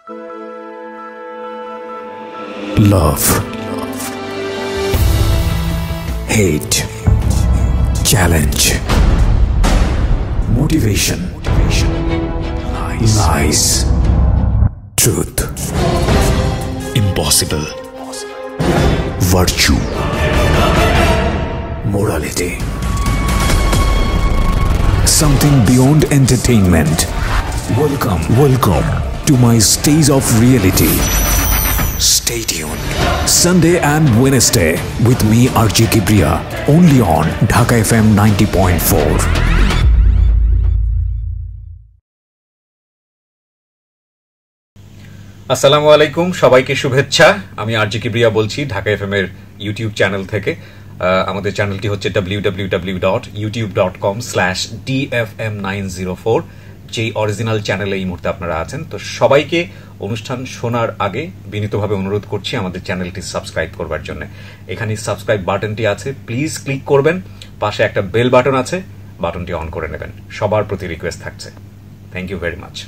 Love, hate, challenge, motivation, lies, truth, impossible, virtue, morality, something beyond entertainment. Welcome to my stage of reality. Stay tuned. Sunday and Wednesday with me RJ Kebria, only on Dhaka FM 90.4. আসসালামু আলাইকুম, সবাইকে শুভেচ্ছা। আমি RJ Kebria বলছি Dhaka FM এর YouTube channel থেকে। আমাদের চ্যানেলটি হচ্ছে www.youtube.com/dfm904, যেই অরিজিনাল চ্যানেলে এই মুহূর্তে আপনারা আছেন। তো সবাইকে অনুষ্ঠান শোনার আগে বিনীতভাবে অনুরোধ করছি আমাদের চ্যানেলটি সাবস্ক্রাইব করবার জন্য। এখানে সাবস্ক্রাইব বাটনটি আছে, প্লিজ ক্লিক করবেন। পাশে একটা বেল বাটন আছে, বাটনটি অন করে নেবেন। সবার প্রতি রিকোয়েস্ট থাকছে। Thank you very much.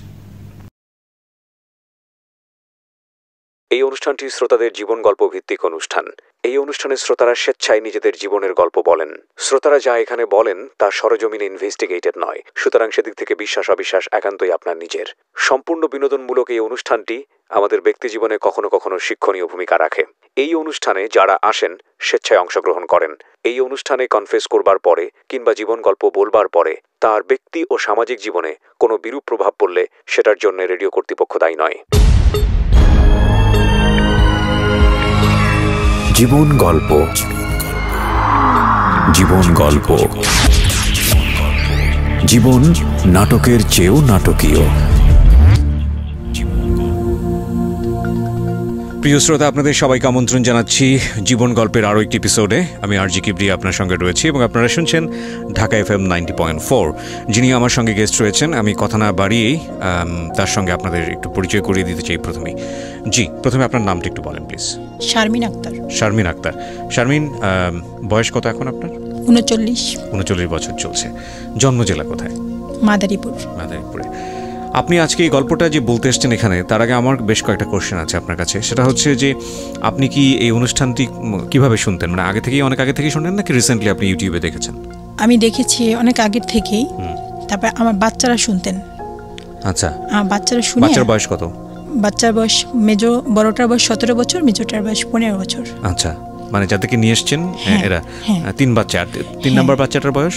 এই অনুষ্ঠানটি শ্রোতাদের জীবন গল্প ভিত্তিক অনুষ্ঠান। এই অনুষ্ঠানে শ্রোতারা স্বেচ্ছায় নিজেদের জীবনের গল্প বলেন। শ্রোতারা যা এখানে বলেন তা সরজমিনে ইনভেস্টিগেটেড নয়, সুতরাং সেদিক থেকে বিশ্বাস অবিশ্বাস একান্তই আপনার নিজের। সম্পূর্ণ বিনোদনমূলক এই অনুষ্ঠানটি আমাদের ব্যক্তিজীবনে কখনো কখনো শিক্ষণীয় ভূমিকা রাখে। এই অনুষ্ঠানে যারা আসেন স্বেচ্ছায় অংশগ্রহণ করেন। এই অনুষ্ঠানে কনফেস করবার পরে কিংবা জীবন গল্প বলবার পরে তার ব্যক্তি ও সামাজিক জীবনে কোনো বিরূপ প্রভাব পড়লে সেটার জন্য রেডিও কর্তৃপক্ষ দায়ী নয়। জীবন গল্প, জীবন গল্প, জীবন নাটকের চেয়েও নাটকীয়। প্রিয় শ্রোতা, আপনাদের সবাইকে আমন্ত্রণ জানাচ্ছি জীবন গল্পের আরও একটি এপিসোডে। আমি RJ Kebria আপনার সঙ্গে রয়েছি এবং আপনারা শুনছেন ঢাকা FM 90.4। যিনি আমার সঙ্গে গেস্ট রয়েছেন, আমি কথা না বাড়িয়েই তার সঙ্গে আপনাদের একটু পরিচয় করিয়ে দিতে চাই প্রথমেই। প্রথমে আপনার নামটা একটু বলেন প্লিজ। শারমিন আক্তার। শারমিন আক্তার। শারমিন, বয়স কত এখন আপনার? 39 বছর চলছে। জন্ম জেলা কোথায়? মাদারীপুরে। আপনি আজকে এই গল্পটা যে বলতে এসছেন এখানে, তার আগে আমার বেশ কয়েকটা কোশ্চেন আছে আপনার কাছে। সেটা হচ্ছে যে আপনি কি এই অনুষ্ঠানটি কিভাবে শুনতেন? মানে অনেক আগে থেকেই শুনতেন নাকি রিসেন্টলি আপনি ইউটিউবে দেখেছেন? আমি দেখেছি অনেক আগের থেকেই। তারপর আমার বাচ্চারা শুনতেন। আচ্ছা, বাচ্চারা শুনে। বাচ্চার বয়স কত? বাচ্চার বয়স বড়টার বয়স 17 বছর, মেজোটার বয়স 15 বছর। আচ্ছা, মানে যাদেরকে নিয়ে এসছেন এরা 3 বাচ্চা। আর 3 নম্বর বাচ্চাটার বয়স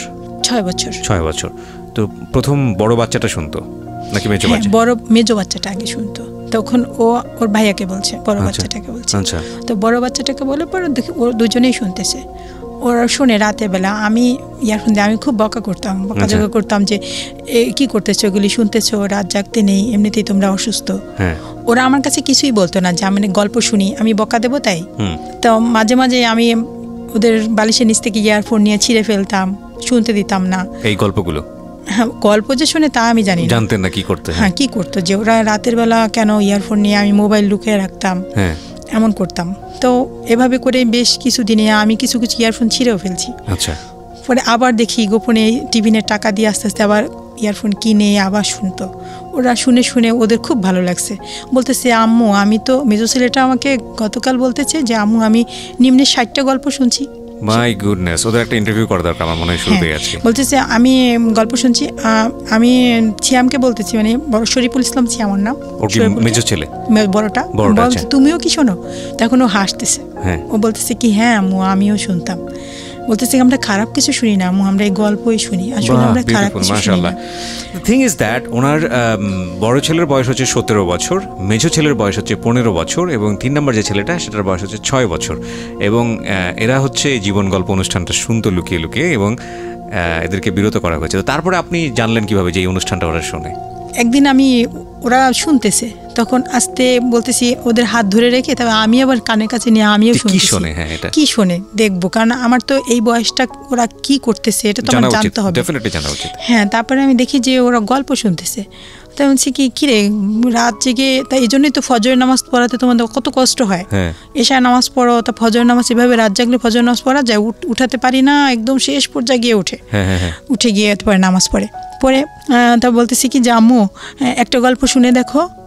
6 বছর। তো প্রথম বড় বাচ্চাটা শুনতো নাকি মেজো বাচ্চা? মেজো বাচ্চাটা আগে শুনতো। তখন ওর ভাইয়াকে বলছে, বড় বাচ্চাটাকে বলছে। আচ্ছা, তো বড় বাচ্চাটাকে বলে পরে ওর দুজনেই শুনতেছে। ওরা শুনে রাতের বেলা। আমি ইয়ারফোন দিয়ে আমি খুব বকাঝকা করতাম যে কি করতেছো, এগুলি শুনতেছো, রাত জাগতে নেই, এমনিতেই তোমরা অসুস্থ। ওরা আমার কাছে কিছুই বলতো না, যে আমি গল্প শুনি, আমি বকা দেবো তাই। তো মাঝে মাঝে আমি ওদের বালিশের নিচ থেকে ইয়ারফোন নিয়ে ছিঁড়ে ফেলতাম, শুনতে দিতাম না এই গল্পগুলো। হ্যাঁ, গল্প যে শুনে তা আমি জানি না। জানতেন না কি করতে? হ্যাঁ, কি করতো, যে ওরা রাতের বেলা কেন ইয়ারফোন নিয়ে আমি মোবাইল লুকিয়ে রাখতাম, এমন করতাম। তো এভাবে করে বেশ কিছুদিনে আমি কিছু ইয়ারফোন ছিঁড়েও ফেলছি। আচ্ছা, পরে আবার দেখি গোপনে টিভিনের টাকা দিয়ে আস্তে আস্তে আবার ইয়ারফোন কিনে আবার শুনতো। ওরা শুনে ওদের খুব ভালো লাগছে। বলতেছে, আম্মু আমি তো, মেজো ছেলেটা আমাকে গতকাল বলতেছে যে আম্মু আমি নিম্নে 60টা গল্প শুনছি। মাই গুডনেস, ওদের একটা ইন্টারভিউ করা দরকার আমার মনে হয় শুরুতেই আছে। বলতেছে আমি গল্প শুনছি। আমি ছিয়ামকে বলতেছি, মানে বড় শরীফুল ইসলাম ছিয়াম ওর নাম, মেজো ছেলে বড়টা। বলছে তুমিও কি শোনো? তখন ও হাসতেছে। ও বলতেছে কি, হ্যাঁ আম্মু আমিও শুনতাম। বলতেছে আমরা খারাপ কিছু শুনি না আম্মু, আমরা এই গল্পই শুনি, আসলে আমরা খারাপ কিছু শুনি না। দ্য থিং ইজ দ্যাট ওনার বড় ছেলের বয়স হচ্ছে 17 বছর, মেজো ছেলের বয়স হচ্ছে 15 বছর এবং 3 নম্বর যে ছেলেটা সেটার বয়স হচ্ছে 6 বছর। এবং এরা হচ্ছে জীবন গল্প অনুষ্ঠানটা শুনতো লুকিয়ে লুকিয়ে, এবং এদেরকে বিরত করা হয়েছে। তো তারপরে আপনি জানলেন কিভাবে যে এই অনুষ্ঠানটা ওরা শোনে? একদিন ওরা শুনতেছে, তখন আস্তে বলতেছি ওদের হাত ধরে রেখে, তবে আমি আবার কানের কাছে নিয়ে আমিও শুনতেছি। কি শোনে দেখবো, কারণ আমার তো এই বয়সটা ওরা কি করতেছে এটা তো আমার জানতে হবে। হ্যাঁ, তারপরে আমি দেখি যে ওরা গল্প শুনতেছে। তাই বলছি কি রে রাত জেগে, তাই এই জন্যই তো ফজরের নামাজ পড়াতে তোমাদের কত কষ্ট হয়। এশার নামাজ পড়ো, তা ফজরের নামাজ এভাবে রাত জাগলে ফজরের নামাজ পড়া যায়, উঠাতে পারি না, একদম শেষ পর্যায়ে গিয়ে উঠে গিয়ে তারপরে নামাজ পড়ে। তা বলতেছি কি যে আম্মু একটা গল্প শুনে দেখো,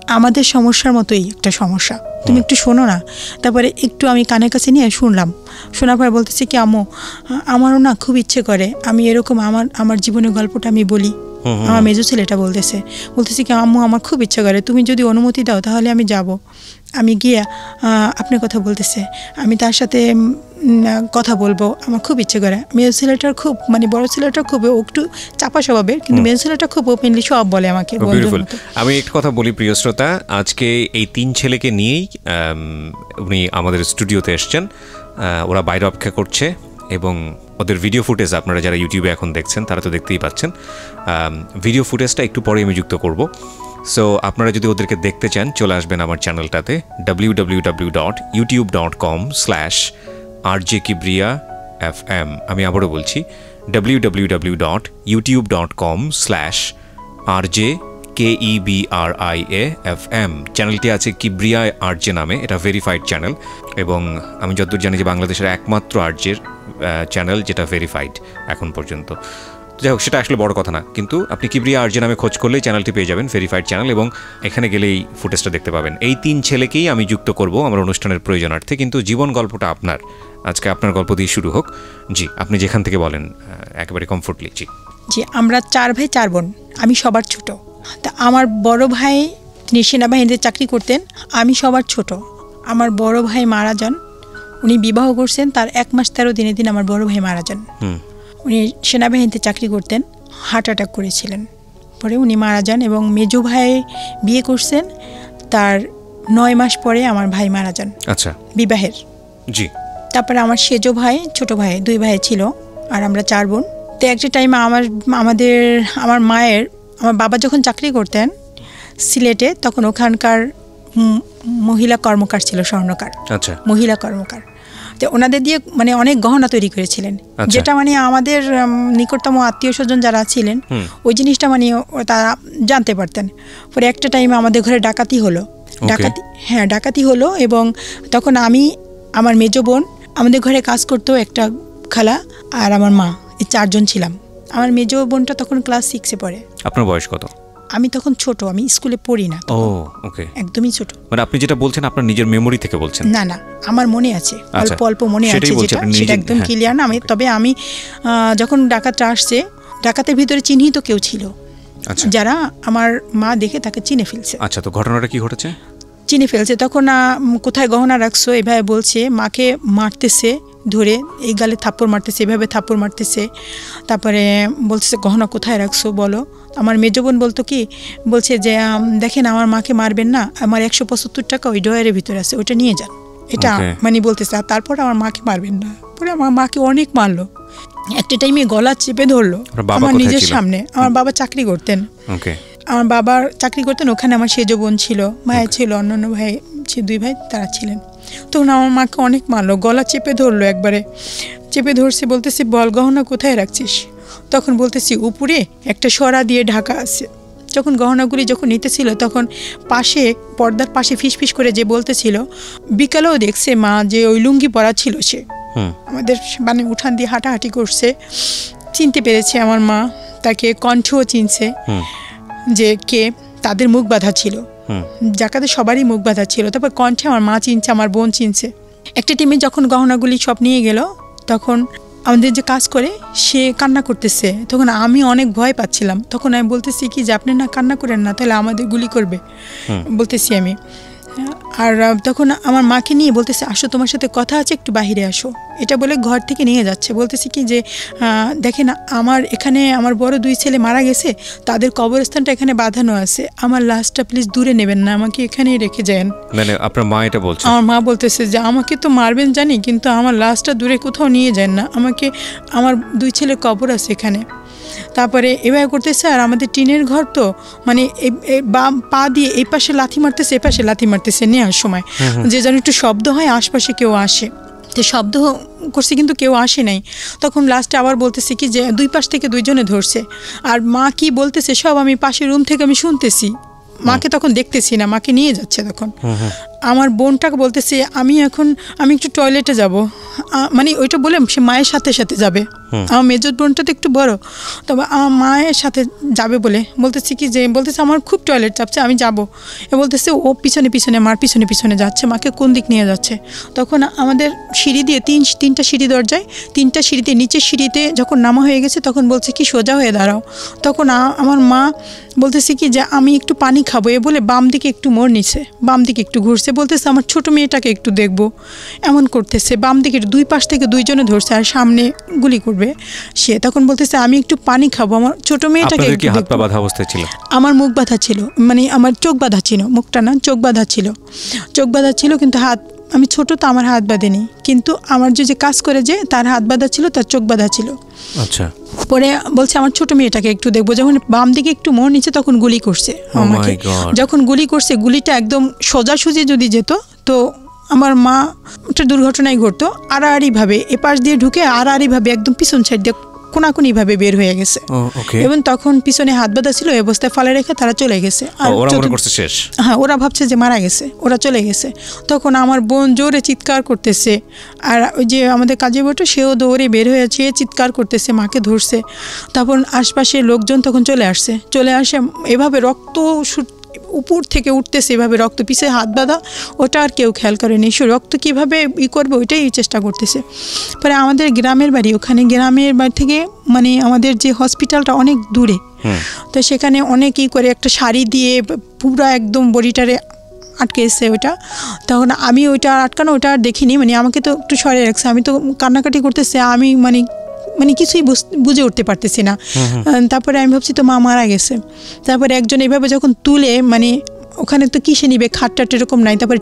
আমাদের সমস্যার মতোই একটা সমস্যা, তুমি একটু শোনো না। তারপরে একটু আমি কানের কাছে নিয়ে শুনলাম, শোনার পরে বলতেছি কি আম্মু আমারও না খুব ইচ্ছে করে আমি এরকম আমার জীবনের গল্পটা আমি বলি। আমার মেজো ছেলেটা বলতেছি কি আম্মু আমার খুব ইচ্ছা করে, তুমি যদি অনুমতি দাও তাহলে আমি যাব। আমি গিয়ে আপনার কথা বলতেছে, আমি তার সাথে কথা বলবো, আমার খুব ইচ্ছে করে। মেজো ছেলেটার খুব মানে বড় ছেলেটার খুব একটু চাপা স্বভাবের, কিন্তু মেজো ছেলেটা খুব ওপেনলি সব বলে আমাকে। আমি একটা কথা বলি প্রিয় শ্রোতা, আজকে এই 3 ছেলেকে নিয়েই উনি আমাদের স্টুডিওতে এসছেন। ওরা বাইরে অপেক্ষা করছে এবং ওদের ভিডিও ফুটেজ আপনারা যারা ইউটিউবে এখন দেখছেন তারা তো দেখতেই পাচ্ছেন। ভিডিও ফুটেজটা একটু পরে আমি যুক্ত করব। সো আপনারা যদি ওদেরকে দেখতে চান চলে আসবেন আমার চ্যানেলটাতে www.youtube.com/rjkebria.fm। আমি আবারও বলছি www.youtube.com/rjkebria.fm। চ্যানেলটি আছে কিব্রিয়া আরজে নামে, এটা ভেরিফাইড চ্যানেল এবং আমি যতদূর জানি যে বাংলাদেশের একমাত্র আরজের চ্যানেল যেটা ভেরিফাইড এখন পর্যন্ত। যাই হোক, সেটা আসলে বড় কথা না, কিন্তু আপনি কিব্রিয়া আরজে নামে খোঁজ করলেই চ্যানেলটি পেয়ে যাবেন, ভেরিফাইড চ্যানেল, এবং এখানে গেলেই ফুটেজটা দেখতে পাবেন। এই 3 ছেলেকেই আমি যুক্ত করব আমার অনুষ্ঠানের প্রয়োজনার্থে, কিন্তু জীবন গল্পটা আপনার। আজকে আপনার গল্প দিয়ে শুরু হোক। জি, আপনি যেখান থেকে বলেন একেবারে কমফোর্টলি। জি, আমরা 4 ভাই 4 বোন, আমি সবার ছোট। তা আমার বড় ভাই তিনি সেনাবাহিনীতে চাকরি করতেন, আমি সবার ছোট। আমার বড় ভাই মারা যান, উনি বিবাহ করছেন, তার 1 মাস 13 দিনের দিন আমার বড় ভাই মারা যান। উনি সেনাবাহিনীতে চাকরি করতেন, হার্ট অ্যাটাক করেছিলেন, পরে উনি মারা যান। এবং মেজো ভাই বিয়ে করছেন, তার 9 মাস পরে আমার ভাই মারা যান। আচ্ছা, বিবাহের। জি। তারপরে আমার সেজো ভাই, ছোট ভাই, 2 ভাই ছিল, আর আমরা 4 বোন। তো একটা টাইমে আমার বাবা যখন চাকরি করতেন সিলেটে, তখন ওখানকার মহিলা কর্মকার ছিল, স্বর্ণকার। আচ্ছা, মহিলা কর্মকার। তো ওনাদের দিয়ে মানে অনেক গহনা তৈরি করেছিলেন, যেটা মানে আমাদের নিকটতম আত্মীয় স্বজন যারা ছিলেন ওই জিনিসটা মানে তারা জানতে পারতেন। পরে একটা টাইমে আমাদের ঘরে ডাকাতি হলো, এবং তখন আমি, আমার মেজো বোন, আমাদের ঘরে কাজ করতো একটা খালা আর আমার মা, এই 4 জন ছিলাম। আমার মেজো বোনটা তখন ক্লাস 6-এ পড়ে। আপনার বয়স কত? আমি তখন ছোট, আমি স্কুলে পড়ি না। ও, ওকে, একদমই ছোট। মানে আপনি যেটা বলছেন আপনার নিজের মেমোরি থেকে বলছেন? না, আমার মনে আছে, অল্প অল্প মনে আছে, সেটা একদম ক্লিয়ার না। তবে আমি যখন ডাকাতটা আসছে, ডাকাতের ভিতরে চিহ্নিত কেউ ছিল, যারা আমার মা দেখে তাকে চিনে ফেলছে। আচ্ছা, তো ঘটনাটা কি ঘটেছে? চিনে ফেলছে। তখন কোথায় গহনা রাখছো এভাবে বলছে, মাকে মারতেছে, ধরে এই গালে থাপ্পড় মারতেছে, এভাবে থাপ্পড় মারতেছে। তারপরে বলতেছে গহনা কোথায় রাখছো বলো। আমার মেজো বোন বলছে যে দেখেন আমার মাকে মারবেন না, আমার 175 টাকা ওই ড্রয়ারের ভিতরে আছে, ওইটা নিয়ে যান, এটা মানে বলতেছে। আর তারপর আমার মাকে মারবেন না, পরে আমার মাকে অনেক মারলো। একটা টাইমে গলা চেপে ধরলো আমার নিজের সামনে। আমার বাবা চাকরি করতেন, ওখানে আমার সেজো বোন ছিল, ভাই ছিল, অন্যান্য ভাই 2 ভাই তারা ছিলেন। তখন আমার মাকে অনেক মারলো, গলা চেপে ধরলো, একবারে চেপে ধরছে। বলতেছি বল গহনা কোথায় রাখছিস? তখন বলতেছি উপরে একটা সরা দিয়ে ঢাকা আছে। যখন গহনাগুলি নিতেছিল তখন পাশে, পর্দার পাশে ফিসফিস করে যে বলতেছিল, বিকালেও দেখছে মা যে ওই লুঙ্গি পরা ছিল, সে আমাদের মানে উঠান দিয়ে হাঁটাহাঁটি করছে, চিনতে পেরেছে আমার মা, তাকে কণ্ঠও চিনছে যে কে। তাদের মুখ বাঁধা ছিল, জাকাতে সবারই মুখ বাঁধা ছিল। তারপর কণ্ঠে আমার মা চিনছে, আমার বোন চিনছে। একটা টিমে যখন গহনাগুলি সব নিয়ে গেল, তখন আমাদের যে কাজ করে সে কান্না করতেছে। তখন আমি অনেক ভয় পাচ্ছিলাম। তখন আমি বলতেছি কি যে আপনি না কান্না করেন না, তাহলে আমাদের গুলি করবে, বলতেছি আমি। আর তখন আমার মাকে নিয়ে বলতেছে আসো, তোমার সাথে কথা আছে, একটু বাহিরে আসো, এটা বলে ঘর থেকে নিয়ে যাচ্ছে। বলতেছি কি যে দেখেন আমার এখানে আমার বড় 2 ছেলে মারা গেছে, তাদের কবরস্থানটা এখানে বাঁধানো আছে, আমার লাশটা প্লিজ দূরে নেবেন না, আমাকে এখানেই রেখে যান। মানে আপনার মা এটা বলছে? আমার মা বলতেছে যে আমাকে তো মারবেন জানি, কিন্তু আমার লাশটা দূরে কোথাও নিয়ে যান না, আমাকে, আমার 2 ছেলের কবর আছে এখানে। তারপরে এভাবে করতেছে। আর আমাদের টিনের ঘর তো মানে পা দিয়ে এই পাশে লাথি মারতেছে, এ পাশে লাথি মারতেছে নেওয়ার সময়, যে যেন একটু শব্দ হয়, আশপাশে কেউ আসে। তো শব্দ করছে কিন্তু কেউ আসে নাই। তখন লাস্টে আবার বলতেছে কি যে 2 পাশ থেকে 2 জনে ধরছে। আর মা কি বলতেছে সব আমি পাশের রুম থেকে আমি শুনতেছি, মাকে তখন দেখতেছি না, মাকে নিয়ে যাচ্ছে তখন। আমার বোনটাকে বলতেছে আমি একটু টয়লেটে যাব, মানে ওইটা বলে সে মায়ের সাথে সাথে যাবে। আমার মেজর বোনটা তো একটু বড়, তবে আমার মায়ের সাথে যাবে বলে বলতেছে কি যে বলতেছে আমার খুব টয়লেট চাপছে, আমি যাব। বলতেছে ও পিছনে পিছনে মার পিছনে পিছনে যাচ্ছে, মাকে কোন দিক নিয়ে যাচ্ছে। তখন আমাদের সিঁড়ি দিয়ে তিনটা সিঁড়ি দরজায়, 3টা সিঁড়িতে নিচের সিঁড়িতে যখন নামা হয়ে গেছে তখন বলছে কি সোজা হয়ে দাঁড়াও। তখন আমার মা বলতেছে কি যে আমি একটু পানি খাবো, বলে বাম দিকে একটু মোড় নিছে, বাম দিকে একটু ঘুরছে, বলতেছে আমার ছোট মেয়েটাকে একটু দেখবো, এমন করতেছে। বাম দিকে 2 পাশ থেকে 2 জনে ধরছে আর সামনে গুলি করবে সে। তখন বলতেছে আমি একটু পানি খাবো, আমার ছোট মেয়েটাকে একটু দেখবো। হাত পা বাঁধা অবস্থায় ছিল? আমার মুখ বাঁধা ছিল, মানে আমার চোখ বাঁধা ছিল, মুখটা না চোখ বাঁধা ছিল, চোখ বাঁধা ছিল, কিন্তু হাত, আমি ছোট তো আমার হাত বাঁধেনি, কিন্তু আমার যে কাজ করে যে তার হাত বাঁধা ছিল, তার চোখ বাঁধা ছিল। আচ্ছা। পরে বলছে আমার ছোট মেয়েটাকে একটু দেখবো। যখন বাম দিকে একটু মোড় নিচ্ছে তখন গুলি করছে আমাকে। যখন গুলি করছে, গুলিটা একদম সোজাসুজি যদি যেত তো আমার মা একটা দুর্ঘটনাই ঘটতো। আড়াআড়িভাবে এপাশ দিয়ে ঢুকে আড়াআড়িভাবে একদম পিছন সাইড দিয়ে কোনাকুনিভাবে বের হয়ে গেছে। এবং তখন পিছনে হাত বাঁধা ছিল, এই অবস্থায় ফালে রেখে তারা চলে গেছে। আর হ্যাঁ, ওরা ভাবছে যে মারা গেছে, ওরা চলে গেছে। তখন আমার বোন জোরে চিৎকার করতেছে, আর ওই যে আমাদের কাজে বটে সেও দৌড়ে বের হয়েছে, চিৎকার করতেছে, মাকে ধরছে। তখন আশপাশের লোকজন তখন চলে আসে, এভাবে রক্ত উপর থেকে উঠতেছে, এভাবে রক্ত, পিছে হাত বাঁধা, ওটা আর কেউ খেয়াল করেনি। সে রক্ত কীভাবে করবে ওইটাই চেষ্টা করতেছে। পরে আমাদের গ্রামের বাড়ি, ওখানে গ্রামের বাড়ি থেকে মানে আমাদের যে হসপিটালটা অনেক দূরে, তো সেখানে অনেক করে একটা শাড়ি দিয়ে পুরো একদম বডিটারে আটকে এসছে ওইটা। তখন আমি ওইটা আটকানো, ওটা আর দেখিনি, মানে আমাকে তো একটু সরে রাখছে, আমি তো কান্নাকাটি করতেছে, আমি মানে কিছুই বুঝে উঠতে পারতেছি না। তারপরে আমি ভাবছি তো মা মারা গেছে। তারপরে একজন এইভাবে যখন তুলে, মানে ওখানে তো কিসে নিবে, খাটটাট এরকম নাই, তারপরে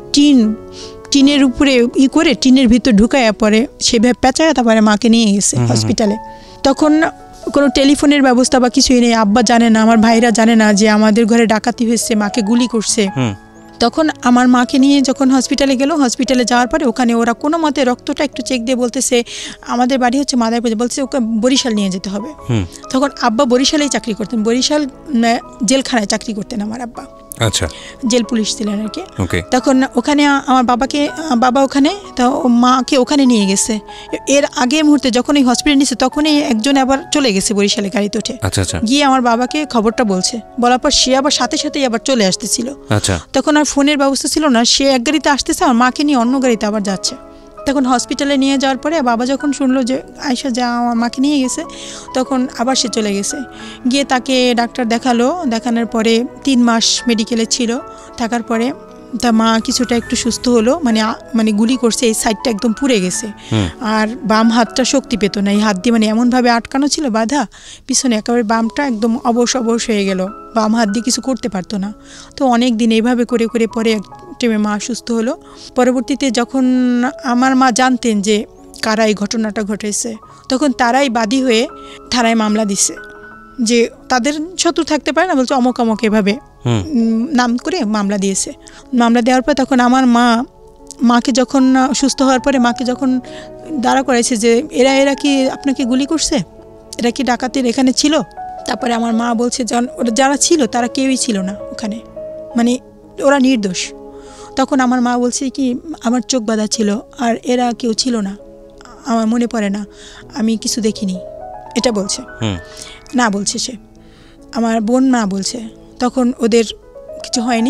টিনের উপরে করে টিনের ভিতর ঢুকায়, পরে সেভাবে পেঁচায় তারপরে মাকে নিয়ে গেছে হসপিটালে। তখন কোনো টেলিফোনের ব্যবস্থা বা কিছুই নেই, আব্বা জানে না, আমার ভাইরা জানে না যে আমাদের ঘরে ডাকাতি হয়েছে, মাকে গুলি করছে। তখন আমার মাকে নিয়ে যখন হসপিটালে গেল, হসপিটালে যাওয়ার পরে ওখানে ওরা কোনো মতে রক্তটা একটু চেক দিয়ে বলতেছে আমাদের বাড়ি হচ্ছে মাদারীপুর, বলছে ওকে বরিশাল নিয়ে যেতে হবে। তখন আব্বা বরিশালেই চাকরি করতেন, বরিশাল জেলখানায় চাকরি করতেন আমার আব্বা। আচ্ছা, জেল পুলিশ ছিলেন আর কি। তখন ওখানে আমার বাবা ওখানে, তো মাকে ওখানে নিয়ে গেছে। এর আগে মুহূর্তে যখন এই হসপিটাল নিয়েছে তখনই একজন আবার চলে গেছে বরিশালে গাড়িতে উঠে, গিয়ে আমার বাবাকে খবরটা বলছে। বলার পর সে আবার সাথে সাথেই আবার চলে আসতেছিল। তখন আর ফোনের ব্যবস্থা ছিল না, সে এক গাড়িতে আসতেছে, আমার মাকে নিয়ে অন্য গাড়িতে আবার যাচ্ছে। তখন হসপিটালে নিয়ে যাওয়ার পরে বাবা যখন শুনলো যে আয়শা যা আমার মাকে নিয়ে গেছে, তখন আবার সে চলে গেছে। গিয়ে তাকে ডাক্তার দেখালো, দেখানোর পরে 3 মাস মেডিকেলে ছিল, থাকার পরে তা মা কিছুটা একটু সুস্থ হলো। মানে গুলি করছে, এই সাইডটা একদম পুড়ে গেছে, আর বাম হাতটা শক্তি পেত না, এই হাত দিয়ে মানে এমনভাবে আটকানো ছিল বাঁধা, পিছনে একেবারে বামটা একদম অবশ হয়ে গেল, বাম হাত দিয়ে কিছু করতে পারতো না। তো অনেক দিন এইভাবে করে করে পরে টেমে মা সুস্থ হলো। পরবর্তীতে যখন আমার মা জানতেন যে কারা এই ঘটনাটা ঘটেছে, তখন তারাই বাদী হয়ে থানায় মামলা দিছে, যে তাদের শত্রু থাকতে পারে না, বলছে অমক অমক এভাবে নাম করে মামলা দিয়েছে। মামলা দেওয়ার পর তখন আমার মাকে যখন সুস্থ হওয়ার পরে মাকে যখন দাঁড়া করাইছে যে এরা কি আপনাকে গুলি করছে, এরা কি ডাকাতের এখানে ছিল? তারপরে আমার মা বলছে ওরা যারা ছিল তারা কেউই ছিল না ওখানে, মানে ওরা নির্দোষ। তখন আমার মা বলছে কি আমার চোখ বাঁধা ছিল, আর এরা কেউ ছিল না, আমার মনে পড়ে না, আমি কিছু দেখিনি, এটা বলছে। না বলছে সে, আমার বোন না বলছে। তখন ওদের কিছু হয়নি।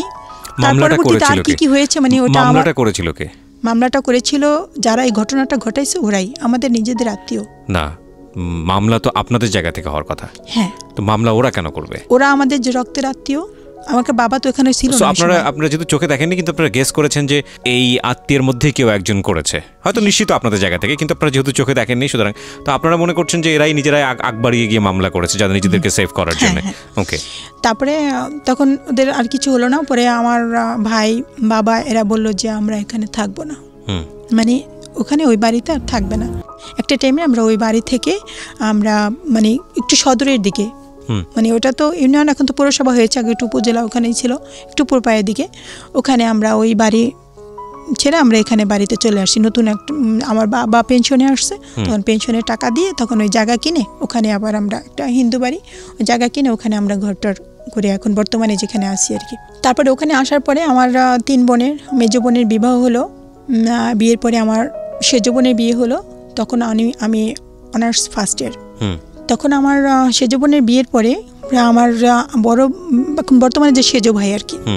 কি হয়েছে, মানে ওটা মামলাটা করেছিল যারা এই ঘটনাটা ঘটাইছে, ওরাই আমাদের নিজেদের আত্মীয় না। মামলা তো আপনাদের জায়গা থেকে হওয়ার কথা। হ্যাঁ, তো মামলা ওরা কেন করবে? ওরা আমাদের যে রক্তের আত্মীয়। আমাকে বাবা তো এখানে ছিল না। আপনারা যেহেতু চোখে দেখেননি, কিন্তু আপনারা গেস করেছেন যে এই আত্মীয়ের মধ্যে কেউ একজন করেছে, হয়তো নিশ্চিত আপনাদের জায়গা থেকে, কিন্তু আপনারা যেহেতু চোখে দেখেননি, সুতরাং তো আপনারা মনে করছেন যে এরাই নিজেরাই আগ বাড়িয়ে গিয়ে মামলা করেছে যাদের নিজেদেরকে সেভ করার জন্য। ওকে। তারপরে তখন ওদের আর কিছু হলো না। পরে আমার ভাই বাবা এরা বলল যে আমরা এখানে থাকবো না, মানে ওখানে ওই বাড়িতে আর থাকবে না। একটা টাইমে আমরা ওই বাড়ি থেকে আমরা মানে একটু সদরের দিকে, মানে ওটা তো ইউনিয়ন, এখন তো পৌরসভা হয়েছে, আগে একটু উপজেলা ওখানেই ছিল, একটু পূর্বায়ের দিকে। ওখানে আমরা ওই বাড়ি ছেড়ে আমরা এখানে বাড়িতে চলে আসি। নতুন একটা আমার বাবা পেনশনে আসছে, তখন পেনশনের টাকা দিয়ে তখন ওই জায়গা কিনে ওখানে আবার আমরা একটা হিন্দু বাড়ি, ওই জায়গা কিনে ওখানে আমরা ঘরটার করে এখন বর্তমানে যেখানে আছি আর কি। তারপরে ওখানে আসার পরে আমার 3 বোনের, মেজো বোনের বিবাহ হলো। বিয়ের পরে আমার সেজো বোনের বিয়ে হলো, তখন আমি অনার্স ফার্স্ট ইয়ার। তখন আমার সেজো বোনের বিয়ের পরে আমার বড় এখন বর্তমানে যে সেজো ভাই আর কি,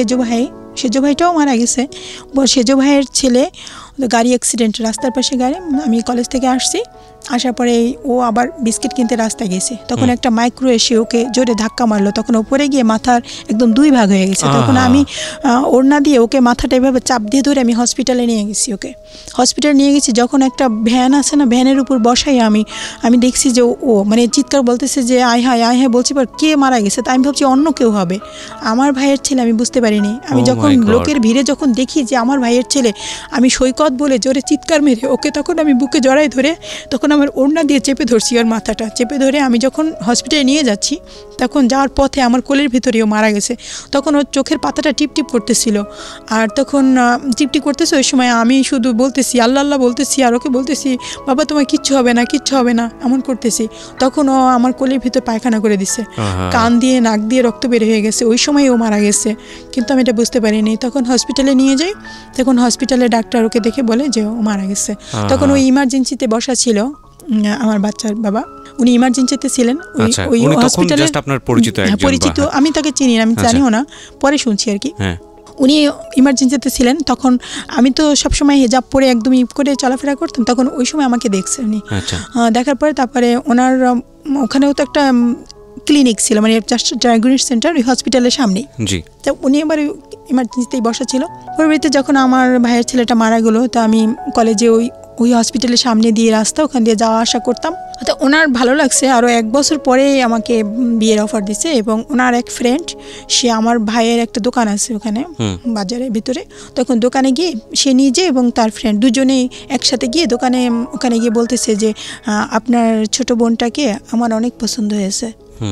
সেজো ভাইটাও মারা গেছে। সেজো ভাইয়ের ছেলে গাড়ি অ্যাক্সিডেন্ট, রাস্তার পাশে গাড়ি। আমি কলেজ থেকে আসার পরে ও আবার বিস্কিট কিনতে রাস্তায় গেছে, তখন একটা মাইক্রো এসে ওকে জোরে ধাক্কা মারলো, তখন ওপরে গিয়ে মাথার একদম 2 ভাগ হয়ে গেছে। তখন আমি ওড়না দিয়ে ওকে মাথাটা এভাবে চাপ দিয়ে ধরে আমি হসপিটালে নিয়ে গেছি। হসপিটালে নিয়ে গেছি, যখন একটা ভ্যান আছে না, ভ্যানের উপর বসাই আমি দেখছি যে ও মানে চিৎকার বলতেছে যে আয় হায় বলছি, পর কে মারা গেছে, তাই আমি ভাবছি অন্য কেউ হবে, আমার ভাইয়ের ছেলে। আমি বুঝতে পারিনি। আমি যখন লোকের ভিড়ে যখন দেখি যে আমার ভাইয়ের ছেলে, আমি সৈকত বলে জোরে চিৎকার মেরে ওকে তখন আমি বুকে জড়াই ধরে তখন আমার ওড়না দিয়ে চেপে ধরছি, ওর মাথাটা চেপে ধরে আমি যখন হসপিটালে নিয়ে যাচ্ছি, তখন যাওয়ার পথে আমার কোলের ভিতরেও মারা গেছে। তখন ওর চোখের পাতাটা টিপটিপ করতেছিল, আর তখন টিপটিপ করতেছে। ওই সময় আমি শুধু বলতেছি আল্লাহ আল্লাহ বলতেছি, আর ওকে বলতেছি বাবা তোমার কিচ্ছু হবে না এমন করতেছি। তখন ও আমার কোলের ভিতর পায়খানা করে দিছে, কান দিয়ে নাক দিয়ে রক্ত বের হয়ে গেছে। ওই সময় ও মারা গেছে, কিন্তু আমি এটা বুঝতে পারিনি। তখন হসপিটালে নিয়ে যাই, তখন হসপিটালে ডাক্তার ওকে দেখে বলে যে ও মারা গেছে। তখন ওই ইমার্জেন্সিতে বসা ছিল আমার বাচ্চার বাবা, উনি ইমার্জেন্সিতে ছিলেন। ওই হসপিটালে পরিচিত, আমি তাকে চিনি না, আমি জানিও না, পরে শুনছি আর কি। উনি ইমার্জেন্সিতে ছিলেন। তখন আমি তো সবসময় হিজাব পরে একদমই করে চলাফেরা করতাম, তখন ওই সময় আমাকে দেখছে উনি। দেখার পরে তারপরে ওনার ওখানেও তো একটা ক্লিনিক ছিল, মানে ডায়াগনস্টিক সেন্টার ওই হসপিটালের সামনেই। তো উনি এবার ইমার্জেন্সিতেই বসা ছিল। পরবর্তীতে যখন আমার ভাইয়ের ছেলেটা মারা গেল, তো আমি কলেজে ওই হসপিটালের সামনে দিয়ে রাস্তা, ওখান দিয়ে যাওয়া আসা করতাম। তো ওনার ভালো লাগছে, আরও 1 বছর পরে আমাকে বিয়ের অফার দিছে। এবং ওনার এক ফ্রেন্ড, সে আমার ভাইয়ের একটা দোকান আছে ওখানে বাজারের ভিতরে, তখন দোকানে গিয়ে সে নিজে এবং তার ফ্রেন্ড দুজনেই একসাথে গিয়ে ওখানে গিয়ে বলতেছে যে আপনার ছোট বোনটাকে আমার অনেক পছন্দ হয়েছে,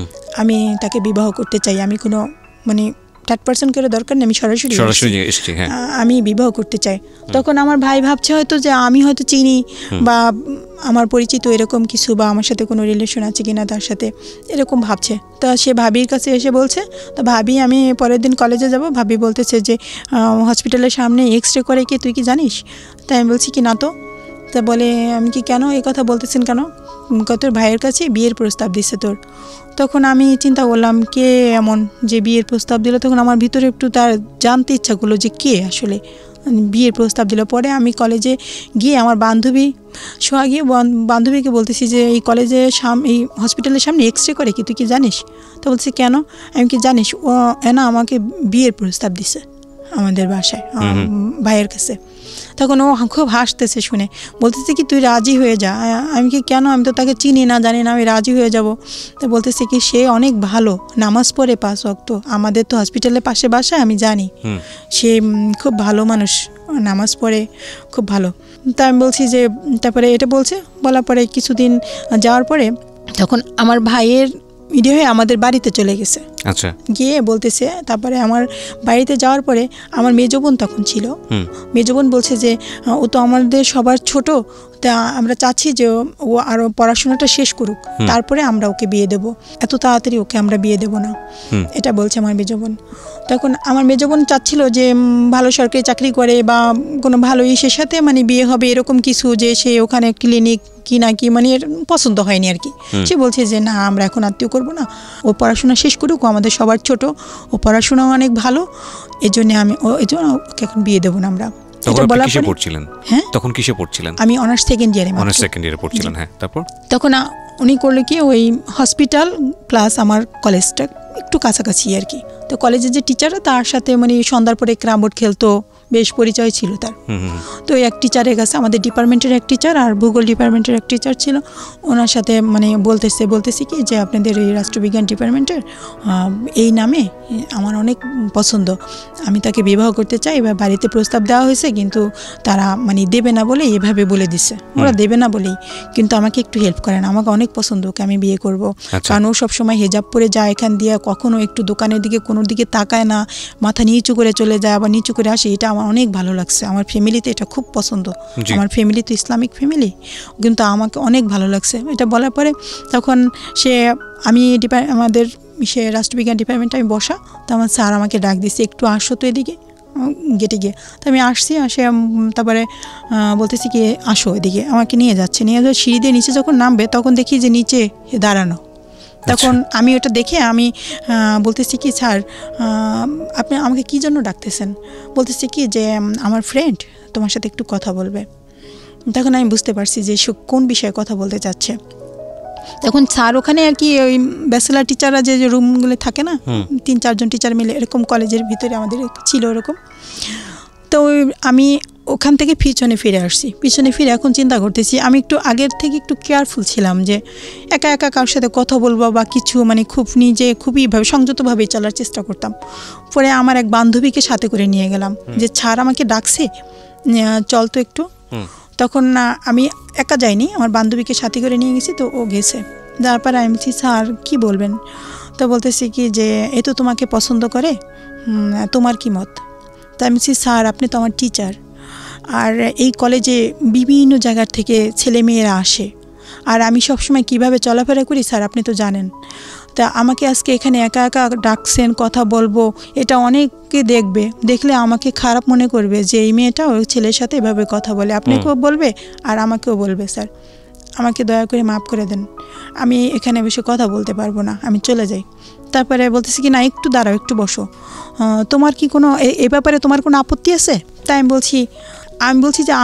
আমি তাকে বিবাহ করতে চাই। আমি কোনো মানে 3rd করে দরকার নেই, আমি সরাসরি আমি বিবাহ করতে চাই। তখন আমার ভাই ভাবছে হয়তো যে আমি হয়তো চিনি বা আমার পরিচিত এরকম কিছু, বা আমার সাথে কোনো রিলেশন আছে কিনা তার সাথে, এরকম ভাবছে। তা সে ভাবির কাছে এসে বলছে, তো ভাবি আমি পরের দিন কলেজে যাব, ভাবি বলতেছে যে হসপিটালের সামনে এক্সরে করে কি তুই কি জানিস? তাই আমি বলছি কি না তো। তা বলে আমি কি কেন এই কথা বলতেছেন কেন? তোর ভাইয়ের কাছে বিয়ের প্রস্তাব দিচ্ছে তোর। তখন আমি চিন্তা করলাম কে এমন যে বিয়ের প্রস্তাব দিল। তখন আমার ভিতরে একটু তার জানতে ইচ্ছা করলো যে কে আসলে বিয়ের প্রস্তাব দিল। পরে আমি কলেজে গিয়ে আমার বান্ধবীকে বলতেছি যে এই কলেজে এই হসপিটালের সামনে এক্সরে করে কি তুই কি জানিস? তো বলছি কেন? আমি কি জানিস ও না আমাকে বিয়ের প্রস্তাব দিছে আমাদের বাসায় ভাইয়ের কাছে। তখন ও খুব হাসতেছে শুনে, বলতেছে কি তুই রাজি হয়ে যা। আমি কি কেন, আমি তো তাকে চিনি না জানি না, আমি রাজি হয়ে যাব। তো বলতেছে কি সে অনেক ভালো, নামাজ পড়ে 5 ওয়াক্ত, আমাদের তো হসপিটালের পাশে বাসায়, আমি জানি সে খুব ভালো মানুষ, নামাজ পড়ে খুব ভালো। তা আমি বলছি যে তারপরে এটা বলার পরে কিছুদিন যাওয়ার পরে তখন আমার ভাইয়ের ভিডিও হয়ে আমাদের বাড়িতে চলে গেছে। আচ্ছা, গিয়ে বলতেছে, তারপরে আমার বাড়িতে যাওয়ার পরে আমার মেজো বোন তখন ছিল। মেজো বোন বলছে যে ও তো আমাদের সবার ছোট, তা আমরা চাচ্ছি যে ও আরো পড়াশোনাটা শেষ করুক, তারপরে আমরা ওকে বিয়ে দেব, এত তাড়াতাড়ি ওকে আমরা বিয়ে দেব না, এটা বলছে আমার মেজো বোন। তখন আমার মেজো বোন চাচ্ছিল যে ভালো সরকারি চাকরি করে বা কোনো ভালো ইসের সাথে মানে বিয়ে হবে, এরকম কিছু, যে সে ওখানে ক্লিনিক কি না কি মানে পছন্দ হয়নি আর কি। সে বলছে যে না আমরা এখন আত্মীয় করবো না, ও পড়াশোনা শেষ করুক, ও আমাদের সবার ছোট, ও পড়াশোনাও অনেক ভালো, এজন্য ওকে এখন বিয়ে দেবো না আমরা। তখন কিসে পড়ছিলেন? আমি অনার্স সেকেন্ড ইয়ারে পড়ছিলেন। হ্যাঁ, তারপর তখন উনি করলে কি ওই হসপিটাল প্লাস আমার কলেজটা একটু কাছাকাছি আর কি। তো কলেজের যে টিচার তার সাথে মানে সন্ধ্যার পরে ক্যারাম বোর্ড খেলতো, বেশ পরিচয় ছিল তার। তো এক টিচারের কাছে, আমাদের ডিপার্টমেন্টের এক টিচার আর ভূগোল ডিপার্টমেন্টের এক টিচার ছিল, ওনার সাথে মানে বলতেছি কি যে আপনাদের এই রাষ্ট্রবিজ্ঞান ডিপার্টমেন্টের এই নামে আমার অনেক পছন্দ, আমি তাকে বিবাহ করতে চাই। এবার বাড়িতে প্রস্তাব দেওয়া হয়েছে, কিন্তু তারা মানে দেবে না বলে এভাবে বলে দিচ্ছে, ওরা দেবে না বলেই, কিন্তু আমাকে একটু হেল্প করেন, আমাকে অনেক পছন্দ, ওকে আমি বিয়ে করব। কারণ ও সবসময় হেজাব পরে যায় এখান দিয়ে, কখনো একটু দোকানের দিকে কোনো দিকে তাকায় না, মাথা নিচু করে চলে যায়, আবার নিচু করে আসে, এটা আমার অনেক ভালো লাগছে, আমার ফ্যামিলিতে এটা খুব পছন্দ, আমার ফ্যামিলি তো ইসলামিক ফ্যামিলি, কিন্তু আমাকে অনেক ভালো লাগছে। এটা বলার পরে তখন আমাদের সে রাষ্ট্রবিজ্ঞান ডিপার্টমেন্টে আমি বসা, তো আমার স্যার আমাকে ডাক দিচ্ছে একটু আসো তো এদিকে গেটে গিয়ে। তো আমি আসছি, আসে তারপরে বলতেছি কি আসো এদিকে, আমাকে নিয়ে যাচ্ছে, নিয়ে যাওয়া সিঁড়ি দিয়ে নিচে যখন নামবে তখন দেখি যে নিচে দাঁড়ানো। তখন আমি ওটা দেখে আমি বলতেছি কি স্যার আপনি আমাকে কী জন্য ডাকতেছেন? বলতেছি কি যে আমার ফ্রেন্ড তোমার সাথে একটু কথা বলবে। তখন আমি বুঝতে পারছি যে সে কোন বিষয়ে কথা বলতে চাচ্ছে। তখন স্যার ওখানে আর কি ওই ব্যাচেলার টিচাররা যে রুমগুলো থাকে না, 3-4 জন টিচার মিলে এরকম কলেজের ভিতরে আমাদের ছিল এরকম। তো আমি ওখান থেকে পিছনে ফিরে আসছি, পিছনে ফিরে এখন চিন্তা করতেছি আমি একটু আগের থেকে একটু কেয়ারফুল ছিলাম যে একা একা কারোর সাথে কথা বলবো বা কিছু, মানে খুব নিজে খুবই সংযতভাবে চলার চেষ্টা করতাম। পরে আমার এক বান্ধবীকে সাথে করে নিয়ে গেলাম যে স্যার আমাকে ডাকছে চল তো একটু। তখন আমি একা যাইনি, আমার বান্ধবীকে সাথে করে নিয়ে গেছি, তো ও গেছে। তারপরে আমি বলছি স্যার কী বলবেন? তো বলতেছি কি যে এ তো তোমাকে পছন্দ করে, তোমার কি মত? তো আমি বলছি স্যার আপনি তো আমার টিচার, আর এই কলেজে বিভিন্ন জায়গার থেকে ছেলেমেয়েরা আসে, আর আমি সবসময় কিভাবে চলাফেরা করি স্যার আপনি তো জানেন। তা আমাকে আজকে এখানে একা একা ডাকছেন, কথা বলবো, এটা অনেকে দেখবে, দেখলে আমাকে খারাপ মনে করবে যে এই মেয়েটা ওই ছেলের সাথে এভাবে কথা বলে, আপনাকেও বলবে আর আমাকেও বলবে। স্যার আমাকে দয়া করে মাফ করে দেন, আমি এখানে বসে কথা বলতে পারবো না, আমি চলে যাই। তারপরে বলতেছি কি না একটু দাঁড়াও, একটু বসো, তোমার কি কোনো এই ব্যাপারে তোমার কোনো আপত্তি আছে? তাই আমি বলছি যে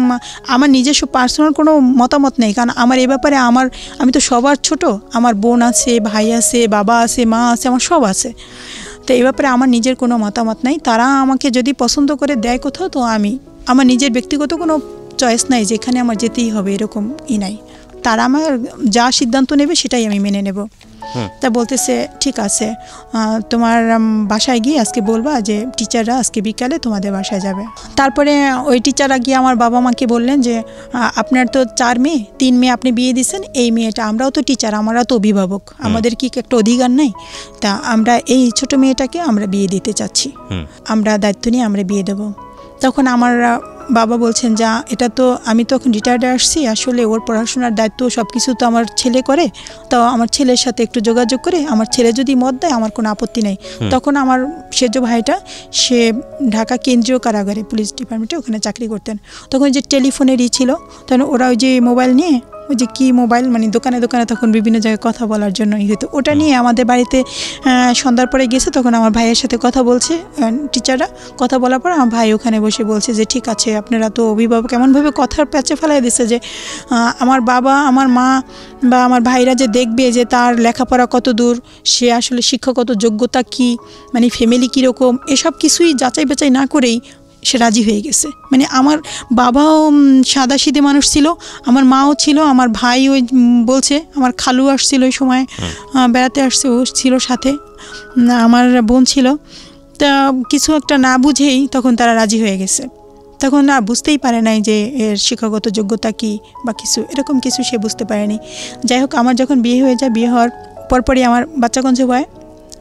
আমার নিজস্ব পার্সোনাল কোনো মতামত নেই, কারণ আমার এই ব্যাপারে আমি তো সবার ছোট, আমার বোন আছে, ভাই আছে, বাবা আছে, মা আছে, আমার সব আছে। তো এই ব্যাপারে আমার নিজের কোনো মতামত নাই। তারা আমাকে যদি পছন্দ করে দেয় কোথাও, তো আমার নিজের ব্যক্তিগত কোনো চয়েস নাই যে এখানে আমার যেতেই হবে এরকম নাই। তারা আমার যা সিদ্ধান্ত নেবে সেটাই আমি মেনে নেব। তা বলতেছে ঠিক আছে, তোমার বাসায় গিয়ে আজকে বলবা যে টিচাররা আজকে বিকালে তোমাদের বাসায় যাবে। তারপরে ওই টিচাররা গিয়ে আমার বাবা মাকে বললেন যে আপনার তো 4 মেয়ে, 3 মেয়ে আপনি বিয়ে দিচ্ছেন, এই মেয়েটা, আমরাও তো টিচার, আমরা তো অভিভাবক, আমাদের কি একটা অধিকার নাই? তা আমরা এই ছোট মেয়েটাকে আমরা বিয়ে দিতে চাচ্ছি, আমরা দায়িত্ব নিয়ে আমরা বিয়ে দেব। তখন আমার বাবা বলছেন যা এটা তো আমি তো এখন রিটায়ার্ডে আসছি, আসলে ওর পড়াশোনার দায়িত্ব সব কিছু তো আমার ছেলে করে, তো আমার ছেলের সাথে একটু যোগাযোগ করে আমার ছেলে যদি মত দেয় আমার কোনো আপত্তি নেই। তখন আমার সেজ ভাইটা সে ঢাকা কেন্দ্রীয় কারাগারে পুলিশ ডিপার্টমেন্টে ওখানে চাকরি করতেন। তখন যে টেলিফোনেরই ছিল, তখন ওরা ওই যে মোবাইল নিয়ে, ওই যে কী মোবাইল মানে দোকানে দোকানে তখন বিভিন্ন জায়গায় কথা বলার জন্য হতো, ওটা নিয়ে আমাদের বাড়িতে সন্ধ্যার পরে গেছে। তখন আমার ভাইয়ের সাথে কথা বলছে টিচাররা, কথা বলার পর আমার ভাই ওখানে বসে বলছে যে ঠিক আছে আপনারা তো অভিভাবক, এমনভাবে কথার প্যাচে ফেলাই দিচ্ছে যে আমার বাবা, আমার মা বা আমার ভাইরা যে দেখবে যে তার লেখাপড়া কত দূর, সে আসলে শিক্ষাগত যোগ্যতা কি, মানে ফ্যামিলি কীরকম, এসব কিছুই যাচাই বাছাই না করেই সে রাজি হয়ে গেছে। মানে আমার বাবাও সাদাসিধে মানুষ ছিল, আমার মাও ছিল, আমার ভাই ওই বলছে, আমার খালু আসছিল ওই সময় বেড়াতে আসছে, ও ছিল সাথে, আমার বোন ছিল। তা কিছু একটা না বুঝেই তখন তারা রাজি হয়ে গেছে। তখন আর বুঝতেই পারে নাই যে এর শিক্ষাগত যোগ্যতা কী বা কিছু, এরকম কিছু সে বুঝতে পারেনি। যাই হোক আমার যখন বিয়ে হয়ে যায়, বিয়ে হওয়ার পরপরই আমার বাচ্চা কনসিভ হয়।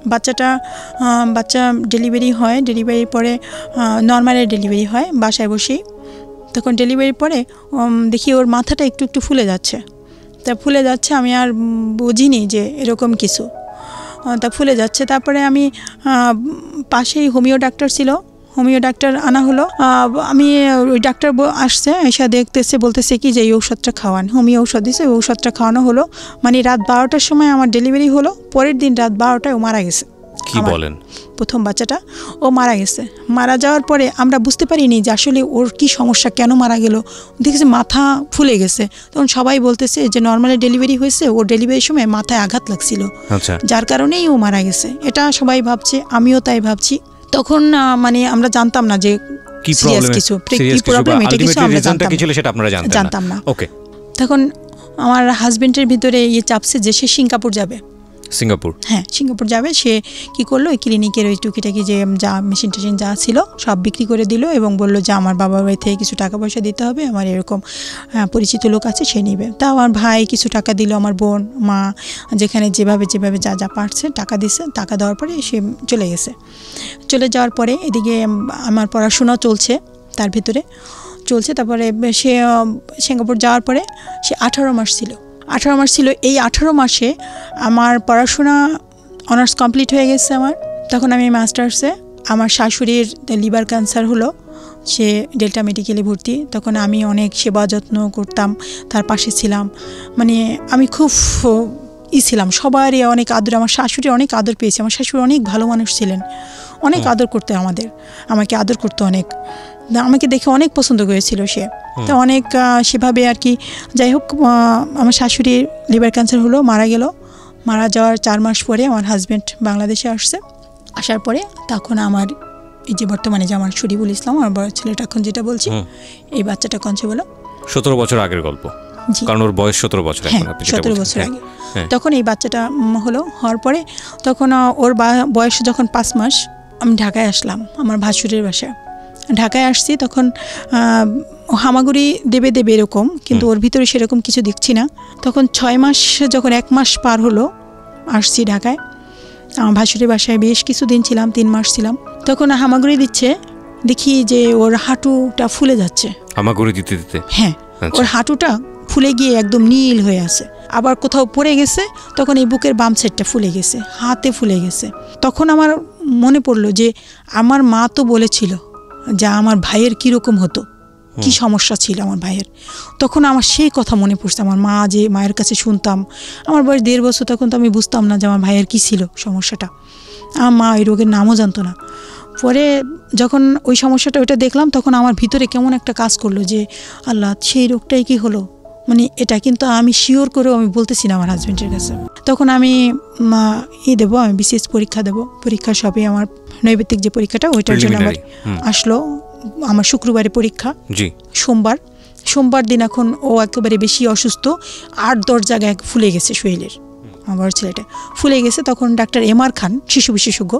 বাচ্চা ডেলিভারি হয়, ডেলিভারির পরে নর্মালের ডেলিভারি হয় বাসায় বসেই। তখন ডেলিভারির পরে দেখি ওর মাথাটা একটু একটু ফুলে যাচ্ছে। তা ফুলে যাচ্ছে, আমি আর বুঝিনি যে এরকম কিছু, তা ফুলে যাচ্ছে। তারপরে আমি পাশেই হোমিও ডাক্তার ছিল, হোমিও ডাক্তার আনা হলো। আমি ওই ডাক্তার আসছে, এসে দেখতেছে, বলতেছে কি যে এই ঔষধটা খাওয়ান, হোমিও ঔষধ দিছে, ওই ঔষধটা খাওয়ানো হলো। মানে রাত 12টার সময় আমার ডেলিভারি হলো, পরের দিন রাত 12টায় ও মারা গেছে। কি বলেন? প্রথম বাচ্চাটা ও মারা গেছে। মারা যাওয়ার পরে আমরা বুঝতে পারিনি যে আসলে ওর কি সমস্যা, কেন মারা গেল। দেখেছি মাথা ফুলে গেছে। তখন সবাই বলতেছে যে নর্মালি ডেলিভারি হয়েছে, ওর ডেলিভারির সময় মাথায় আঘাত লাগছিল, যার কারণেই ও মারা গেছে। এটা সবাই ভাবছে, আমিও তাই ভাবছি। তখন মানে আমরা জানতাম না যে কি প্রবলেম, এটা কিছু আমরা জানতাম না। তখন আমার হাজবেন্ডের ভিতরে চাপছে যে সে সিঙ্গাপুর যাবে। সিঙ্গাপুর যাবে। সে কি করলো, ওই ক্লিনিকের ওই টুকিটাকি যে যা মেশিন টেশিন যা ছিল সব বিক্রি করে দিল এবং বললো যে আমার বাবার বাড়ি থেকে কিছু টাকা পয়সা দিতে হবে, আমার এরকম পরিচিত লোক আছে, সে নিবে। তা আমার ভাই কিছু টাকা দিল, আমার বোন, মা যেখানে যেভাবে যা যা পারছে টাকা দিছে। টাকা দেওয়ার পরে সে চলে গেছে। চলে যাওয়ার পরে এদিকে আমার পড়াশোনা চলছে, তার ভিতরে চলছে। তারপরে সে সিঙ্গাপুর যাওয়ার পরে সে 18 মাস ছিল। এই 18 মাসে আমার পড়াশোনা অনার্স কমপ্লিট হয়ে গেছে আমার, তখন আমি মাস্টার্সে, আমার শাশুড়ির লিভার ক্যান্সার হলো, সে ডেল্টা মেডিকেলে ভর্তি। তখন আমি অনেক সেবা যত্ন করতাম, তার পাশে ছিলাম, মানে আমি খুব ছিলাম, সবারই অনেক আদর, আমার শাশুড়ি অনেক আদর পেয়েছে, আমার শাশুড়ি অনেক ভালো মানুষ ছিলেন, অনেক আদর করতে আমাকে আদর করতো অনেক, আমাকে দেখে অনেক পছন্দ করেছিল সে, তো অনেক সেভাবে আর কি। যাই হোক, আমার শাশুড়ির লিভার ক্যান্সার হলো, মারা গেল। মারা যাওয়ার 4 মাস পরে আমার হাজব্যান্ড বাংলাদেশে আসার পরে তখন আমার এই যে বর্তমানে যে আমার শরীফুল ইসলাম, আমার বড় ছেলেটা এখন যেটা বলছি, এই বাচ্চাটা কনসেপ্ট হলো 17 বছর আগের গল্প, কারণ ওর বয়স 17 বছর, 17 বছর আগে। তখন এই বাচ্চাটা হওয়ার পরে তখন ওর বয়স যখন 5 মাস, আমি ঢাকায় আসলাম, আমার ভাসুরের বাসায় ঢাকায় আসছি। তখন হামাগুড়ি দেবে এরকম, কিন্তু ওর ভিতরে সেরকম কিছু দেখছি না। তখন 6 মাস, যখন 1 মাস পার হলো, আসছি ঢাকায়, আমার ভাসুরের বাসায় বেশ কিছুদিন ছিলাম, 3 মাস ছিলাম। তখন হামাগুড়ি দিচ্ছে, দেখি যে ওর হাঁটুটা ফুলে যাচ্ছে। হামাগুড়ি দিতে দিতে? হ্যাঁ, ওর হাঁটুটা ফুলে গিয়ে একদম নীল হয়ে আছে। আবার কোথাও পড়ে গেছে, তখন এই বুকের বাম সাইডটা ফুলে গেছে, হাতে ফুলে গেছে। তখন আমার মনে পড়লো যে আমার মা তো বলেছিল যে আমার ভাইয়ের কীরকম হতো, কি সমস্যা ছিল আমার ভাইয়ের। তখন আমার সেই কথা মনে পড়ছে, আমার মায়ের কাছে শুনতাম, আমার বয়স 1.5 বছর, তখন তো আমি বুঝতাম না যে আমার ভাইয়ের কী ছিল সমস্যাটা। আমার মা এই রোগের নামও জানতো না। পরে যখন ওই সমস্যাটা ওইটা দেখলাম, তখন আমার ভিতরে কেমন একটা কাজ করলো যে আল্লাহ, সেই রোগটাই কি হলো, মানে এটা কিন্তু আমি শিওর করেও আমি বলতেছি না আমার হাজব্যান্ডের কাছে। তখন আমি দেবো, আমি বিশেষ পরীক্ষা দেবো, পরীক্ষা সবই আমার নৈবেদ্যিক যে পরীক্ষাটা ওইটার জন্য আবার আসলো। আমার শুক্রবারে পরীক্ষা, সোমবার দিন এখন ও একেবারে বেশি অসুস্থ, 8-10 জায়গায় ফুলে গেছে শরীরের, আমার ছেলেটা ফুলে গেছে। তখন ডাক্তার এমআর খান, শিশু বিশেষজ্ঞ,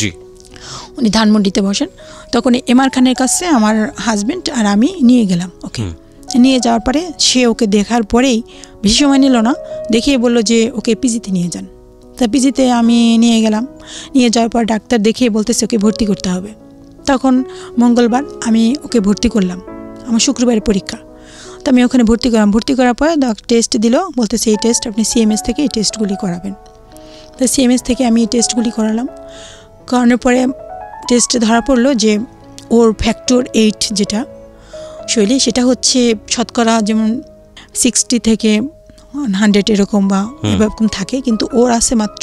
উনি ধানমন্ডিতে বসেন। তখন এমআর খানের কাছে আমার হাজব্যান্ড আর আমি নিয়ে গেলাম ওকে। নিয়ে যাওয়ার পরে সে ওকে দেখার পরেই, বেশি সময় নিল না, দেখিয়ে বললো যে ওকে পিজিতে নিয়ে যান। তা পিজিতে আমি নিয়ে গেলাম, নিয়ে যাওয়ার পর ডাক্তার দেখিয়ে বলতেছে ওকে ভর্তি করতে হবে। তখন মঙ্গলবার আমি ওকে ভর্তি করলাম, আমার শুক্রবারের পরীক্ষা। তো আমি ওখানে ভর্তি করলাম, ভর্তি করার পরে টেস্ট দিল, বলতেছে এই টেস্ট আপনি সিএমএস থেকে এই টেস্টগুলি করাবেন। তো সিএমএস থেকে আমি এই টেস্টগুলি করালাম। করানোর পরে টেস্টে ধরা পড়লো যে ওর ফ্যাক্টর 8 যেটা শৈলী, সেটা হচ্ছে শতকরা যেমন 60 থেকে 100 এরকম বা এরকম থাকে, কিন্তু ওর আছে মাত্র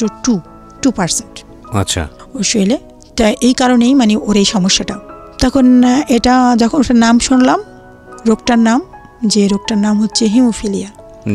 2%। আচ্ছা, ওর শৈলে। তা এই কারণেই মানে ওর এই সমস্যাটা। তখন এটা যখন ওটার নাম শুনলাম, রোগটার নাম হচ্ছে হিমোফিলিয়া।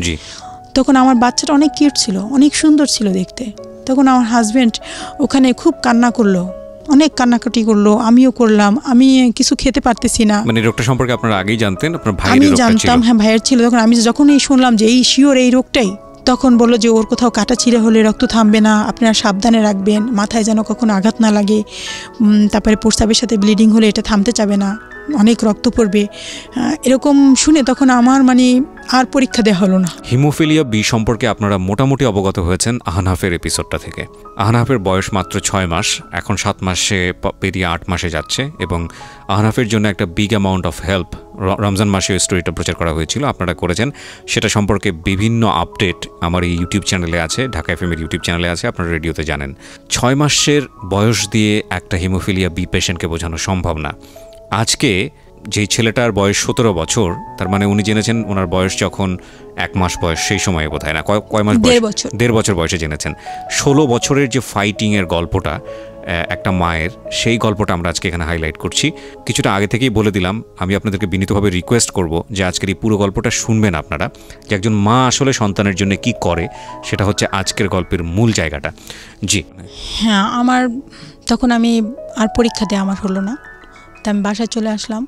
তখন আমার বাচ্চাটা অনেক কিউট ছিল, অনেক সুন্দর ছিল দেখতে। তখন আমার হাজব্যান্ড ওখানে খুব কান্না করলো, অনেক কান্নাকাটি করলো, আমিও করলাম। আমি কিছু খেতে পারতেছি না। মানে রোগটা সম্পর্কে আপনারা আগেই জানতেন? আপনার ভাইয়ের রোগটা ছিল? আমি জানতাম, হ্যাঁ ভাইয়ের ছিল। তখন আমি যখনই শুনলাম যে এই শিওর এই রোগটাই, তখন বললো যে ওর কোথাও কাটা ছিঁড়ে হলে রক্ত থামবে না, আপনারা সাবধানে রাখবেন, মাথায় যেন কখনো আঘাত না লাগে, তারপরে প্রস্রাবের সাথে ব্লিডিং হলে এটা থামতে চাবে না, অনেক রক্ত পড়বে। এরকম শুনে তখন আমার মানে আর পরীক্ষা দেওয়া হলো না। হিমোফিলিয়া বি সম্পর্কে আপনারা মোটামুটি অবগত হয়েছেন আহনাফের এপিসোডটা থেকে। আহনাফের বয়স মাত্র 6 মাস, এখন 7 মাসে পেরিয়ে 8 মাসে যাচ্ছে, এবং আহনাফের জন্য একটা big amount of help Ramzan মাসে স্টোরিটা প্রচার করা হয়েছিল, আপনারা করেছেন। সেটা সম্পর্কে বিভিন্ন আপডেট আমার এই ইউটিউব চ্যানেলে আছে, ঢাকা এফএমের ইউটিউব চ্যানেলে আছে, আপনারা রেডিওতে জানেন। 6 মাসের বয়স দিয়ে একটা হিমোফিলিয়া বি পেশেন্টকে বোঝানো সম্ভব না। আজকে যেই ছেলেটার বয়স 17 বছর, তার মানে উনি জেনেছেন ওনার বয়স যখন 1 মাস বয়স, সেই সময়ে বোধ হয় না, কয় মাস বয়স? 1.5 বছর বয়সে জেনেছেন। 16 বছরের যে ফাইটিংয়ের গল্পটা একটা মায়ের, সেই গল্পটা আমরা আজকে এখানে হাইলাইট করছি। কিছুটা আগে থেকেই বলে দিলাম, আমি আপনাদেরকে বিনীতভাবে রিকোয়েস্ট করব যে আজকের এই পুরো গল্পটা শুনবেন আপনারা, যে একজন মা আসলে সন্তানের জন্য কি করে, সেটা হচ্ছে আজকের গল্পের মূল জায়গাটা। জি হ্যাঁ, আমার তখন আমি আর পরীক্ষা দেওয়া আমার হলো না, তা আমি বাসায় চলে আসলাম।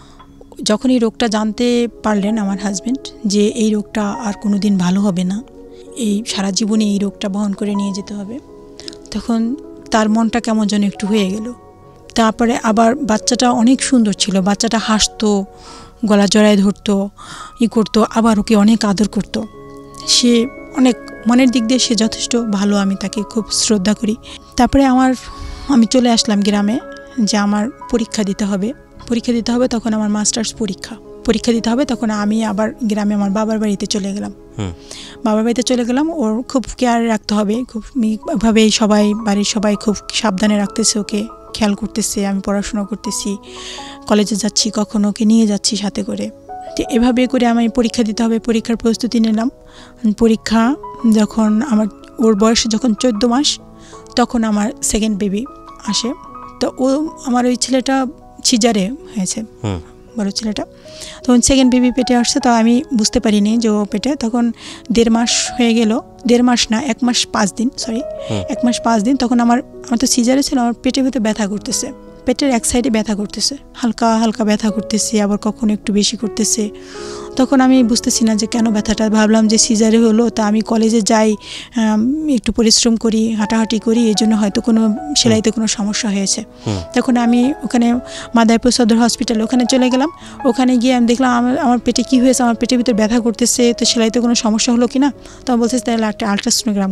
যখন এই রোগটা জানতে পারলেন আমার হাজব্যান্ড যে এই রোগটা আর কোনো দিন ভালো হবে না, এই সারা জীবনে এই রোগটা বহন করে নিয়ে যেতে হবে, তখন তার মনটা কেমন যেন একটু হয়ে গেল। তারপরে আবার বাচ্চাটা অনেক সুন্দর ছিল, বাচ্চাটা হাসতো, গলা জড়ায় ধরতো, করতো, আবার ওকে অনেক আদর করতো। সে অনেক মনের দিক দিয়ে সে যথেষ্ট ভালো, আমি তাকে খুব শ্রদ্ধা করি। তারপরে আমি চলে আসলাম গ্রামে, যে আমার পরীক্ষা দিতে হবে। তখন আমার মাস্টার্স পরীক্ষা দিতে হবে, তখন আমি আবার গ্রামে আমার বাবার বাড়িতে চলে গেলাম। বাবার বাড়িতে চলে গেলাম, ওর খুব কেয়ার রাখতে হবে, খুব এভাবেই সবাই বাড়ির সবাই খুব সাবধানে রাখতেছে, ওকে খেয়াল করতেছে, আমি পড়াশোনা করতেছি, কলেজে যাচ্ছি, কখনো ওকে নিয়ে যাচ্ছি সাথে করে। তো এভাবে করে আমি পরীক্ষা দিতে হবে, পরীক্ষার প্রস্তুতি নিলাম। পরীক্ষা যখন ওর বয়স যখন 14 মাস, তখন আমার সেকেন্ড বেবি আসে। তো আমার ওই ছেলেটা সিজারে হয়েছে, বড় ছেলেটা, তখন সেকেন্ড বেবি পেটে আসছে। তো আমি বুঝতে পারিনি যে ও পেটে, তখন 1.5 মাস হয়ে গেল, 1.5 মাস না, 1 মাস 5 দিন, 1 মাস 5 দিন। তখন আমার তো সিজারে ছিল, আমার পেটের ভিতরে ব্যথা করতেছে, পেটের এক সাইডে ব্যথা করতেছে, হালকা হালকা ব্যথা করতেছে, আবার কখনো একটু বেশি করতেছে। তখন আমি বুঝতেছি না যে কেন ব্যথাটা, ভাবলাম যে সিজারে হলো, তা আমি কলেজে যাই, একটু পরিশ্রম করি, হাঁটাহাঁটি করি, এই জন্য হয়তো কোনো সেলাইতে কোনো সমস্যা হয়েছে। তখন আমি ওখানে মাদারীপুর সদর হসপিটাল ওখানে চলে গেলাম। ওখানে গিয়ে আমি দেখলাম আমার পেটে কী হয়েছে, আমার পেটের ভিতরে ব্যথা করতেছে, তো সেলাইতে কোনো সমস্যা হলো কি না। তখন বলতেছে তাহলে একটা আলট্রাসোনোগ্রাম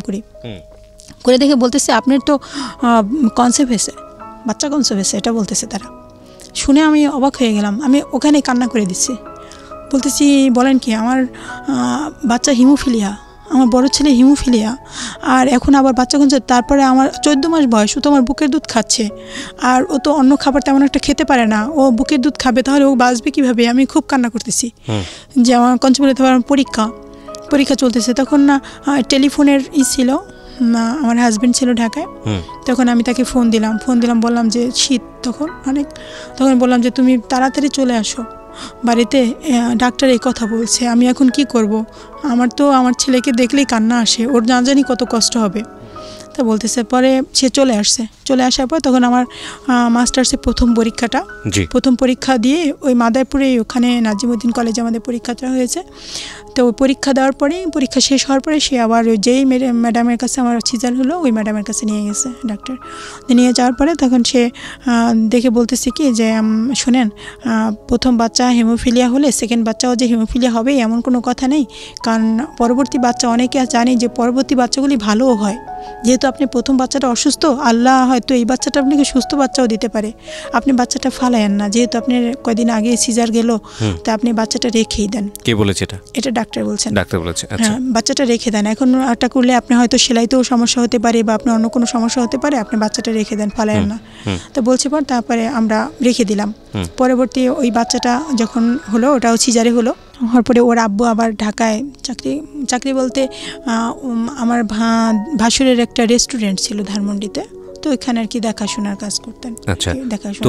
করে দেখে বলতেছে আপনার তো কনসেপ্ট হয়েছে, বাচ্চা কনসেপ্ট হয়েছে, এটা বলতেছে তারা। শুনে আমি অবাক হয়ে গেলাম, আমি ওখানে কান্না করে দিচ্ছি, বলতেছি বলেন কি, আমার বাচ্চা হিমোফিলিয়া, আমার বড় ছেলে হিমোফিলিয়া, আর এখন আবার বাচ্চা কনসেপ্ট, তারপরে আমার 14 মাস বয়স, ও তো আমার বুকের দুধ খাচ্ছে, আর ও তো অন্য খাবার তেমন একটা খেতে পারে না, ও বুকের দুধ খাবে, তাহলে ও বাঁচবে কীভাবে। আমি খুব কান্না করতেছি যে আমার কনসেপ্ট পরীক্ষা চলতেছে। তখন না টেলিফোনের ছিল, আমার হাজব্যান্ড ছিল ঢাকায়, তখন আমি তাকে ফোন দিলাম, বললাম যে শীত তখন অনেক, তখন বললাম যে তুমি তাড়াতাড়ি চলে আসো বাড়িতে, ডাক্তার এই কথা বলছে, আমি এখন কি করব, আমার ছেলেকে দেখলেই কান্না আসে, ওর না জানি কত কষ্ট হবে। তা বলতেছে, পরে সে চলে আসার পর তখন আমার মাস্টার্সের প্রথম পরীক্ষা দিয়ে ওই মাদারীপুরে ওখানে নাজিমুদ্দিন কলেজে আমাদের পরীক্ষাটা হয়েছে। তো ওই পরীক্ষা দেওয়ার পরেই, পরীক্ষা শেষ হওয়ার পরে সে আবার যেই ম্যাডামের কাছে আমার সিজার হলো, ওই ম্যাডামের কাছে নিয়ে গেছে ডাক্তার। নিয়ে যাওয়ার পরে তখন সে দেখে বলতেছে কি যে শোনেন, প্রথম বাচ্চা হিমোফিলিয়া হলে সেকেন্ড বাচ্চাও যে হিমোফিলিয়া হবে এমন কোনো কথা নেই, কারণ পরবর্তী বাচ্চা অনেকে জানে যে পরবর্তী বাচ্চাগুলি ভালোও হয়, যেহেতু আপনি প্রথম বাচ্চাটা অসুস্থ, আল্লাহ হয়তো এই বাচ্চাটা আপনাকে সুস্থ বাচ্চাও দিতে পারে, আপনি বাচ্চাটা ফালায়েন না, যেহেতু আপনার কয়দিন আগে সিজার গেল, তা আপনি বাচ্চাটা রেখেই দেন। কে বলেছে এটা? ডাক্তার বলছেন। আচ্ছা, বাচ্চাটা রেখে দেন, এখন একটা করলে আপনি হয়তো সেলাইতেও সমস্যা হতে পারে, বা আপনার অন্য কোনো সমস্যা হতে পারে, আপনি বাচ্চাটা রেখে দেন, ফালায়েন না। তো বলছে পর, তারপরে আমরা রেখে দিলাম। পরবর্তী ওই বাচ্চাটা যখন হলো, ওটাও সিজারে হলো, হওয়ার পরে ওর আব্বু আবার ঢাকায় চাকরি বলতে আমার ভাসুরের একটা রেস্টুরেন্ট ছিল ধানমন্ডিতে, তো এখানে আর কি দেখাশোনার কাজ করতেন। আচ্ছা, তো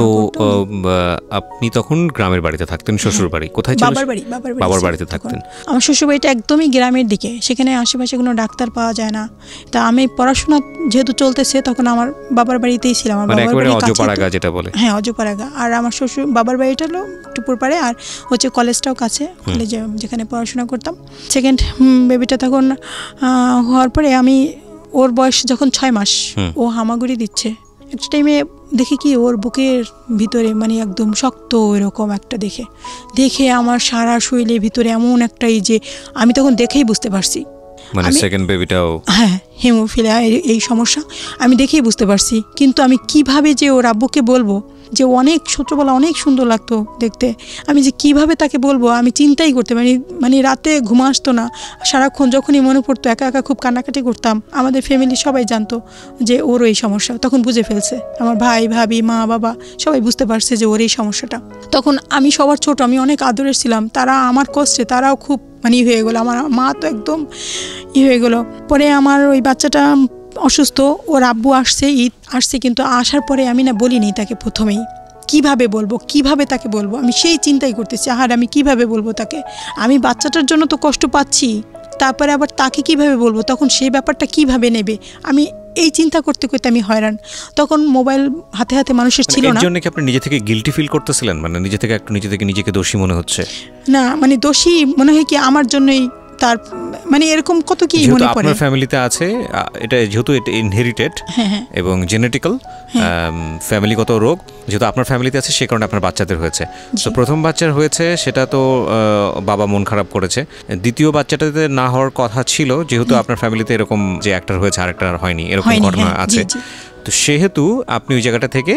আপনি তখন গ্রামের বাড়িতে থাকতেন, শ্বশুর বাড়ি কোথায় ছিল? বাবার বাড়িতে থাকতেন। আমার শ্বশুর বাড়িটা একদমই গ্রামের দিকে, সেখানে আশেপাশে কোনো ডাক্তার পাওয়া যায় না। তা আমি পড়াশোনা যেহেতু চলতেছে, তখন আমার বাবার বাড়িতেই ছিলাম। আমার বাবার বাড়ি অজপাড়াগা, যেটা বলে, হ্যাঁ অজপাড়াগা। আর আমার বাবার বাড়িটা হলো টুপুর পাড়ে, আর হচ্ছে কলেজটাও কাছে, কলেজে যেখানে পড়াশোনা করতাম। সেকেন্ড বেবিটা তখন হওয়ার পরে ওর বয়স যখন 6 মাস, ও হামাগুড়ি দিচ্ছে। একটা টাইমে দেখি কি ওর বুকের ভিতরে মানে একদম শক্ত এরকম একটা দেখে আমার সারা শরীরের ভিতরে এমন একটা, এই যে আমি তখন দেখেই বুঝতে পারছি, মানে সেকেন্ড বেবিটাও হিমোফিলিয়া এই সমস্যা আমি দেখেই বুঝতে পারছি। কিন্তু আমি কিভাবে যে ওর আব্বুকে বলবো, যে অনেক ছোটবেলা অনেক সুন্দর লাগতো দেখতে, আমি যে কিভাবে তাকে বলবো আমি চিন্তাই করতে পারি, মানে রাতে ঘুম আসতো না, সারাক্ষণ যখনই মনে পড়তো একা একা খুব কান্নাকাটি করতাম। আমাদের ফ্যামিলি সবাই জানতো যে ওর এই সমস্যা, তখন বুঝে ফেলছে, আমার ভাই ভাবি মা বাবা সবাই বুঝতে পারছে যে ওর এই সমস্যাটা। তখন আমি সবার ছোট, আমি অনেক আদরের ছিলাম, তারা আমার কষ্টে তারাও খুব মানে হয়ে গেলো, আমার মা তো একদম হয়ে গেলো। পরে আমার ওই বাচ্চাটা অসুস্থ, ওর আব্বু আসছে, কিন্তু আসার পরে আমি না বলিনি তাকে প্রথমেই, কিভাবে তাকে বলবো, আমি সেই চিন্তাই করতেছি, আমি কিভাবে বলবো তাকে, আমি বাচ্চাটার জন্য তো কষ্ট পাচ্ছি, তারপরে আবার তাকে কিভাবে বলবো, তখন সেই ব্যাপারটা কিভাবে নেবে, আমি এই চিন্তা করতে করতে আমি হয়রান। তখন মোবাইল হাতে মানুষের ছিল না। এর জন্য কি আপনি নিজে থেকে গিল্টি ফিল করতেছিলেন, মানে নিজে থেকে নিজেকে দোষী মনে হচ্ছে? না, মানে দোষী মনে হয় কি আমার জন্যই, তার মানে এরকম কত কি মনে পড়ে। আপনার ফ্যামিলিতে আছে এটা, যেহেতু এটা ইনহেরিটেড এবং জেনেটিক্যাল ফ্যামিলিগত রোগ, যেহেতু আপনার ফ্যামিলিতে আছে সে কারণে আপনার বাচ্চাদের হয়েছে। তো প্রথম বাচ্চার হয়েছে, সেটা তো বাবা মন খারাপ করেছে। দ্বিতীয় বাচ্চাটাতে না হওয়ার কথা ছিল, যেহেতু আপনার ফ্যামিলিতে এরকম যে একটা হয়েছে আরেকটা হয়নি, এরকম ঘটনা আছে। তো সেহেতু আপনি ওই জায়গাটা থেকে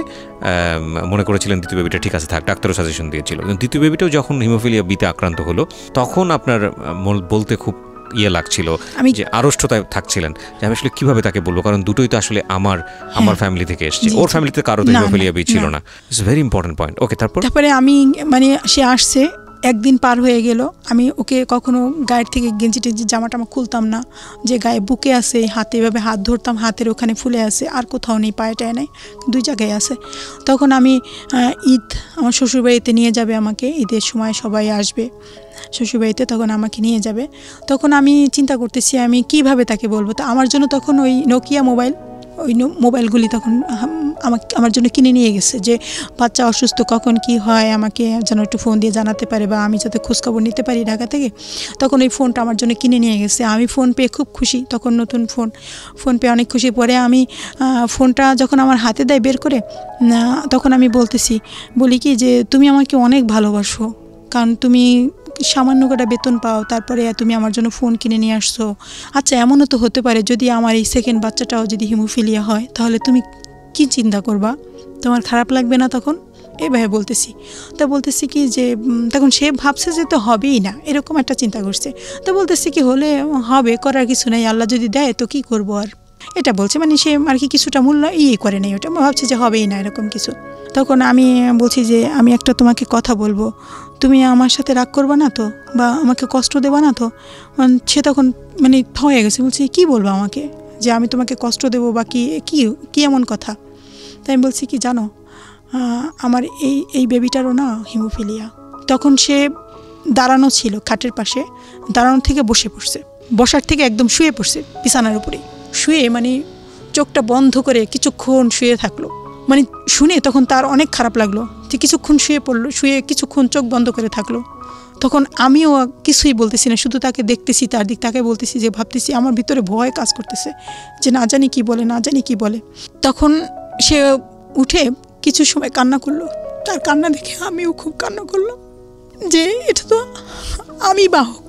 মনে করেছিলেন দ্বিতীয় বেবিটা ঠিক আছে থাক, ডাক্তারও সাজেশন দিয়েছিল। কিন্তু দ্বিতীয় বেবিটাও যখন হিমোফিলিয়া বিতে আক্রান্ত হলো তখন আপনার বলতে খুব লাগছিল, যে আড়ষ্টতায় থাকছিলেন যে আমি আসলে কিভাবে তাকে বলবো, কারণ দুটোই তো আসলে আমার ফ্যামিলি থেকে এসছে, ওর ফ্যামিলিতে কারো তো হিমোফিলিয়া বি ছিল না। It's very important point. Okay, তারপরে আমি মানে সে আসছে, একদিন পার হয়ে গেল, আমি ওকে কখনো গায়ের থেকে গেঞ্জি টেঞ্জি জামাটা আমার খুলতাম না, যে গায়ে বুকে আছে, হাতে এভাবে হাত ধরতাম, হাতের ওখানে ফুলে আছে, আর কোথাও নেই, পায়ে টায়ে নেই, 2 জায়গায় আছে। তখন আমি ঈদ আমার শ্বশুরবাড়িতে নিয়ে যাবে আমাকে, ঈদের সময় সবাই আসবে শ্বশুরবাড়িতে, তখন আমাকে নিয়ে যাবে। তখন আমি চিন্তা করতেছি আমি কিভাবে তাকে বলবো। তো আমার জন্য তখন ওই নোকিয়া মোবাইলগুলি তখন আমার জন্য কিনে নিয়ে গেছে, যে বাচ্চা অসুস্থ কখন কি হয় আমাকে যেন একটু ফোন দিয়ে জানাতে পারে, বা আমি যাতে খোঁজখবর নিতে পারি ঢাকা থেকে। তখন ওই ফোনটা আমার জন্য কিনে নিয়ে গেছে। আমি ফোন পেয়ে খুব খুশি, তখন নতুন ফোন পেয়ে অনেক খুশি। পরে আমি ফোনটা যখন আমার হাতে দেয় বের করে, তখন আমি বলি কি যে তুমি আমাকে অনেক ভালোবাসো, কারণ তুমি সামান্য কটা বেতন পাও, তারপরে তুমি আমার জন্য ফোন কিনে নিয়ে আসছো। আচ্ছা, এমনও তো হতে পারে যদি আমার এই সেকেন্ড বাচ্চাটাও যদি হিমোফিলিয়া হয়, তাহলে তুমি কি চিন্তা করবা, তোমার খারাপ লাগবে না? তখন এইভাবে বলতেছি কি যে তখন সে ভাবছে যে তো হবেই না, এরকম একটা চিন্তা করছে। তো বলতেছি কি হলে হবে, করার কিছু নাই, আল্লাহ যদি দেয় তো কি করবো আর, এটা বলছে। মানে সে আর কি কিছুটা মূল্য করে নাই, ওটা ভাবছে যে হবেই না এরকম কিছু। তখন আমি বলছি যে আমি একটা তোমাকে কথা বলবো, তুমি আমার সাথে রাগ করবা না তো, বা আমাকে কষ্ট দেবা না তো? সে তখন মানে হয়ে গেছে, বলছি কি বলবো আমাকে, যে আমি তোমাকে কষ্ট দেবো বা কি এমন কথা? তাই আমি বলছি কি জানো, আমার এই বেবিটারও না হিমোফিলিয়া। তখন সে দাঁড়ানো ছিল খাটের পাশে, দাঁড়ানো থেকে বসার থেকে একদম শুয়ে পড়ছে বিছানার উপরে, শুয়ে মানে চোখটা বন্ধ করে কিছুক্ষণ শুয়ে থাকলো। মানে শুনে তখন তার অনেক খারাপ লাগলো, যে কিছুক্ষণ শুয়ে কিছুক্ষণ চোখ বন্ধ করে থাকলো। তখন আমিও কিছুই বলতেছি না, শুধু তাকে দেখতেছি, তার দিক তাকে বলতেছি, যে ভাবতেছি আমার ভিতরে ভয় কাজ করতেছে, যে না জানি কি বলে। তখন সে উঠে কিছু সময় কান্না করলো, তার কান্না দেখে আমিও খুব কান্না করলাম, যে এটা তো আমি বাহক,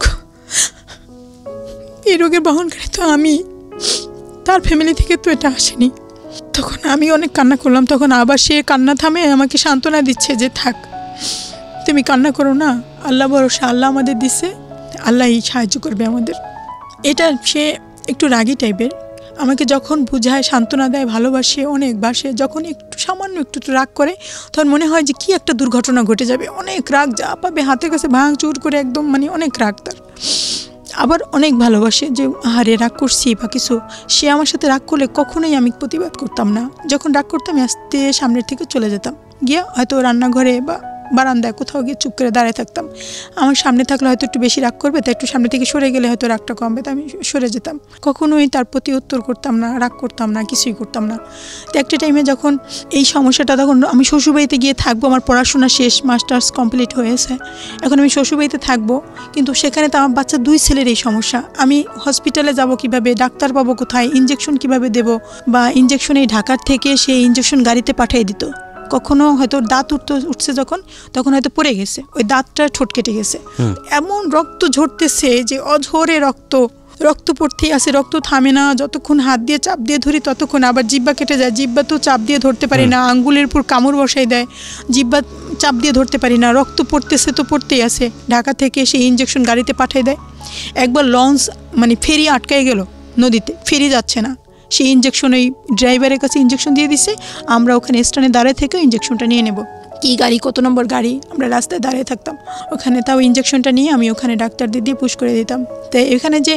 এই রোগের বহনকারী তো আমি, তার ফ্যামিলি থেকে তো এটা আসেনি। তখন আমি অনেক কান্না করলাম। তখন আবার সে কান্না থামে আমাকে সান্ত্বনা দিচ্ছে, যে থাক তুমি কান্না করো না, আল্লাহ ভরসা, আল্লাহ আমাদের দিচ্ছে, আল্লাহই সাহায্য করবে আমাদের। এটা সে একটু রাগী টাইপের, আমাকে যখন বুঝায়, সান্ত্বনা দেয়, ভালোবাসে, অনেক বাসে। যখন সামান্য একটু রাগ করে, তখন মনে হয় যে কি একটা দুর্ঘটনা ঘটে যাবে, অনেক রাগ, যা পাবে হাতের কাছে ভাঙচুর করে একদম, মানে অনেক রাগ তার। আবার অনেক ভালোবাসে, যে আহারে রাগ করছি বা কিছু। সে আমার সাথে রাগ করলে কখনোই আমি প্রতিবাদ করতাম না, যখন রাগ করতাম আস্তে সামনের থেকে চলে যেতাম, গিয়ে হয়তো রান্নাঘরে বা বারান্দায় কোথাও গিয়ে চুপ করে দাঁড়িয়ে থাকতাম। আমার সামনে থাকলে হয়তো একটু বেশি রাগ করবে, তাই একটু সামনে থেকে সরে গেলে হয়তো রাগটা কমবে, তাই আমি সরে যেতাম। কখনোই তার প্রতি উত্তর করতাম না, রাগ করতাম না, কিছুই করতাম না। তো একটা টাইমে যখন এই সমস্যাটা, তখন আমি শ্বশুরবাড়িতে গিয়ে থাকবো, আমার পড়াশোনা শেষ, মাস্টার্স কমপ্লিট হয়েছে, এখন আমি শ্বশুরবাড়িতে থাকবো। কিন্তু সেখানে তো আমার বাচ্চা 2 ছেলের এই সমস্যা, আমি হসপিটালে যাব কিভাবে, ডাক্তার পাবো কোথায়, ইঞ্জেকশন কিভাবে দেব, বা ইঞ্জেকশন এই ঢাকার থেকে সেই ইঞ্জেকশন গাড়িতে পাঠিয়ে দিত। কখনো হয়তো দাঁত উঠছে তখন হয়তো পড়ে গেছে, ওই দাঁতটা ঠোঁট কেটে গেছে, এমন রক্ত ঝরতেছে যে অঝরে রক্ত পড়তেই আছে, রক্ত থামে না। যতক্ষণ হাত দিয়ে চাপ দিয়ে ধরি ততক্ষণ আবার জিব্বা কেটে যায়, জিব্বা তো চাপ দিয়ে ধরতে পারি না, আঙ্গুলের উপর কামড় বসাই দেয়, জিব্বা চাপ দিয়ে ধরতে পারি না, রক্ত পড়তেছে তো পড়তেই আছে। ঢাকা থেকে সেই ইঞ্জেকশন গাড়িতে পাঠিয়ে দেয়। একবার লঞ্চ মানে ফেরি আটকায় গেল নদীতে, ফেরি যাচ্ছে না, সেই ইঞ্জেকশন ওই ড্রাইভারের কাছে ইঞ্জেকশন দিয়ে দিচ্ছে, আমরা ওখানে স্ট্যান্ডে দাঁড়িয়ে থেকে ইঞ্জেকশনটা নিয়ে নেব। কী গাড়ি, কত নম্বর গাড়ি, আমরা রাস্তায় দাঁড়িয়ে থাকতাম ওখানে, তাও ইঞ্জেকশনটা নিয়ে আমি ওখানে ডাক্তারদের দিয়ে পুশ করে দিতাম। তাই এখানে যে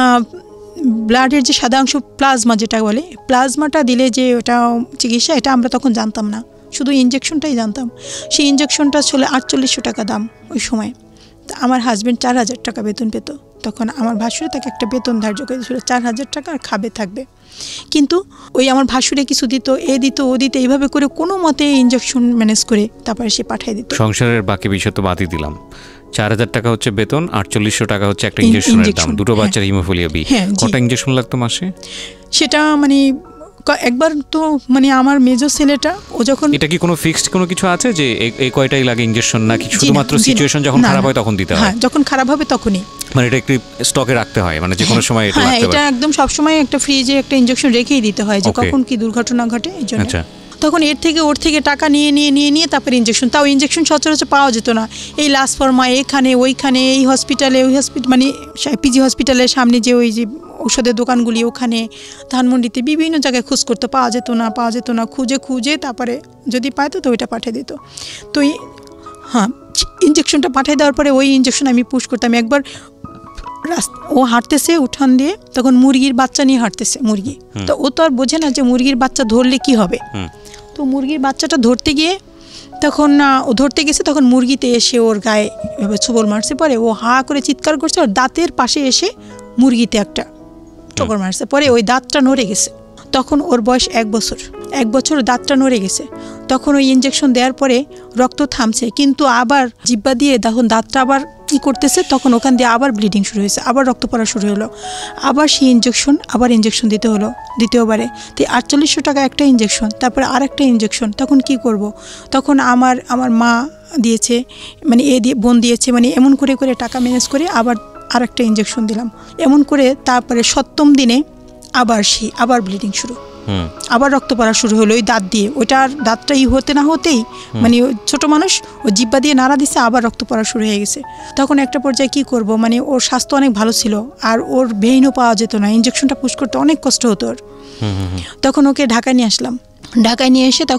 ব্লাডের যে সাদা অংশ প্লাজমা যেটা বলে, প্লাজমাটা দিলে যে ওটা চিকিৎসা, এটা আমরা তখন জানতাম না, শুধু ইঞ্জেকশনটাই জানতাম। সেই ইঞ্জেকশনটা ছিল 4800 টাকা দাম ওই সময়। আমার হাজব্যান্ড 4000 টাকা বেতন পেত। তখন আমার ভাসুরে তাকে একটা বেতন ধার্য করে দিয়েছিল 4000 টাকা, আর খাবে থাকবে। কিন্তু ওই আমার ভাসুরে কিছু দিত, দিত, ও দিত, এইভাবে করে কোনো মতে ইঞ্জেকশন ম্যানেজ করে তারপরে সে পাঠিয়ে দিত। সংসারের বাকি বিষয় তো বাদই দিলাম, 4000 টাকা হচ্ছে বেতন, 4800 টাকা হচ্ছে একটা ইঞ্জেকশনের দাম, দুটো বাচ্চার হিমোফিলিয়া বি। কটা ইঞ্জেকশন লাগতো মাসে? সেটা মানে একবার তো মানে আমার মেজর ছেলেটা ও যখন, এটা কি কোনো ফিক্সড কোনো কিছু আছে যে এই কয়টাই লাগে ইনজেকশন, নাকি শুধুমাত্র সিচুয়েশন যখন খারাপ হয় তখন দিতে হয়? হ্যাঁ, যখন খারাপ হবে তখনই, মানে এটা একটু স্টকে রাখতে হয়, মানে যে কোনো সময় এটা হ্যাঁ, লাগতে পারে। এটা একদম সব সময় একটা ফ্রিজে একটা ইনজেকশন রেখেই দিতে হয় যে কখন কি দুর্ঘটনা ঘটে এই জন্য। আচ্ছা, তখন ওর থেকে টাকা নিয়ে তারপরে ইনজেকশন, তাও ইনজেকশন সচরাচর পাওয়া যেত না। এই লাস্ট ফর্মা এখানে ওইখানে, এই হসপিটালে ওই হসপিটাল, মানে পিজি হসপিটালের সামনে যে ওই যে ঔষধের দোকানগুলি, ওখানে ধানমন্ডিতে বিভিন্ন জায়গায় খোঁজ করতে পাওয়া যেত না, খুঁজে তারপরে যদি পাইতো তো ওইটা পাঠিয়ে দিত। তো হ্যাঁ, ইনজেকশনটা পাঠিয়ে দেওয়ার পরে ওই ইনজেকশন আমি পুশ করতাম। একবার ও হাঁটতেছে উঠান দিয়ে, তখন মুরগির বাচ্চা নিয়ে হাঁটতেছে মুরগি, তো ও তো আর বোঝে না যে মুরগির বাচ্চা ধরলে কি হবে। তো মুরগির বাচ্চাটা ধরতে গিয়ে তখন ও ধরতে গেছে, তখন মুরগিতে এসে ওর গায়ে এভাবে ছোবল মারছে। পরে ও হা করে চিৎকার করছে, ওর দাঁতের পাশে এসে মুরগিতে একটা ঠোকর মারছে। পরে ওই দাঁতটা নড়ে গেছে। তখন ওর বয়স 1 বছর, দাঁতটা নড়ে গেছে। তখন ওই ইনজেকশন দেওয়ার পরে রক্ত থামছে, কিন্তু আবার জিব্বা দিয়ে তখন দাঁতটা আবার কী করতেছে, তখন ওখান দিয়ে আবার ব্লিডিং শুরু হয়েছে, আবার রক্ত পড়া শুরু হলো। আবার সেই ইনজেকশন দিতে হলো দ্বিতীয়বারে। তো 4800 টাকা একটা ইনজেকশন, তারপরে আরেকটা ইনজেকশন। তখন কি করব? তখন আমার মা দিয়েছে, মানে বোন দিয়েছে, মানে এমন করে টাকা ম্যানেজ করে আবার আরেকটা ইনজেকশন দিলাম। এমন করে তারপরে 7ম দিনে আবার ব্লিডিং শুরু, আবার রক্ত পড়া শুরু হলো ওই দাঁত দিয়ে। ওইটার দাঁতটা হতে না হতেই, মানে ছোট মানুষ, ও জিব্বা দিয়ে নাড়া দিছে, আবার রক্ত পড়া শুরু হয়ে গেছে। তখন একটা পর্যায়ে কি করব, মানে ওর স্বাস্থ্য অনেক ভালো ছিল, আর ওর ভেইনও পাওয়া যেত না, ইনজেকশনটা পুশ করতে অনেক কষ্ট হতো ওর। তখন ওকে ঢাকায় নিয়ে আসলাম। ঢাকায় নিয়ে এসে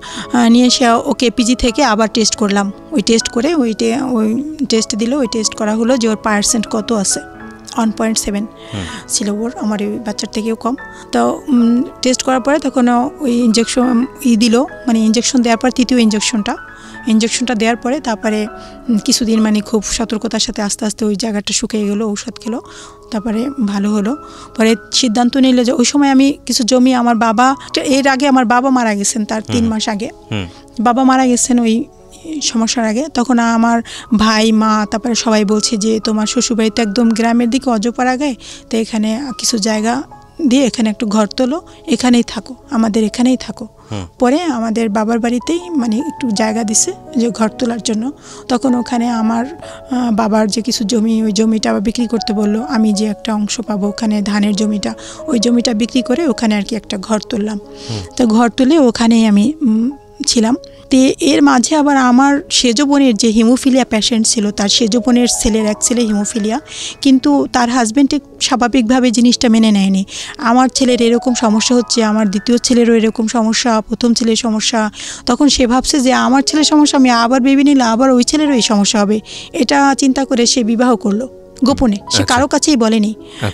ওকে পিজি থেকে আবার টেস্ট করলাম। ওই টেস্ট করে ওই টেস্ট দিল। ওই টেস্ট করা হলো যে ওর পার্সেন্ট কত আছে, 1.7 ছিল ওর, আমার ওই বাচ্চার থেকেও কম। তো টেস্ট করার পরে তখন ওই ইনজেকশন দিল, মানে ইনজেকশন দেওয়ার পর তৃতীয় ইনজেকশনটা দেওয়ার পরে তারপরে কিছুদিন মানে খুব সতর্কতার সাথে আস্তে আস্তে ওই জায়গাটা শুকিয়ে গেলো, ঔষধ খেলো, তারপরে ভালো হলো। পরে সিদ্ধান্ত নিল যে ওই সময় আমি কিছু জমি, আমার বাবা, এর আগে আমার বাবা মারা গেছেন, তার 3 মাস আগে বাবা মারা গেছেন ওই সমস্যার আগে। তখন আমার ভাই, মা, তারপরে সবাই বলছে যে তোমার শ্বশুরবাড়ি তো একদম গ্রামের দিকে, অজপাড়া গায়ে, তো এখানে কিছু জায়গা দিয়ে এখানে একটু ঘর তোলো, এখানেই থাকো, আমাদের এখানেই থাকো। পরে আমাদের বাবার বাড়িতেই মানে একটু জায়গা দিছে যে ঘর তোলার জন্য। তখন ওখানে আমার বাবার যে কিছু জমি, ওই জমিটা আবার বিক্রি করতে বললো। আমি যে একটা অংশ পাবো ওখানে ধানের জমিটা, ওই জমিটা বিক্রি করে ওখানে আর কি একটা ঘর তুললাম। তো ঘর তুলে ওখানেই আমি ছিলাম। তো এর মাঝে আবার আমার সেজ বোনের যে হিমোফিলিয়া পেশেন্ট ছিল, তার সেজ বোনের এক ছেলে হিমোফিলিয়া, কিন্তু তার হাজব্যান্ড স্বাভাবিকভাবে জিনিসটা মেনে নেয়নি। আমার ছেলের এরকম সমস্যা হচ্ছে, আমার দ্বিতীয় ছেলেরও এরকম সমস্যা, প্রথম ছেলের সমস্যা। তখন সে ভাবছে যে আমার ছেলের সমস্যা, আমি আবার বেবি নিলে আবার ওই ছেলেরও এই সমস্যা হবে। এটা চিন্তা করে সে বিবাহ করলো গোপনে, সে কারো কাছেই বলেনি।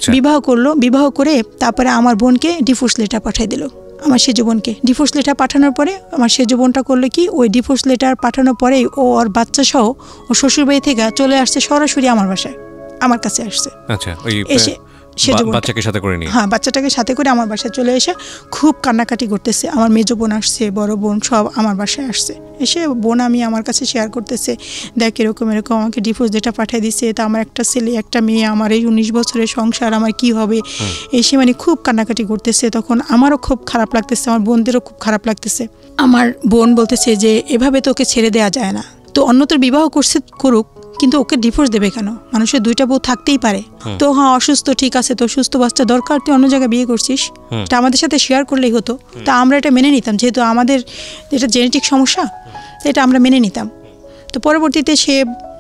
বিবাহ করে তারপরে আমার বোনকে ডিভোর্স লেটার পাঠিয়ে দিল। আমার সেজ বোনকে ডিভোর্স লেটার পাঠানোর পরে আমার সেজ বোনটা করলো কি, ওই ডিভোর্স লেটার পাঠানোর পরেই ও আর বাচ্চা সহ ও শ্বশুরবাড়ি থেকে চলে আসছে সরাসরি আমার বাসায়, আমার কাছে আসছে। আচ্ছা, ওই এসে বাচ্চাকে সাথে করে নিয়ে, হ্যাঁ, বাচ্চাটাকে সাথে করে আমার বাসায় চলে এসে খুব কান্নাকাটি করতেছে। আমার মেজ বোন আসছে, বড় বোন, সব আমার বাসায় আসছে। এসে বোন আমি আমার কাছে শেয়ার করতেছে, দেখ এরকম আমাকে ডিভোর্স লেটার পাঠিয়ে দিচ্ছে, তা আমার একটা ছেলে একটা মেয়ে, আমার এই 19 বছরের সংসার, আমার কি হবে। এসে মানে খুব কান্নাকাটি করতেছে। তখন আমারও খুব খারাপ লাগতেছে, আমার বোনদেরও খুব খারাপ লাগতেছে। আমার বোন বলতেছে যে এভাবে তো ওকে ছেড়ে দেওয়া যায় না, তো অন্যত্র বিবাহ করুক, কিন্তু ওকে ডিভোর্স দেবে কেন? মানুষের 2টা বউ থাকতেই পারে। তো হ্যাঁ, অসুস্থ, ঠিক আছে, তো সুস্থ বাচ্চা দরকার, তুই অন্য জায়গায় বিয়ে করছিস, এটা আমাদের সাথে শেয়ার করলেই হতো। তা আমরা এটা মেনে নিতাম, যেহেতু আমাদের এটা জেনেটিক সমস্যা, এটা আমরা মেনে নিতাম। তো পরবর্তীতে সে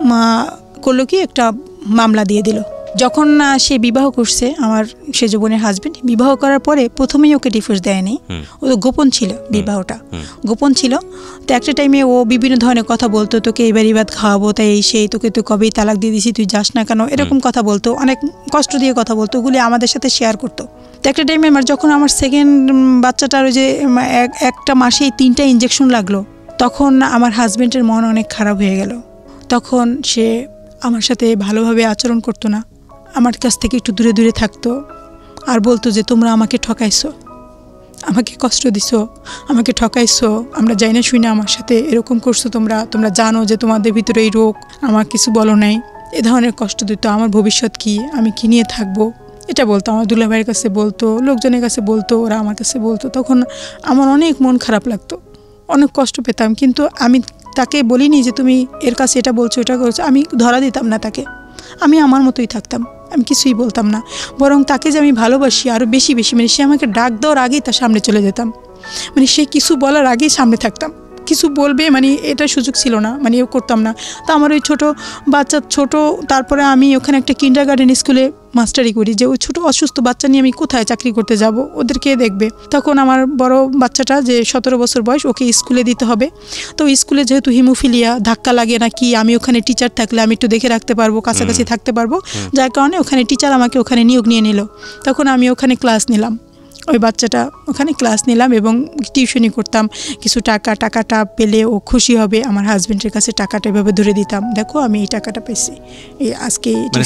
করলো কি, একটা মামলা দিয়ে দিল। যখন সে বিবাহ করছে, আমার সেজ বোনের হাজবেন্ড বিবাহ করার পরে প্রথমেই ওকে ডিভোর্স দেয়নি, ও তো গোপন ছিল, বিবাহটা গোপন ছিল। তো একটা টাইমে ও বিভিন্ন ধরনের কথা বলতো, তোকে এবার খাওয়াবো, তাই সেই, তোকে তো কবেই তালাক দিয়ে দিছি, তুই যাস না কেন, এরকম কথা বলতো, অনেক কষ্ট দিয়ে কথা বলতো, ওগুলি আমাদের সাথে শেয়ার করতো। তো একটা টাইমে যখন আমার সেকেন্ড বাচ্চাটার ওই যে একটা মাসেই 3টা ইনজেকশন লাগলো, তখন আমার হাজবেন্ডের মন অনেক খারাপ হয়ে গেল। তখন সে আমার সাথে ভালোভাবে আচরণ করতো না, আমার কাছ থেকে একটু দূরে দূরে থাকতো, আর বলতো যে তোমরা আমাকে ঠকাইছো, আমাকে কষ্ট দিছো, আমাকে ঠকাইছো, আমরা যাই না শুই না আমার সাথে এরকম করছো, তোমরা জানো যে তোমাদের ভিতরে এই রোগ, আমার কিছু বলো নাই, এ ধরনের কষ্ট দিত। আমার ভবিষ্যৎ কি, আমি কি নিয়ে থাকবো, এটা বলতো, আমার দুলাভাইয়ের কাছে বলতো, লোকজনের কাছে বলতো, ওরা আমার কাছে বলতো। তখন আমার অনেক মন খারাপ লাগতো, অনেক কষ্ট পেতাম। কিন্তু আমি তাকে বলিনি যে তুমি এর কাছে এটা বলছো, এটা করছো, আমি ধরা দিতাম না তাকে। আমি আমার মতোই থাকতাম, আমি কিছুই বলতাম না। বরং তাকে যে আমি ভালোবাসি আরও বেশি বেশি, মানে সে আমাকে ডাক দেওয়ার আগেই তার সামনে চলে যেতাম, মানে সে কিছু বলার আগেই সামনে থাকতাম। কিছু বলবে মানে এটা সুযোগ ছিল না, মানে করতাম না। তো আমার ওই ছোটো বাচ্চা ছোটো, তারপরে আমি ওখানে একটা কিন্ডারগার্টেন স্কুলে মাস্টারি করি, যে ওই ছোটো অসুস্থ বাচ্চা নিয়ে আমি কোথায় চাকরি করতে যাব, ওদেরকে দেখবে। তখন আমার বড় বাচ্চাটা যে 17 বছর বয়স, ওকে স্কুলে দিতে হবে। তো স্কুলে যেহেতু হিমোফিলিয়া, ধাক্কা লাগে না কি, আমি ওখানে টিচার থাকলে আমি একটু দেখে রাখতে পারবো, কাছাকাছি থাকতে পারবো, যার কারণে ওখানে টিচার আমাকে ওখানে নিয়োগ নিয়ে নিল। তখন আমি ওখানে ক্লাস নিলাম, ওই বাচ্চাটা ওখানে ক্লাস নিলাম এবং টিউশনি করতাম। কিছু টাকাটা পেলে ও খুশি হবে। আমার হাজবেন্ডের কাছে টাকাটা এভাবে ধরে দিতাম, দেখো আমি এই টাকাটা পেয়েছি, এই আজকে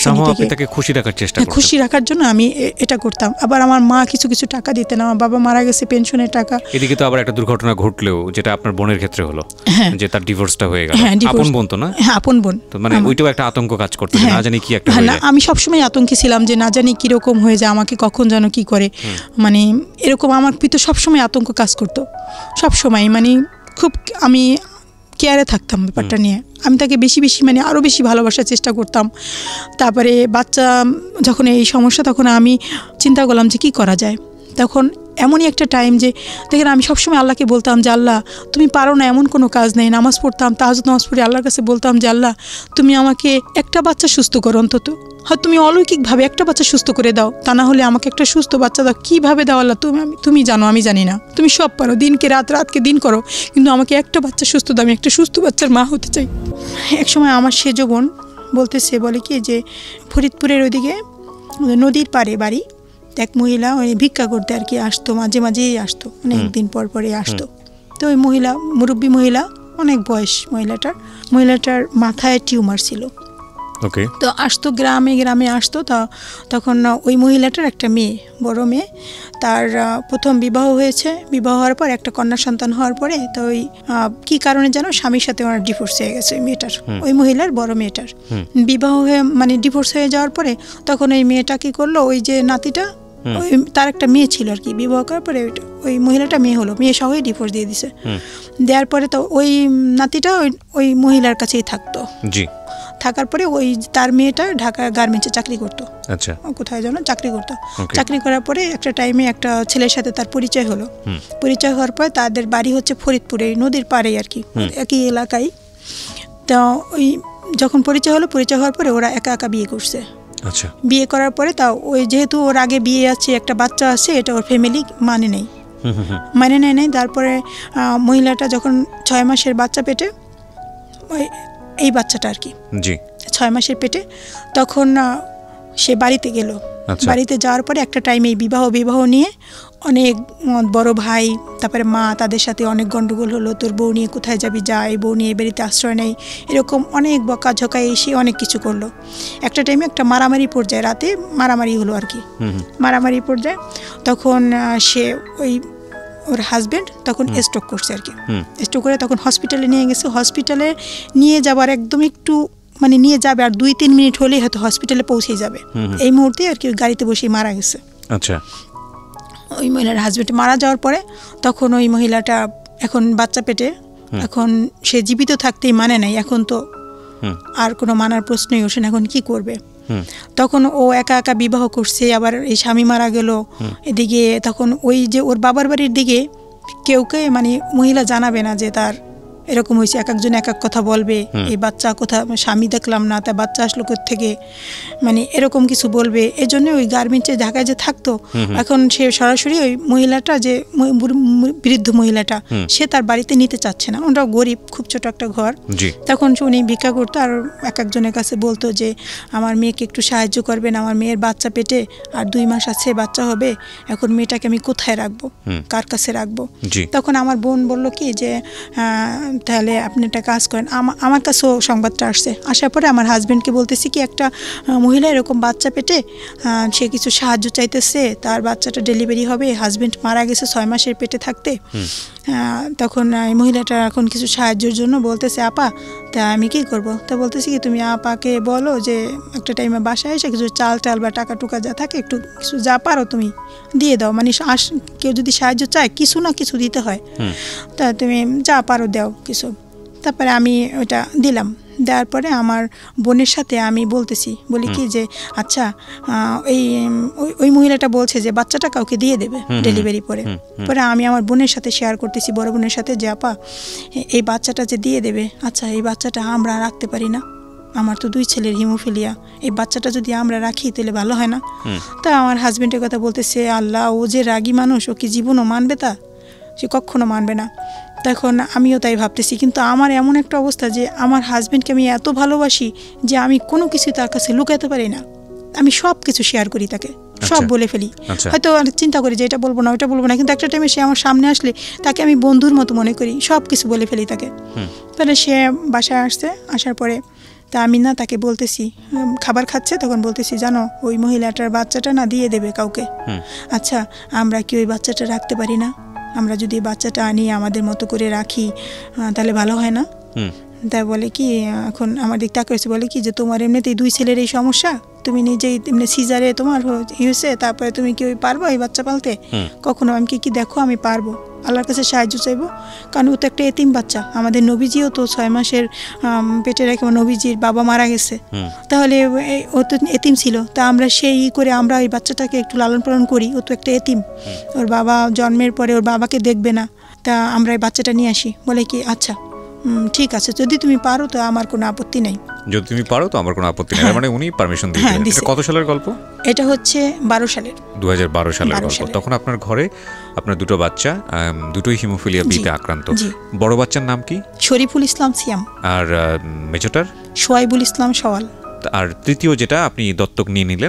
খুশি রাখার চেষ্টা, খুশি রাখার জন্য আমি এটা করতাম। আবার আমার মা কিছু কিছু টাকা দিতেন, আমার বাবা মারা গেছে, পেনশনের টাকা। এদিকে তো আবার একটা দুর্ঘটনা ঘটলেও, যেটা আপনার বোনের ক্ষেত্রে হলো, যে তার ডিভোর্সটা হয়ে গেল। আপন বোন তো না? হ্যাঁ, আপন বোন। তো মানে ওইটাও একটা আতঙ্ক কাজ করতো, না জানি কি একটা। আমি সবসময় আতঙ্কে ছিলাম যে না জানি কিরকম হয়ে যায়, আমাকে কখন যেন কি করে, মানে এরকম আমার ভিতর সবসময় আতঙ্ক কাজ করতো, সবসময়। মানে খুব আমি কেয়ারে থাকতাম ব্যাপারটা নিয়ে। আমি তাকে বেশি বেশি মানে আরও বেশি ভালোবাসার চেষ্টা করতাম। তারপরে বাচ্চা যখন এই সমস্যা, তখন আমি চিন্তা করলাম যে কী করা যায়। তখন এমনই একটা টাইম যে দেখেন, আমি সবসময় আল্লাহকে বলতাম যে আল্লাহ তুমি পারো না এমন কোনো কাজ নেই। নামাজ পড়তাম, তাহাজ্জুদ নামাজ পড়ে আল্লাহর কাছে বলতাম যে আল্লাহ তুমি আমাকে একটা বাচ্চা সুস্থ করো, অন্তত হয় তুমি অলৌকিকভাবে একটা বাচ্চা সুস্থ করে দাও, তা না হলে আমাকে একটা সুস্থ বাচ্চা দাও। কীভাবে দাও আল্লাহ, তুমি জানো, আমি জানি না, তুমি সব পারো, দিনকে রাত, রাতকে দিন করো, কিন্তু আমাকে একটা বাচ্চা সুস্থ দাও, আমি একটা সুস্থ বাচ্চার মা হতে চাই। একসময় আমার সেজ বোন বলতেছে, বলে কি যে ফরিদপুরের ওইদিকে নদীর পাড়ে বাড়ি, এক মহিলা ওই ভিক্ষা করতে আর কি আসতো, মাঝে মাঝেই আসতো, অনেকদিন পর পরে আসতো। তো ওই মহিলা, মুরব্বী মহিলা, অনেক বয়স মহিলাটার মাথায় টিউমার ছিল। তো আসতো, গ্রামে গ্রামে আসতো। তখন ওই মহিলাটার একটা মেয়ে, বড় মেয়ে, তার প্রথম বিবাহ হয়েছে। বিবাহ হওয়ার পর একটা কন্যা সন্তান হওয়ার পরে তো ওই কী কারণে যেন স্বামীর সাথে ওনার ডিভোর্স হয়ে গেছে ওই মেয়েটার, ওই মহিলার বড় মেয়েটার বিবাহ হয়ে মানে ডিভোর্স হয়ে যাওয়ার পরে তখন ওই মেয়েটা কী করলো, ওই যে নাতিটা, ওই তার একটা মেয়ে ছিল আর কি, বিবাহ করার পরে ওই মহিলাটা মেয়ে হলো, মেয়ে সহই ডিভোর্স দিয়ে দিছে। দেওয়ার পরে তো ওই নাতিটা ওই মহিলার কাছেই থাকতো। থাকার পরে ওই তার মেয়েটা ঢাকা গার্মেন্টসে চাকরি করতো। আচ্ছা, কোথায় যেন চাকরি করতো। চাকরি করার পরে একটা টাইমে একটা ছেলের সাথে তার পরিচয় হলো। পরিচয় হওয়ার পরে তাদের বাড়ি হচ্ছে ফরিদপুরে, নদীর পাড়ে আর কি, একই এলাকায়। তো ওই যখন পরিচয় হওয়ার পরে ওরা একা একা বিয়ে করছে। আচ্ছা, বিয়ে করার পরে তাও ওই যেহেতু ওর আগে বিয়ে আছে, একটা বাচ্চা আছে, এটা ওর ফ্যামিলি মানে নেই। তারপরে মহিলাটা যখন 6 মাসের বাচ্চা পেটে, ওই এই বাচ্চাটা আর কি 6 মাসের পেটে, তখন সে বাড়িতে গেল। বাড়িতে যাওয়ার পরে একটা টাইমে বিবাহ নিয়ে অনেক বড় ভাই, তারপরে মা, তাদের সাথে অনেক গন্ডগোল হলো। তোর বউ নিয়ে কোথায় যাবি, যা, এই বউ নিয়ে বাড়িতে আশ্রয় নেই, এরকম অনেক বকাঝকা এসে অনেক কিছু করলো। একটা টাইমে একটা মারামারি পর্যায়ে, রাতে মারামারি হলো আর কি, মারামারি পর্যায়ে তখন সে ওর হাজব্যান্ড তখন স্ট্রোক করছে আর কি। স্ট্রোক করে তখন হসপিটালে নিয়ে গেছে। হসপিটালে নিয়ে যাবার একদম একটু মানে নিয়ে যাবে আর 2-3 মিনিট হলেই হয়তো হসপিটালে পৌঁছে যাবে, এই মুহূর্তে আর কি গাড়িতে বসেই মারা গেছে। আচ্ছা, ওই মহিলার হাজব্যান্ড মারা যাওয়ার পরে তখন ওই মহিলাটা এখন বাচ্চা পেটে, এখন সে জীবিত থাকতেই মানে নাই, এখন তো আর কোনো মানার প্রশ্নই ওঠে না, এখন কি করবে। তখন ও একা একা বিবাহ করছে, আবার এই স্বামী মারা গেল। এদিকে তখন ওই যে ওর বাবার বাড়ির দিকে কেউকে মানে মহিলা জানাবে না যে তার এরকম হয়েছে, এক একজন এক এক কথা বলবে, এই বাচ্চা কোথা, স্বামী দেখলাম না, তার বাচ্চা আসলো থেকে, মানে এরকম কিছু বলবে। এই জন্য ওই গার্মেন্টসে ঢাকায় যে থাকতো, এখন সে সরাসরি ওই মহিলাটা, যে বৃদ্ধ মহিলাটা, সে তার বাড়িতে নিতে চাচ্ছে না। ওনারা গরিব, খুব ছোট একটা ঘর। তখন উনি ভিক্ষা করতো আর এক একজনের কাছে বলতো যে আমার মেয়েকে একটু সাহায্য করবেন, আমার মেয়ের বাচ্চা পেটে আর 2 মাস আছে, বাচ্চা হবে, এখন মেয়েটাকে আমি কোথায় রাখবো, কার কাছে রাখবো। তখন আমার বোন বললো কি যে তাহলে আপনি একটা কাজ করেন। আমার কাছেও সংবাদটা আসছে, আসার পরে আমার হাজব্যান্ডকে বলতেছি কি একটা মহিলা এরকম বাচ্চা পেটে, সে কিছু সাহায্য চাইতেছে, তার বাচ্চাটা ডেলিভারি হবে, হাজব্যান্ড মারা গেছে 6 মাসের পেটে থাকতে। তখন এই মহিলাটা এখন কিছু সাহায্যের জন্য বলতেছে, আপা তা আমি কি করব? তা বলতেছি কি তুমি আপাকে বলো যে একটা টাইমে বাসায় এসে কিছু চাল বা টাকা টুকা যা থাকে একটু কিছু যা পারো তুমি দিয়ে দাও, মানে কেউ যদি সাহায্য চায় কিছু না কিছু দিতে হয়, তা তুমি যা পারো দাও কিছু। তারপরে আমি ওটা দিলাম। দেওয়ার পরে আমার বোনের সাথে আমি বলি কি যে আচ্ছা ওই মহিলাটা বলছে যে বাচ্চাটা কাউকে দিয়ে দেবে ডেলিভারি পরে আমি আমার বোনের সাথে শেয়ার করতেছি, বড় বোনের সাথে, যে আপা এই বাচ্চাটা যে দিয়ে দেবে, আচ্ছা এই বাচ্চাটা আমরা রাখতে পারি না, আমার তো 2 ছেলের হিমোফিলিয়া, এই বাচ্চাটা যদি আমরা রাখি তাহলে ভালো হয় না। তা আমার হাজবেন্ডের কথা বলতেছে, আল্লাহ ও যে রাগী মানুষ, ও কি জীবনও মানবে? তা সে কখনো মানবে না। তখন আমিও তাই ভাবতেছি, কিন্তু আমার এমন একটা অবস্থা যে আমার হাজবেন্ডকে আমি এত ভালোবাসি যে আমি কোনো কিছু তার কাছে লুকাতে পারি না, আমি সব কিছু শেয়ার করি তাকে, সব বলে ফেলি। হয়তো চিন্তা করি যে এটা বলবো না ওটা বলবো না, কিন্তু একটা টাইমে সে আমার সামনে আসলে তাকে আমি বন্ধুর মতো মনে করি, সব কিছু বলে ফেলি তাকে। তাহলে সে বাসায় আসার পরে তা আমি না তাকে বলতেছি, খাবার খাচ্ছে, তখন বলতেছি জানো ওই মহিলাটার বাচ্চাটা না দিয়ে দেবে কাউকে, আচ্ছা আমরা কি ওই বাচ্চাটা রাখতে পারি না? আমরা যদি বাচ্চাটা আনি আমাদের মতো করে রাখি তাহলে ভালো হয় না? তাই বলে কি, এখন আমার দিক তাকিয়েছে, বলে কি যে তোমার এমনিতেই 2 ছেলের এই সমস্যা, তুমি নিজেই এমনি সিজারে তোমার হয়েছে, তারপরে তুমি কি ওই পারবো এই বাচ্চা পালতে? কখনো আমি কি দেখো আমি পারবো, আল্লাহর কাছে সাহায্য চাইবো, কারণ ও তো একটা এতিম বাচ্চা, আমাদের নবীজিও তো 6 মাসের পেটে রেখে নবীজির বাবা মারা গেছে, তাহলে ও তো এতিম ছিল, তা আমরা সেই করে আমরা ওই বাচ্চাটাকে একটু লালন পালন করি, ও তো একটা এতিম, ওর বাবা জন্মের পরে ওর বাবাকে দেখবে না, তা আমরা এই বাচ্চাটা নিয়ে আসি। বলে কি আচ্ছা ঠিক আছে, যদি তুমি পারো তো আমার কোনো আপত্তি নেই, যদি তুমি পারো তো আমার কোনো আপত্তি নেই। মানে উনি পারমিশন দিয়েছেন। এটা কত সালের গল্প? এটা হচ্ছে 12 সালের 2012 সালের গল্প। তখন আপনার ঘরে আপনার 2টো বাচ্চা, দুটোই হিমোফিলিয়া বিতে আক্রান্ত। বড় বাচ্চার নাম কি? শরীফুল ইসলাম সিয়াম। আর মেজোটার? সোয়াইবুল ইসলাম সওয়াল। আর তৃতীয় যেটা আপনি দত্তক নিয়ে নিলেন,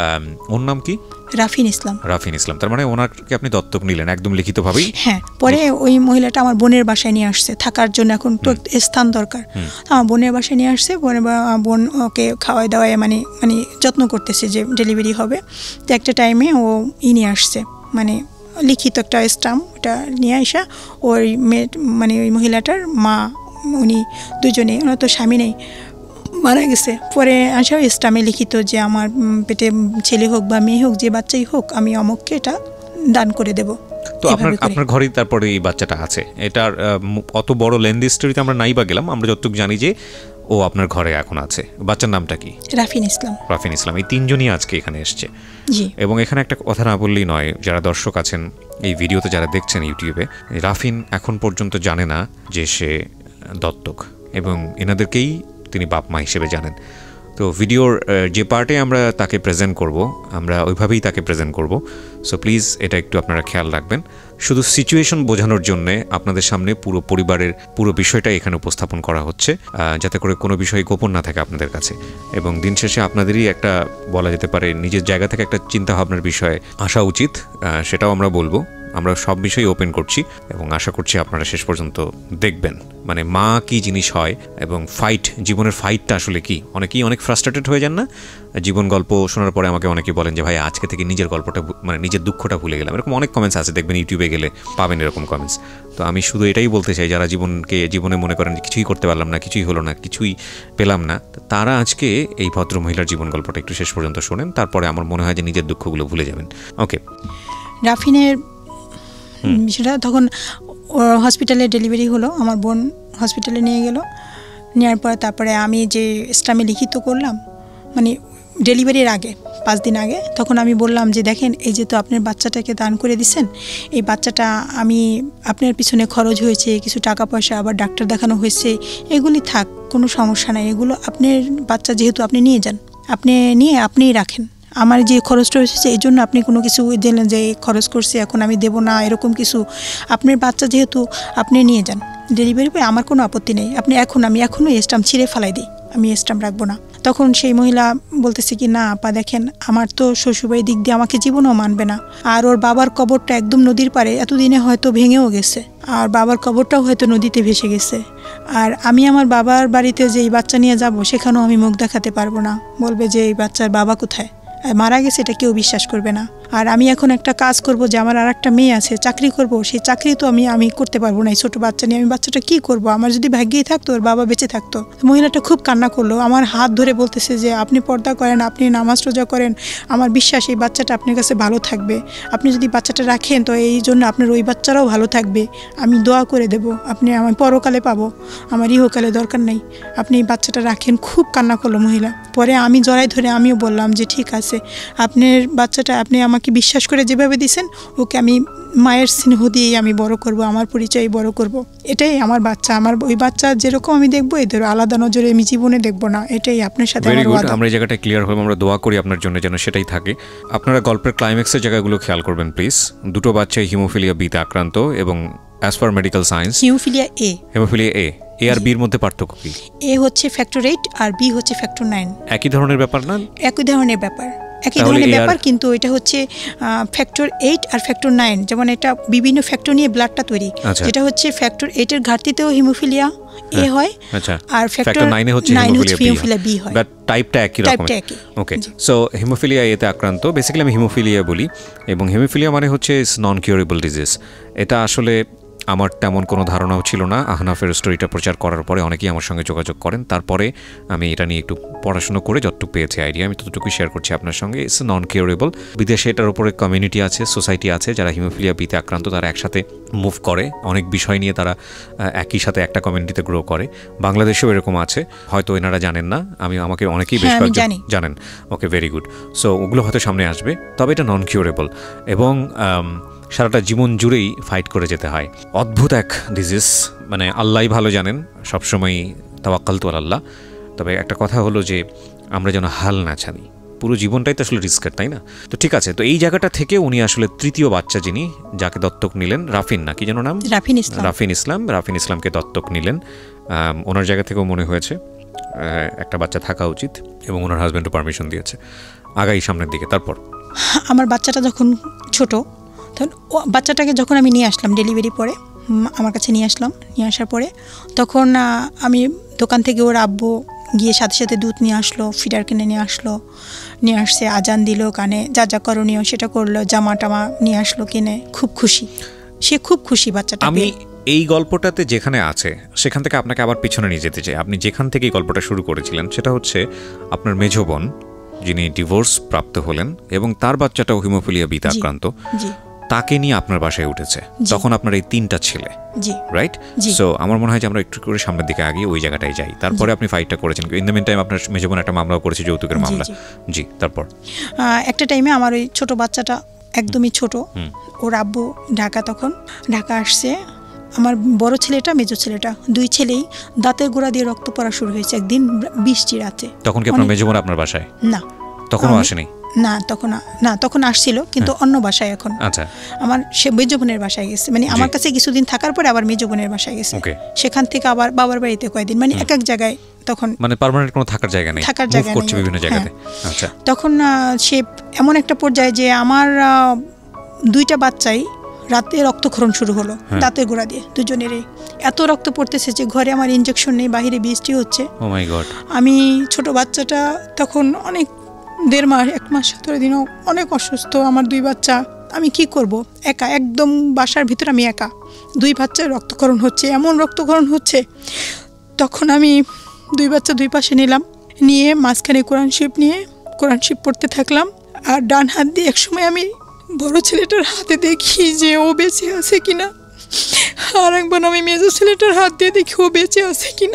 ওর নাম কি? রাফিন ইসলাম। রাফিন ইসলাম। তার মানে ওনাকে আপনি দত্তক নিলেন একদম লিখিতভাবেই? হ্যাঁ। পরে ওই মহিলাটা আমার বোনের বাসায় নিয়ে আসছে থাকার জন্য, এখন তো স্থান দরকার, আমার বোনের বাসায় নিয়ে আসছে। বোন ওকে খাওয়াই দাওয়ায় মানে যত্ন করতেছে যে ডেলিভারি হবে। তো একটা টাইমে ও নিয়ে আসছে, মানে লিখিত একটা স্টাম্প, ওটা নিয়ে আসা ওই মানে ওই মহিলাটার মা, উনি দুজনেই, ওনার তো স্বামী নেই, মারা গেছে। পরে আসা স্টামে লিখিত যে আমার পেটে ছেলে হোক বা মেয়ে হোক, যে বাচ্চাই হোক, আমি অমুককে এটা দান করে দেব। তো আপনার ঘরেই তারপরে এই বাচ্চাটা আছে। এটার অত বড় লেন্দি স্টোরিতে আমরা নাই বা গেলাম, আমরা যতটুকু জানি যে ও আপনার ঘরে এখন আছে। বাচ্চার নামটা কি? রাফিন ইসলাম। রাফিন ইসলাম। এই 3 জনই আজকে এখানে এসছে। জি। এবং এখানে একটা কথা না বললেই নয়, যারা দর্শক আছেন এই ভিডিওতে, যারা দেখছেন ইউটিউবে, রাফিন এখন পর্যন্ত জানে না যে সে দত্তক, এবং এনাদেরকেই তিনি বাপ মা হিসেবে জানেন। তো ভিডিওর যে পার্টে আমরা তাকে প্রেজেন্ট করব, আমরা ওইভাবেই তাকে প্রেজেন্ট করব। সো প্লিজ এটা একটু আপনারা খেয়াল রাখবেন। শুধু সিচুয়েশন বোঝানোর জন্য আপনাদের সামনে পুরো পরিবারের পুরো বিষয়টা এখানে উপস্থাপন করা হচ্ছে, যাতে করে কোনো বিষয় গোপন না থাকে আপনাদের কাছে। এবং দিন শেষে আপনাদেরই একটা বলা যেতে পারে নিজের জায়গা থেকে একটা চিন্তা ভাবনার বিষয়ে আসা উচিত, সেটাও আমরা বলবো। আমরা সব বিষয়ই ওপেন করছি এবং আশা করছি আপনারা শেষ পর্যন্ত দেখবেন, মানে মা কি জিনিস হয় এবং জীবনের ফাইটটা আসলে কি। অনেকেই অনেক ফ্রাস্ট্রেটেড হয়ে যান না জীবন গল্প শোনার পরে? আমাকে অনেকে বলেন যে ভাই আজকে থেকে নিজের গল্পটা, মানে নিজের দুঃখটা ভুলে গেলাম। এরকম অনেক কমেন্টস আছে, দেখবেন ইউটিউবে গেলে পাবেন এরকম কমেন্টস। তো আমি শুধু এটাই বলতে চাই, যারা জীবনে মনে করেন কিছুই করতে পারলাম না, কিছুই হলো না, কিছুই পেলাম না, তারা আজকে এই ভদ্র মহিলার জীবন গল্পটা একটু শেষ পর্যন্ত শোনেন, তারপরে আমার মনে হয় যে নিজের দুঃখগুলো ভুলে যাবেন। ওকে। রাফিনের বিষয়টা, তখন হসপিটালে ডেলিভারি হলো, আমার বোন হসপিটালে নিয়ে গেল, নেওয়ার পর তারপরে আমি যে স্টামে লিখিত করলাম, মানে ডেলিভারির আগে 5 দিন আগে, তখন আমি বললাম যে দেখেন এই যে তো আপনার বাচ্চাটাকে দান করে দিচ্ছেন, এই বাচ্চাটা আমি আপনার পিছনে খরচ হয়েছে, কিছু টাকা পয়সা, আবার ডাক্তার দেখানো হয়েছে, এগুলি থাক, কোনো সমস্যা নাই, এগুলো আপনার বাচ্চা যেহেতু আপনি নিয়ে যান, আপনি নিয়ে আপনিই রাখেন, আমার যে খরচটা হয়েছে এই জন্য আপনি কোনো কিছু দিলেন যে খরচ করছি এখন আমি দেবো না, এরকম কিছু, আপনার বাচ্চা যেহেতু আপনি নিয়ে যান, ডেলিভারি পেয়ে আমার কোনো আপত্তি নেই, আমি এখনও স্টাম্প ছিঁড়ে ফেলাই দিই, আমি স্টাম্প রাখবো না। তখন সেই মহিলা বলতেছে কি না আপা দেখেন, আমার তো শ্বশুরবাড়ির দিক দিয়ে আমাকে জীবনও মানবে না, আর ওর বাবার কবরটা একদম নদীর পাড়ে, এতদিনে হয়তো ভেঙেও গেছে, আর বাবার কবরটাও হয়তো নদীতে ভেসে গেছে, আর আমি আমার বাবার বাড়িতে যে এই বাচ্চা নিয়ে যাব সেখানেও আমি মুখ দেখাতে পারবো না, বলবে যে এই বাচ্চার বাবা কোথায়, মারা গেছে, এটা কেউ বিশ্বাস করবে না। আর আমি এখন একটা কাজ করব যে আমার আর একটা মেয়ে আছে, চাকরি করব, সেই চাকরি তো আমি করতে পারবো না এই ছোট বাচ্চা নিয়ে। আমি বাচ্চাটা কি করব? আমার যদি ভাগ্যেই থাকতো ওর বাবা বেঁচে থাকতো। মহিলাটা খুব কান্না করলো, আমার হাত ধরে বলতেছে যে আপনি পর্দা করেন, আপনি নামাজ রোজা করেন, আমার বিশ্বাস এই বাচ্চাটা আপনার কাছে ভালো থাকবে। আপনি যদি বাচ্চাটা রাখেন তো এই জন্য আপনার ওই বাচ্চারাও ভালো থাকবে, আমি দোয়া করে দেব, আপনি আমার পরকালে পাবো, আমার ইহকালে দরকার নাই, আপনি এই বাচ্চাটা রাখেন। খুব কান্না করলো মহিলা। পরে আমি জড়াই ধরে আমিও বললাম যে ঠিক আছে, আপনার বাচ্চাটা আপনি আমাকে বিশ্বাস করে যেভাবে দিয়েছেন ওকে আমি মায়ের স্নেহ দিয়েই আমি বড় করব, আমার পরিচয় বড় করব। এটাই আমার বাচ্চা, আমার ওই বাচ্চা যেরকম আমি দেখবো এদের আলাদা নজরে আমি জীবনে দেখবো না। এটাই আপনার সাথে আমার ওয়াদা। আমরা এই জায়গাটা ক্লিয়ার হলাম, আমরা দোয়া করি আপনার জন্য যেন সেটাই থাকে। আপনারা গল্পের ক্লাইম্যাক্সের জায়গাগুলো খেয়াল করবেন প্লিজ। দুটো বাচ্চাই হিমোফিলিয়া বিতে আক্রান্ত এবং as per medical science haemophilia A. Haemophilia A আর বির মধ্যে পার্থক্য কি? এ হচ্ছে ফ্যাক্টর 8 আর বি হচ্ছে ফ্যাক্টর 9। একই ধরনের ব্যাপার না? একই ধরনের ব্যাপার, একই ধরনের ব্যাপার, কিন্তু এটা হচ্ছে ফ্যাক্টর 8 আর ফ্যাক্টর 9। যেমন এটা বিভিন্ন ফ্যাক্টর নিয়ে ব্লাডটা তৈরি, যেটা হচ্ছে ফ্যাক্টর 8 এর ঘাটতিতেও হিমোফিলিয়া এ হয়, আর ফ্যাক্টর 9 এ হচ্ছে হিমোফিলিয়া বি হয়। বাট টাইপটা একই রকম। ওকে, সো হিমোফিলিয়া এতে আক্রান্ত, বেসিক্যালি আমি হিমোফিলিয়া বলি, এবং হিমোফিলিয়া মানে হচ্ছে নন কিউরেবল ডিজিজ। এটা আসলে আমার তেমন কোনো ধারণাও ছিল না। আহনাফের স্টোরিটা প্রচার করার পরে অনেকেই আমার সঙ্গে যোগাযোগ করেন, তারপরে আমি এটা নিয়ে একটু পড়াশোনা করে যতটুকু পেয়েছি আইডিয়া আমি ততটুকুই শেয়ার করছি আপনার সঙ্গে। It's non curable. বিদেশে এটার উপরে কমিউনিটি আছে, সোসাইটি আছে যারা হিমোফিলিয়া বিতে আক্রান্ত, তারা একসাথে মুভ করে, অনেক বিষয় নিয়ে তারা একই সাথে একটা কমিউনিটিতে গ্রো করে। বাংলাদেশেও এরকম আছে, হয়তো এনারা জানেন না, আমাকে অনেকেই বেশ জানেন। ওকে, ভেরি গুড। সো ওগুলো হয়তো সামনে আসবে, তবে এটা নন কিউরেবল এবং সারাটা জীবন জুড়েই ফাইট করে যেতে হয়। অদ্ভুত এক ডিজিজ, মানে আল্লাহই ভালো জানেন, সবসময় তাওয়াক্কালতু আলাল্লাহ। তবে একটা কথা হলো যে আমরা যেন হাল না ছাড়ি, পুরো জীবনটাই তো আসলে রিস্কের, তাই না? তো ঠিক আছে, তো এই জায়গাটা থেকে উনি আসলে তৃতীয় বাচ্চা যিনি যাকে দত্তক নিলেন, রাফিন না কি যেন নাম? রাফিন ইসলামকে দত্তক নিলেন। ওনার জায়গা থেকেও মনে হয়েছে একটা বাচ্চা থাকা উচিত এবং ওনার হাজব্যান্ডও পারমিশন দিয়েছে। আগাই সামনের দিকে। তারপর আমার বাচ্চাটা যখন ছোট, তখন বাচ্চাটাকে যখন আমি নিয়ে আসলাম ডেলিভারি পরে আমার কাছে নিয়ে আসার পরে তখন আমি দোকান থেকে ওর আব্বু গিয়ে সাথে সাথে দুধ নিয়ে আসলো, ফিডার কিনে নিয়ে আসছে, আজান দিল, কানে যা যা করণীয় সেটা করলো, জামা টামা নিয়ে আসলো কিনে। খুব খুশি, সে খুব খুশি বাচ্চাটা। আমি এই গল্পটাতে যেখানে আছে সেখান থেকে আপনাকে আবার পিছনে নিয়ে যেতে চাই। আপনি যেখান থেকে এই গল্পটা শুরু করেছিলেন সেটা হচ্ছে আপনার মেজ বোন যিনি ডিভোর্স প্রাপ্ত হলেন এবং তার বাচ্চাটাও হিমোফিলিয়া বিতে আক্রান্ত, তাকে নিয়ে আপনার বাসায় উঠেছে। তখন আপনার এই 3টা ছেলে, রাইট? সো আমার মনে হয় যে আমরা একটু করে সামনের দিকে আগে ওই জায়গাটায় যাই। তারপরে আপনি ফাইটটা করেছেন, ইন দ্য মিন টাইম আপনার মেজ বোন একটা মামলাও করেছে, যৌতুকের মামলা। জি, তারপর একটা টাইমে আমার ওই ছোট বাচ্চাটা একদমই ছোট, ওর আব্বু ঢাকা আসছে। আমার বড় ছেলেটা মেজো ছেলেটা দুই ছেলেই দাঁতের গোড়া দিয়ে রক্ত পড়া শুরু হয়েছে একদিন বৃষ্টি রাতে। তখন কি আপনার মেজো বোন আপনার বাসায়? না, তখনও আসেনি। তখন আসছিল, কিন্তু অন্য বাসায় এখন। আচ্ছা, আমার সে মেজো বোনের বাসায় গেছে, মানে আমার কাছে কিছুদিন থাকার পরে আবার মেজো বোনের বাসায় গেছে, সেখান থেকে আবার বাবার বাড়িতে কয়েকদিন, মানে এক এক জায়গায়। তখন মানে পার্মানেন্ট কোনো থাকার জায়গা নেই, মুভ করছে বিভিন্ন জায়গাতে। আচ্ছা, তখন সে এমন একটা পর্যায়ে যে আমার 2টা বাচ্চাই রাতে রক্তক্ষরণ শুরু হলো দাঁতের গোড়া দিয়ে, দুজনেরই এত রক্ত পড়তেছে যে ঘরে আমার ইনজেকশন নেই, বাহিরে বৃষ্টি হচ্ছে। Oh my God. আমি ছোট বাচ্চাটা তখন অনেক 1.5 মাস 1 মাস 17 দিনও অনেক অসুস্থ। আমার 2 বাচ্চা, আমি কি করব? একা, একদম বাসার ভিতরে আমি একা, 2 বাচ্চার রক্তক্ষরণ হচ্ছে, এমন রক্তক্ষরণ হচ্ছে। তখন আমি 2 বাচ্চা 2 পাশে নিয়ে মাঝখানে কোরআন শরীফ পড়তে থাকলাম। আর ডান হাত দিয়ে একসময় আমি বড় ছেলেটার হাতে দেখি যে ও বেঁচে আছে কিনা, আর একবার আমি মেজো ছেলেটার হাত দিয়ে দেখি ও বেঁচে আছে কিনা।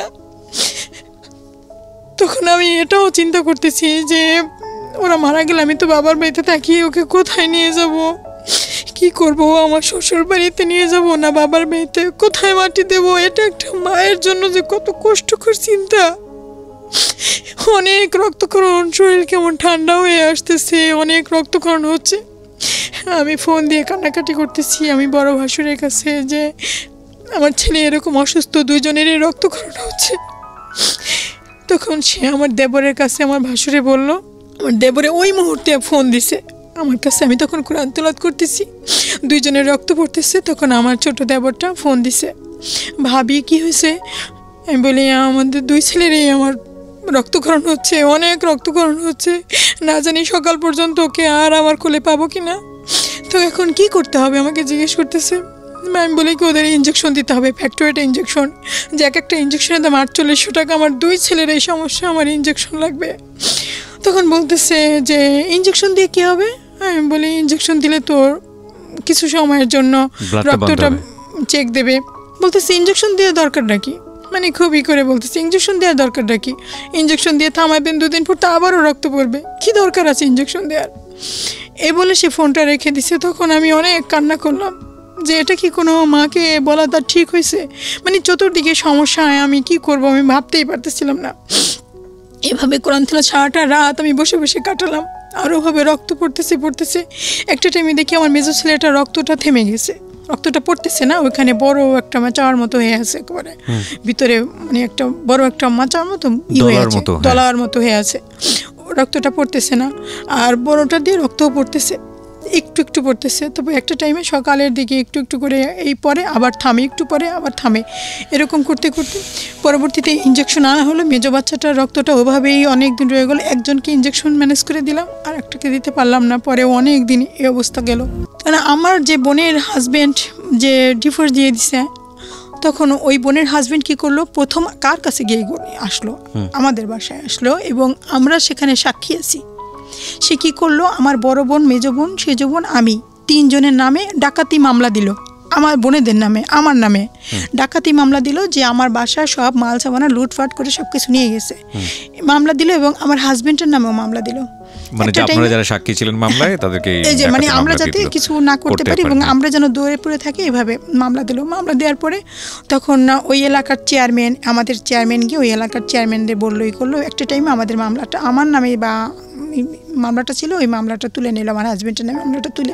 তখন আমি এটাও চিন্তা করতেছি যে ওরা মারা গেলে আমি তো বাবার বাড়িতে থাকি, ওকে কোথায় নিয়ে যাব, কি করব? আমার শ্বশুর বাড়িতে নিয়ে যাব না বাবার বাড়িতে, কোথায় মাটি দেব? এটা একটা মায়ের জন্য যে কত কষ্টকর চিন্তা। অনেক রক্তক্ষরণ, শরীর কেমন ঠান্ডা হয়ে আসতেছে, অনেক রক্তক্ষরণ হচ্ছে। আমি ফোন দিয়ে কান্নাকাটি করতেছি আমি বড় ভাসুরের কাছে যে আমার ছেলে এরকম অসুস্থ, 2 জনেরই রক্তক্ষরণ হচ্ছে। তখন সে আমার দেবরের কাছে, আমার ভাসুরে বলল, আমার দেবরে ওই মুহূর্তে ফোন দিছে আমার কাছে। আমি তখন কোরআন তেলাওয়াত করতেছি, 2 জনের রক্ত পড়তেছে। তখন আমার ছোট দেবরটা ফোন দিছে, ভাবি কি হয়েছে? আমি বলি আমাদের 2 ছেলেরই আমার রক্তক্ষরণ হচ্ছে, অনেক রক্তক্ষরণ হচ্ছে, না জানি সকাল পর্যন্ত ওকে আর আমার কোলে পাবো কিনা। তো এখন কি করতে হবে আমাকে জিজ্ঞেস করতেছে। আমি বলি কি ওদের ইঞ্জেকশন দিতে হবে, ফ্যাক্টরিটা ইঞ্জেকশন, যে এক একটা ইঞ্জেকশনের দাম 4800 টাকা, আমার 2 ছেলের এই সমস্যা, আমার ইঞ্জেকশন লাগবে। তখন বলতেছে যে ইঞ্জেকশন দিয়ে কী হবে? আমি বলি ইঞ্জেকশন দিলে তোর কিছু সময়ের জন্য রক্তটা চেক দেবে। বলতেছে ইঞ্জেকশন দেওয়ার দরকার নাকি, মানে খুবই করে বলতেছে ইঞ্জেকশন দেওয়ার দরকার নাকি, ইঞ্জেকশন দিয়ে থামাবেন 2 দিন পর তো আবারও রক্ত পড়বে, কী দরকার আছে ইঞ্জেকশন দেওয়ার? এই বলে সে ফোনটা রেখে দিছে। তখন আমি অনেক কান্না করলাম যে এটা কি কোনো মাকে বলা তার ঠিক হয়েছে? মানে চতুর্দিকে সমস্যা, আমি কি করব আমি ভাবতেই পারতেছিলাম না। এভাবে কোরআন তেলাওয়াত সারাটা রাত আমি বসে বসে কাটালাম। আরোভাবে রক্ত পড়তেছে। একটা টাইমে দেখি আমার মেজো ছেলেটা রক্তটা থেমে গেছে, রক্তটা পড়তেছে না, ওইখানে বড় একটা মাচার মতো হয়ে আছে একেবারে ভিতরে, মানে একটা বড় একটা মাচার মতো হয়ে আছে, দলার মতো হয়ে আছে, রক্তটা পড়তেছে না। আর বড়টা দিয়ে রক্তও পড়তেছে, একটু একটু পড়তেছে। তবে একটা টাইমে সকালের দিকে একটু একটু করে এই পরে আবার থামে, একটু পরে আবার থামে, এরকম করতে করতে পরবর্তীতে ইঞ্জেকশন আনা হলো। মেজো বাচ্চাটার রক্তটা ওভাবেই অনেক দিন রয়ে গেলো। একজনকে ইঞ্জেকশন ম্যানেজ করে দিলাম, আর একটাকে দিতে পারলাম না, পরে অনেক দিন এই অবস্থা গেল। কারণ আমার যে বোনের হাজব্যান্ড যে ডিভোর্স দিয়ে দিছে, তখন ওই বোনের হাজব্যান্ড কী করলো, প্রথম কার কাছে গিয়ে আসলো, আমাদের বাসায় আসলো, এবং আমরা সেখানে সাক্ষী আছি। সে কি করলো, আমার বড় বোন, মেজো বোন, সেজো বোন, আমি 3 জনের নামে ডাকাতি মামলা দিল, আমার বোনেদের নামে, আমার নামে ডাকাতি মামলা দিল যে আমার বাসায় সব মাল সামানা লুটফাট করে সব কিছু নিয়ে গেছে, মামলা দিল। এবং আমার হাজবেন্ডের নামেও মামলা দিল। মানে আপনারা যারা সাক্ষী ছিলেন মামলায় তাদেরকে এই যে মানে আমরা যাতে কিছু না করতে পারি এবং আমরা যেন দৌড়ে পড়ে থাকি, এভাবে মামলা দিল। মামলা দেওয়ার পরে তখন ওই এলাকার চেয়ারম্যান, আমাদের চেয়ারম্যান গিয়ে ওই এলাকার চেয়ারম্যানদের বললোই করলো। একটা টাইমে আমাদের মামলাটা আমার নামে বা মামলাটা ছিল, ওই মামলাটা তুলে নিল, আমার হাজব্যান্ডের নামে মামলাটা তুলে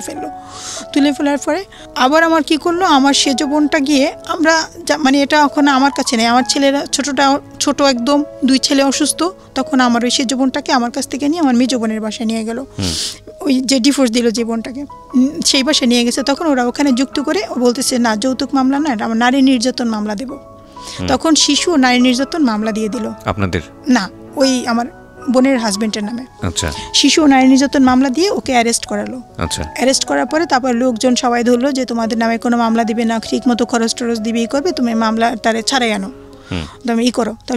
ফেলার পরে আবার আমার কি করলো, আমার সেজো বোনটা গিয়ে আমরা মানে এটা এখন আমার কাছে নেই, আমার ছেলেরা ছোট একদম, 2 ছেলে অসুস্থ, তখন আমার ওই সেজো বোনটাকে আমার কাছ থেকে নিয়ে আমার মেজো বোনের বাসায় নিয়ে গেল। ওই যে ডিভোর্স দিল যে বোনটাকে, সেই বাসায় নিয়ে গেছে। তখন ওরা ওখানে যুক্ত করে বলতেছে না, যৌতুক মামলা না, আমার নারী নির্যাতন মামলা দেব। তখন শিশু নারী নির্যাতন মামলা দিয়ে দিল। আপনাদের না, ওই আমার বোনের হাজবেন্ডের নামে। আচ্ছা। শিশু নারী নির্যাতন মামলা দিয়ে ওকে অ্যারেস্ট করালো। আচ্ছা। অ্যারেস্ট করার পরে তারপর লোকজন সবাই ধরলো যে তোমাদের নামে কোনো মামলা দিবে না, ঠিক মতো খরচ টরচ দিবে, ই করবে, তুমি মামলা তারে ছাড়াই আনো, তুমি ই করো। তো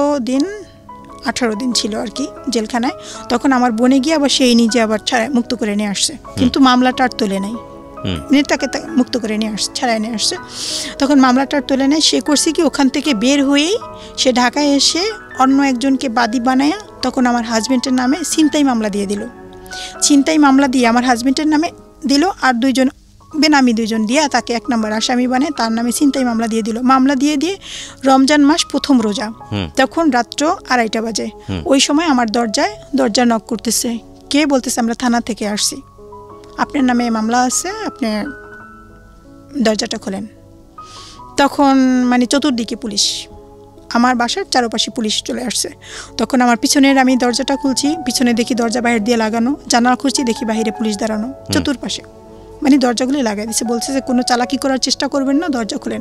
18 দিন ছিল আর কি জেলখানায়। তখন আমার বোনে গিয়ে আবার সেই নিজে আবার মুক্ত করে নিয়ে আসছে, কিন্তু মামলাটা আর তোলে নাই, তাকে মুক্ত করে নিয়ে আসছে, ছাড়াই নিয়ে আসছে। তখন মামলাটা তোলে নেয়। সে করছে কি, ওখান থেকে বের হয়েই সে ঢাকায় এসে অন্য একজনকে বাদী বানায়া তখন আমার হাজব্যান্ডের নামে ছিনতাই মামলা দিয়ে দিল। ছিনতাই মামলা দিয়ে আমার হাজব্যান্ডের নামে দিল, আর 2 জন বেনামি 2 জন দিয়ে তাকে 1 নম্বর আসামি বানায় তার নামে ছিনতাই মামলা দিয়ে দিল। মামলা দিয়ে রমজান মাস প্রথম রোজা, তখন রাত্র 2:30 বাজে। ওই সময় আমার দরজা নক করতেছে, কে? বলতেছে আমরা থানা থেকে আসছি, আপনার নামে মামলা আছে, আপনি দরজাটা খোলেন। তখন মানে চতুর্দিকে পুলিশ, আমার বাসার চারপাশে পুলিশ চলে আসছে। তখন আমার পিছনের আমি দরজাটা খুলছি, পিছনে দেখি দরজা বাইরে দিয়ে লাগানো, জানালা খুলছি দেখি বাইরে পুলিশ দাঁড়ানো চতুর্পাশে, মানে দরজাগুলি লাগাই দিচ্ছে। বলছে যে কোনো চালাকি করার চেষ্টা করবেন না, দরজা খুলেন।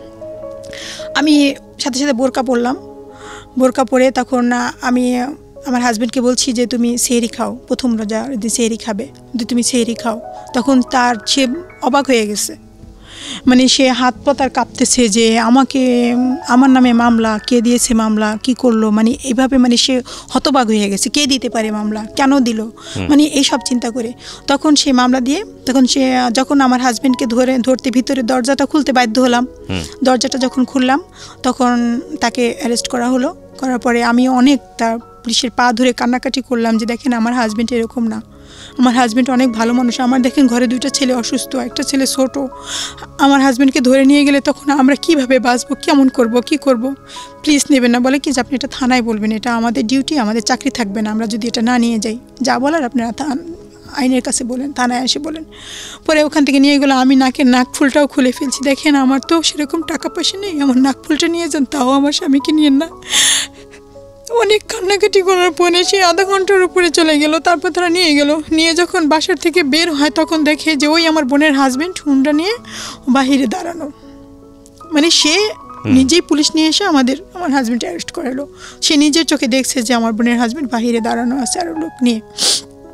আমি সাথে সাথে বোরকা পরলাম। বোরকা পরে তখন আমি আমার হাজব্যান্ডকে বলছি যে তুমি সেহরি খাও, প্রথম রোজা সেহরি খাবে, তুমি সেহরি খাও। তখন সে অবাক হয়ে গেছে, মানে সে হাত পা তার কাঁপতেছে যে আমার নামে মামলা, কে দিয়েছে মামলা, কি করলো, মানে এইভাবে মানে সে হতবাক হয়ে গেছে, কে দিতে পারে মামলা, কেন দিল, মানে এইসব চিন্তা করে। তখন সে মামলা দিয়ে যখন আমার হাজব্যান্ডকে ধরতে ভিতরে দরজাটা খুলতে বাধ্য হলাম। দরজাটা যখন খুললাম তখন তাকে অ্যারেস্ট করা হলো। করার পরে আমি অনেক তার পুলিশের পা ধরে কান্নাকাটি করলাম যে দেখেন আমার হাজব্যান্ড এরকম না, আমার হাজব্যান্ড অনেক ভালো মানুষ, আমার দেখেন ঘরে 2টা ছেলে অসুস্থ, একটা ছেলে ছোট, আমার হাজব্যান্ডকে ধরে নিয়ে গেলে তখন আমরা কিভাবে বাঁচবো, কেমন করব, কি করব, প্লিজ নেবেন না। বলে কি যে আপনি এটা থানায় বলবেন, এটা আমাদের ডিউটি, আমাদের চাকরি থাকবে না আমরা যদি এটা না নিয়ে যাই, যা বলার আপনারা আইনের কাছে বলেন, থানায় এসে বলেন। পরে ওখান থেকে নিয়ে গেলো, আমি নাক ফুলটাও খুলে ফেলছি, দেখেন আমার তো সেরকম টাকা পয়সা নেই, আমার নাক ফুলটা নিয়ে যান, তাও আমার স্বামীকে নিয়ে না। অনেক কান্নাকাটি করার পরে সে আধা ঘন্টার উপরে চলে গেল। তারপর তারা নিয়ে যখন বাসার থেকে বের হয় তখন দেখে যে ওই আমার বোনের হাজব্যান্ড হুন্ডা নিয়ে বাহিরে দাঁড়ানো, মানে সে নিজেই পুলিশ নিয়ে এসে আমার হাজব্যান্ড অ্যারেস্ট করালো। সে নিজের চোখে দেখছে যে আমার বোনের হাজব্যান্ড বাহিরে দাঁড়ানো আছে আরও লোক নিয়ে।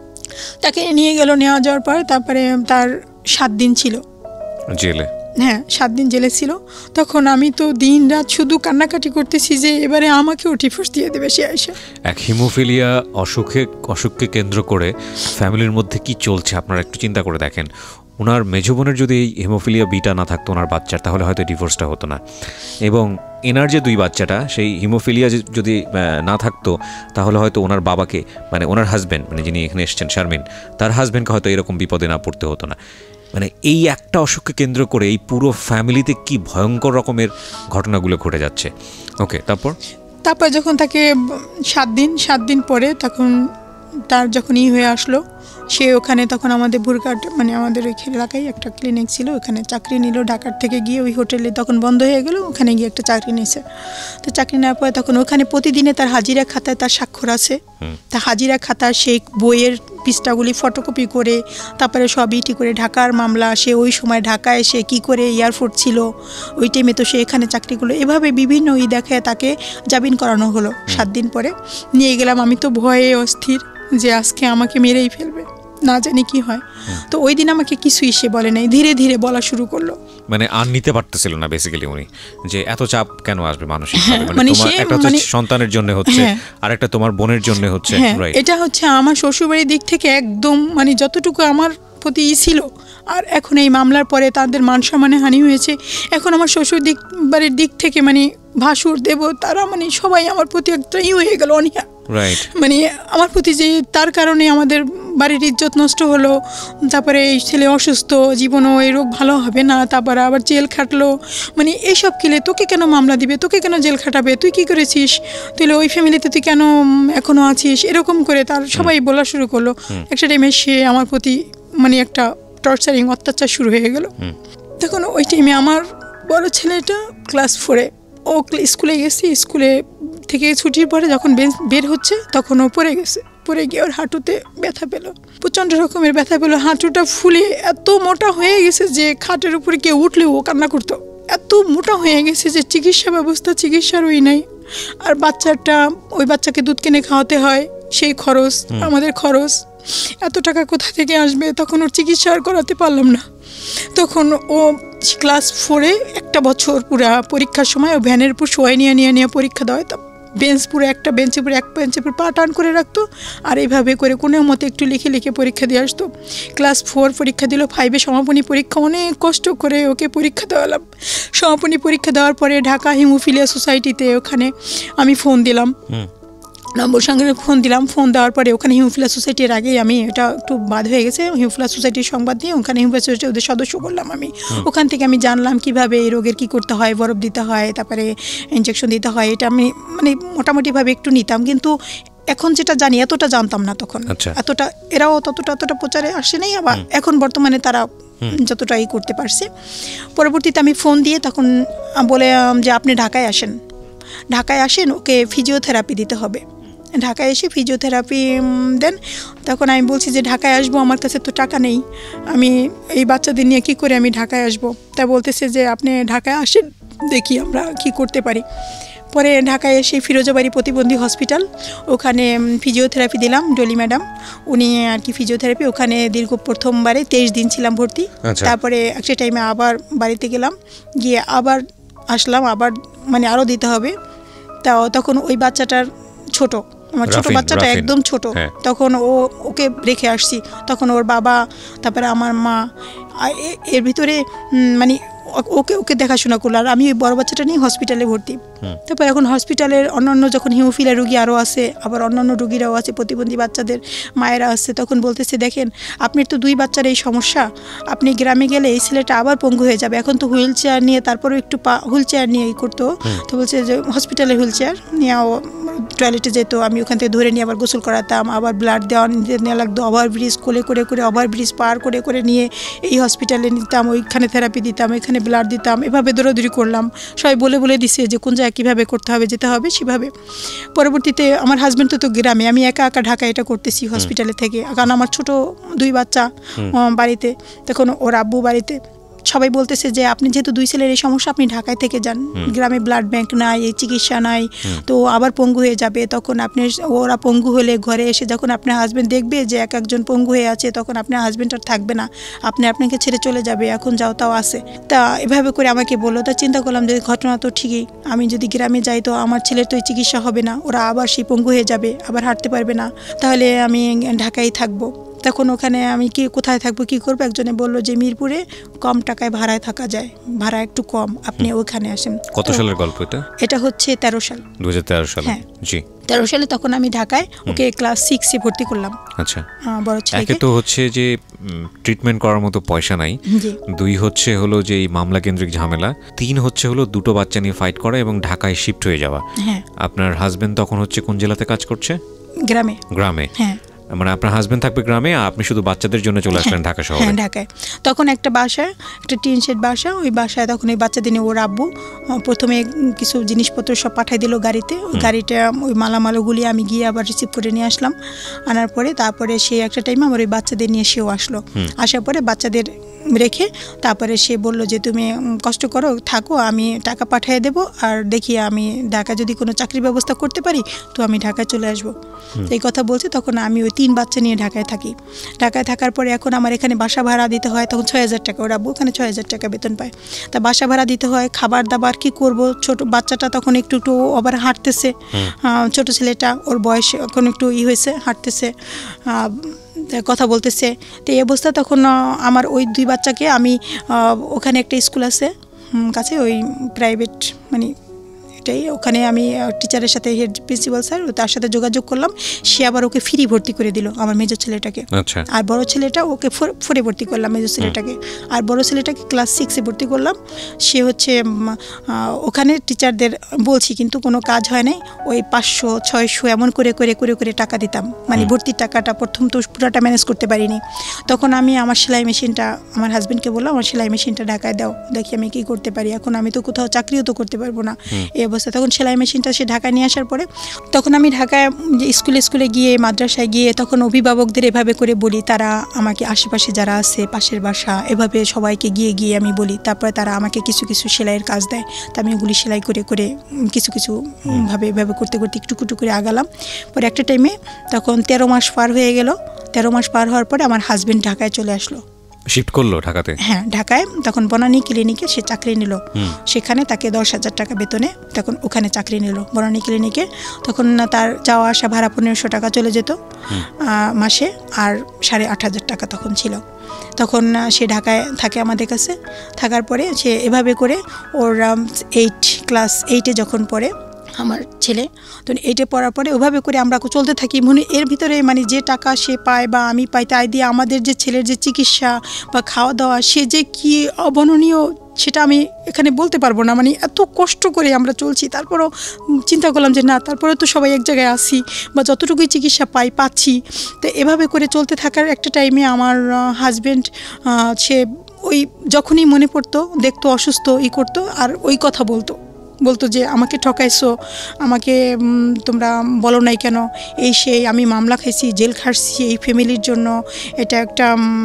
তাকে নিয়ে গেল, নেওয়া যাওয়ার পর তারপরে তার 7 দিন ছিল জেলে। হ্যাঁ 7 দিন জেলে ছিল। তখন আমি তো দিন রাত শুধু কান্নাকাটি করতেছি যে এবারে আমাকেও ডিভোর্স দিয়ে দেবে সে আইসা। এক হিমোফিলিয়া অসুখকে কেন্দ্র করে ফ্যামিলির মধ্যে কি চলছে আপনারা একটু চিন্তা করে দেখেন। ওনার মেজো বোনের যদি এই হিমোফিলিয়া বিটা না থাকতো ওনার বাচ্চার, তাহলে হয়তো ডিভোর্সটা হতো না। এবং এনার যে 2 বাচ্চাটা সেই হিমোফিলিয়া যদি না থাকতো তাহলে হয়তো ওনার বাবাকে, মানে ওনার হাজব্যান্ড, মানে যিনি এখানে এসছেন শারমিন, তার হাজব্যান্ডকে হয়তো এরকম বিপদে না পড়তে হতো না। মানে এই একটা অসুখকে কেন্দ্র করে এই পুরো ফ্যামিলিতে কি ভয়ঙ্কর রকমের ঘটনাগুলো ঘটে যাচ্ছে। ওকে, তারপর যখন তাকে 7 দিন পরে তখন তার যখন হয়ে আসলো, সে ওখানে তখন আমাদের ভুরঘাট, মানে আমাদের ওই এলাকায় একটা ক্লিনিক ছিল, ওখানে চাকরি নিল। ঢাকার থেকে গিয়ে ওই হোটেলে তখন বন্ধ হয়ে গেল, ওখানে গিয়ে একটা চাকরি নিয়েছে। তো চাকরি নেওয়ার পরে তখন ওখানে প্রতিদিনে তার হাজিরা খাতায় তার স্বাক্ষর আছে। তা হাজিরা খাতার সেই বইয়ের পৃষ্ঠাগুলি ফটোকপি করে তারপরে সব ইটি করে ঢাকার মামলা, সে ওই সময় ঢাকায় সে কি করে এয়ারফোর্ট ছিল ওই টাইমে, তো সে এখানে চাকরিগুলো এভাবে বিভিন্ন দেখে তাকে জামিন করানো হলো। 7 দিন পরে নিয়ে গেলাম, আমি তো ভয়ে অস্থির যে আজকে আমাকে মেরেই ফেলবে, না জানি কি হয়। তো ওই দিন আমাকে কিছুই সে বলে নাই, ধীরে ধীরে বলা শুরু করলো। মানে আর নিতে পারতেছিল না বেসিক্যালি উনি, যে এত চাপ কেন আসবে মানসিকভাবে, মানে তোমার একটা হচ্ছে সন্তানের জন্য হচ্ছে, আর একটা তোমার বোনের জন্য হচ্ছে। এটা হচ্ছে আমার শ্বশুরবাড়ির দিক থেকে একদম মানে যতটুকু আমার প্রতি ছিল, আর এখন এই মামলার পরে তাদের মান সম্মানে হানি হয়েছে। এখন আমার শ্বশুর বাড়ির দিক থেকে মানে ভাসুর দেব তারা মানে সবাই আমার প্রতি একটা হয়ে গেল অনিয়া, মানে আমার প্রতি যে তার কারণে আমাদের বাড়ির ইজ্জত নষ্ট হলো। তারপরে এই ছেলে অসুস্থ, জীবনও এই রোগ ভালো হবে না, তারপরে আবার জেল খাটলো, মানে এইসব কিলে তোকে কেন মামলা দিবে, তোকে কেন জেল খাটাবে, তুই কি করেছিস, তুই ওই ফ্যামিলিতে তুই কেন এখনো আছিস, এরকম করে তার সবাই বলা শুরু করলো। একটা টাইমে সে আমার প্রতি মানে একটা টর্চারিং অত্যাচার শুরু হয়ে গেল। তখন ওই টাইমে আমার বড় ছেলেটা ক্লাস 4-এ, ও স্কুলে গেছে, স্কুলে থেকে ছুটির পরে যখন বের হচ্ছে তখন ও পড়ে গেছে, পড়ে গিয়ে ওর হাঁটুতে ব্যথা পেল, প্রচণ্ড রকমের ব্যথা পেল, হাঁটুটা ফুলে এত মোটা হয়ে গেছে যে খাটের উপরে কেউ উঠলেও ও কান্না করতো, এত মোটা হয়ে গেছে যে চিকিৎসার ওই নাই। আর ওই বাচ্চাকে দুধ কিনে খাওয়াতে হয়, সেই খরচ, আমাদের খরচ, এত টাকা কোথা থেকে আসবে, তখন ওর চিকিৎসা আর করাতে পারলাম না। তখন ও ক্লাস 4-এ একটা বছর পুরা পরীক্ষার সময় ও ভ্যানের উপর শোয়াই নিয়ে পরীক্ষা দেওয়া, বেঞ্চ পুরো একটা বেঞ্চের উপর এক বেঞ্চের উপর পা টান করে রাখতো, আর এইভাবে করে কোনো মতে একটু লিখে পরীক্ষা দিয়ে আসতো। ক্লাস 4 পরীক্ষা দিল, 5-এ সমাপনী পরীক্ষা, অনেক কষ্ট করে ওকে পরীক্ষা দেওয়ালাম। সমাপনী পরীক্ষা দেওয়ার পরে ঢাকা হিমোফিলিয়া সোসাইটিতে ওখানে আমি ফোন দিলাম, নম্বর সঙ্গে ফোন দেওয়ার পরে ওখানে হিমোফিলিয়া সোসাইটির আগেই আমি এটা একটু বাদ হয়ে গেছে, হিমোফিলিয়া সোসাইটির সংবাদ দিয়ে ওখানে হিমোফিলিয়া সোসাইটি ওদের সদস্য করলাম আমি। ওখান থেকে আমি জানলাম কিভাবে এই রোগের কি করতে হয়, বরফ দিতে হয়, তারপরে ইনজেকশন দিতে হয়, এটা আমি মানে মোটামুটিভাবে একটু নিতাম, কিন্তু এখন যেটা জানি এতটা জানতাম না তখন, এতটা এরাও ততটা প্রচারে আসে নাই। আবার এখন বর্তমানে তারা যতটাই করতে পারছে। পরবর্তীতে আমি ফোন দিয়ে তখন বলে যে আপনি ঢাকায় আসেন, ওকে ফিজিওথেরাপি দিতে হবে, ঢাকায় এসে ফিজিওথেরাপি দেন। তখন আমি বলছি যে ঢাকায় আসবো, আমার কাছে তো টাকা নেই, আমি এই বাচ্চাদের নিয়ে কি করে আমি ঢাকায় আসবো। তা বলতেছে যে আপনি ঢাকায় আসেন, দেখি আমরা কি করতে পারি। পরে ঢাকায় এসে ফিরোজাবাড়ি প্রতিবন্ধী হসপিটাল, ওখানে ফিজিওথেরাপি দিলাম, ডলি ম্যাডাম উনি আর কি ফিজিওথেরাপি, ওখানে দীর্ঘ প্রথমবারে 23 দিন ছিলাম ভর্তি। তারপরে একটা টাইমে আবার বাড়িতে গেলাম, গিয়ে আবার আসলাম, আবার মানে আরও দিতে হবে। তখন ওই বাচ্চাটার ছোট, আমার ছোট বাচ্চাটা একদম ছোট, তখন ওকে রেখে আসছি। তখন ওর বাবা, তারপরে আমার মা, এর ভিতরে মানে ওকে দেখাশোনা করলো, আর আমি ওই বড় বাচ্চাটা নিয়ে হসপিটালে ভর্তি। তারপর এখন হসপিটালের অন্যান্য যখন হিমোফিলিয়া রোগী আরও আছে, আবার অন্যান্য রোগীরাও আছে, প্রতিবন্ধী বাচ্চাদের মায়েরা আছে, তখন বলতেছে দেখেন আপনার তো 2 বাচ্চার এই সমস্যা, আপনি গ্রামে গেলে এই ছেলেটা আবার পঙ্গু হয়ে যাবে, এখন তো হুইল চেয়ার নিয়ে, তারপরেও একটু হুইল চেয়ার নিয়ে করতো, তো বলছে যে হসপিটালে হুইল চেয়ার নিয়ে টয়লেটে যেত, আমি ওখান থেকে ধরে নিয়ে আবার গোসল করাতাম, আবার ব্লাড নেওয়া লাগতো, ওভারব্রিজ করে ওভারব্রিজ পার করে নিয়ে এই হসপিটালে নিতাম, ওইখানে থেরাপি দিতাম, এখানে ব্লাড দিতাম, এভাবে দৌড়াদৌড়ি করলাম। সবাই বলে দিছে যে কোন জায়গায় কীভাবে করতে হবে, যেতে হবে সেভাবে। পরবর্তীতে আমার হাজব্যান্ড তো গ্রামে, আমি একা ঢাকায় এটা করতেছি হসপিটালে থেকে, কারণ আমার ছোট 2 বাচ্চা বাড়িতে, তখন ওর আব্বু বাড়িতে, সবাই বলতেছে যে আপনি যেহেতু 2 ছেলের এই সমস্যা, আপনি ঢাকায় থেকে যান, গ্রামে ব্লাড ব্যাংক নাই, এই চিকিৎসা নাই, তো আবার পঙ্গু হয়ে যাবে। তখন আপনি ওরা পঙ্গু হলে ঘরে এসে যখন আপনার হাজব্যান্ড দেখবে যে একজন পঙ্গু হয়ে আছে, তখন আপনার হাজব্যান্ড আর থাকবে না, আপনাকে ছেড়ে চলে যাবে, এখন যাও তাও আছে। তা এভাবে করে আমাকে বললো। তা চিন্তা করলাম যে ঘটনা তো ঠিকই, আমি যদি গ্রামে যাই তো আমার ছেলের তো চিকিৎসা হবে না, ওরা আবার সেই পঙ্গু হয়ে যাবে, আবার হাঁটতে পারবে না, তাহলে আমি ঢাকায় থাকবো। তখন ওখানে আমি কোথায় থাকবো, কি করবো? একজনে বললো যে মিরপুরে কম টাকায় ভাড়ায় থাকা যায়, ভাড়া একটু কম, আপনি ওখানে আসেন। কত সালের গল্প এটা? এটা হচ্ছে 13 সাল, 2013 সাল। হ্যাঁ জি, 13 সালে তখন আমি ঢাকায় ওকে ক্লাস 6 এ ভর্তি করলাম। আচ্ছা, বড় ছেলেকে। একে তো হচ্ছে যে ট্রিটমেন্ট করার মতো পয়সা নাই, 2 হচ্ছে হলো যে এই মামলা কেন্দ্রিক ঝামেলা, 3 হচ্ছে হলো 2টো বাচ্চা নিয়ে ফাইট করা এবং ঢাকায় শিফট হয়ে যাওয়া। হ্যাঁ, আপনার হাজবেন্ড তখন হচ্ছে কোন জেলাতে কাজ করছে? গ্রামে। হ্যাঁ, মানে আপনার হাজবেন্ড থাকবে গ্রামে, আর আপনি শুধু বাচ্চাদের জন্য চলে আসলেন ঢাকা শহরে। হ্যাঁ, ঢাকায়। তখন একটা বাসায়, একটা টিন শেড বাসা, ওই বাসায় তখন ওই বাচ্চাদের নিয়ে ওর আব্বু প্রথমে কিছু জিনিসপত্র সব পাঠিয়ে দিল গাড়িতে। ওই গাড়িটা, ওই মালামালগুলি আমি গিয়ে আবার রিসিভ করে নিয়ে আসলাম। আনার পরে তারপরে সে একটা টাইমে আমার ওই বাচ্চাদের নিয়ে সেও আসলো। আসার পরে বাচ্চাদের রেখে তারপরে সে বলল যে তুমি কষ্ট করো, থাকো, আমি টাকা পাঠিয়ে দেবো, আর দেখি আমি ঢাকা যদি কোনো চাকরির ব্যবস্থা করতে পারি তো আমি ঢাকায় চলে আসবো। এই কথা বলছে। তখন আমি ওই 3 বাচ্চা নিয়ে ঢাকায় থাকি। ঢাকায় থাকার পরে এখন আমার এখানে বাসা ভাড়া দিতে হয়, তখন 6,000 টাকা, ওর আব্বু ওখানে 6,000 টাকা বেতন পায়। তা বাসা ভাড়া দিতে হয়, খাবার দাবার কি করব। ছোট বাচ্চাটা তখন একটু আবার হাঁটতেছে, ছোট ছেলেটা, ওর বয়স এখন একটু হয়েছে, হাঁটতেছে, কথা বলতেছে। তো এই অবস্থা তখন আমার ওই 2 বাচ্চাকে আমি ওখানে একটা স্কুল আছে কাছে, ওই প্রাইভেট, মানে এটাই, ওখানে আমি টিচারের সাথে, হেড প্রিন্সিপাল স্যার, তার সাথে যোগাযোগ করলাম। সে আবার ওকে ফ্রি ভর্তি করে দিল আমার মেজর ছেলেটাকে। আর বড় ছেলেটা ওকে 4 ভর্তি করলাম, মেজর ছেলেটাকে। আর বড় ছেলেটাকে ক্লাস 6 এ ভর্তি করলাম। সে হচ্ছে ওখানে টিচারদের বলছি, কিন্তু কোনো কাজ হয় নাই। ওই 500-600 এমন করে করে করে করে টাকা দিতাম, মানে ভর্তির টাকাটা। প্রথম তো পুরোটা ম্যানেজ করতে পারিনি। তখন আমি আমার সেলাই মেশিনটা, আমার হাজব্যান্ডকে বললাম আমার সেলাই মেশিনটা ঢাকায় দাও, দেখি আমি কি করতে পারি। এখন আমি তো কোথাও চাকরিও তো করতে পারবো না এই অবস্থা। তখন সেলাই মেশিনটা সে ঢাকায় নিয়ে আসার পরে তখন আমি ঢাকায় স্কুলে গিয়ে, মাদ্রাসায় গিয়ে তখন অভিভাবকদের এভাবে করে বলি, তারা আমাকে আশেপাশে যারা আছে, পাশের বাসা, এভাবে সবাইকে গিয়ে আমি বলি। তারপরে তারা আমাকে কিছু কিছু সেলাইয়ের কাজ দেয়। তা আমি ওগুলি সেলাই করে করে কিছু ভাবে এভাবে করতে করতে একটু করে আগালাম। পরে একটা টাইমে তখন 13 মাস পার হয়ে গেল। 13 মাস পার হওয়ার পরে আমার হাজবেন্ড ঢাকায় চলে আসলো, শিফট করলো ঢাকাতে। হ্যাঁ, ঢাকায় তখন বনানী ক্লিনিকে সে চাকরি নিল। সেখানে তাকে 10,000 টাকা বেতনে তখন ওখানে চাকরি নিল বনানী ক্লিনিকে। তখন তার যাওয়া আসা ভাড়া 1500 টাকা চলে যেত মাসে, আর 8,500 টাকা তখন ছিল। তখন সে ঢাকায় থাকে আমাদের কাছে। থাকার পরে সে এভাবে করে ওর ক্লাস 8-এ যখন পড়ে আমার ছেলে, তো 8-এ পড়ার পরে ওভাবে করে আমরা চলতে থাকি। মনে এর ভিতরে মানে যে টাকা সে পায় বা আমি পাই, তাই দিয়ে আমাদের যে ছেলের যে চিকিৎসা বা খাওয়া দাওয়া, সে যে কি অবর্ণনীয় সেটা আমি এখানে বলতে পারবো না। মানে এত কষ্ট করে আমরা চলছি। তারপরও চিন্তা করলাম যে না, তারপরে তো সবাই এক জায়গায় আসি, বা যতটুকুই চিকিৎসা পাচ্ছি। তো এভাবে করে চলতে থাকার একটা টাইমে আমার হাজব্যান্ড সে ওই যখনই মনে পড়তো, দেখতো অসুস্থ, করতো, আর ওই কথা বলতো যে আমাকে ঠকাইছো, আমাকে তোমরা বলো নাই কেন, এই সেই, আমি মামলা খাইছি, জেল খাটছি এই ফ্যামিলির জন্য, এটা একটা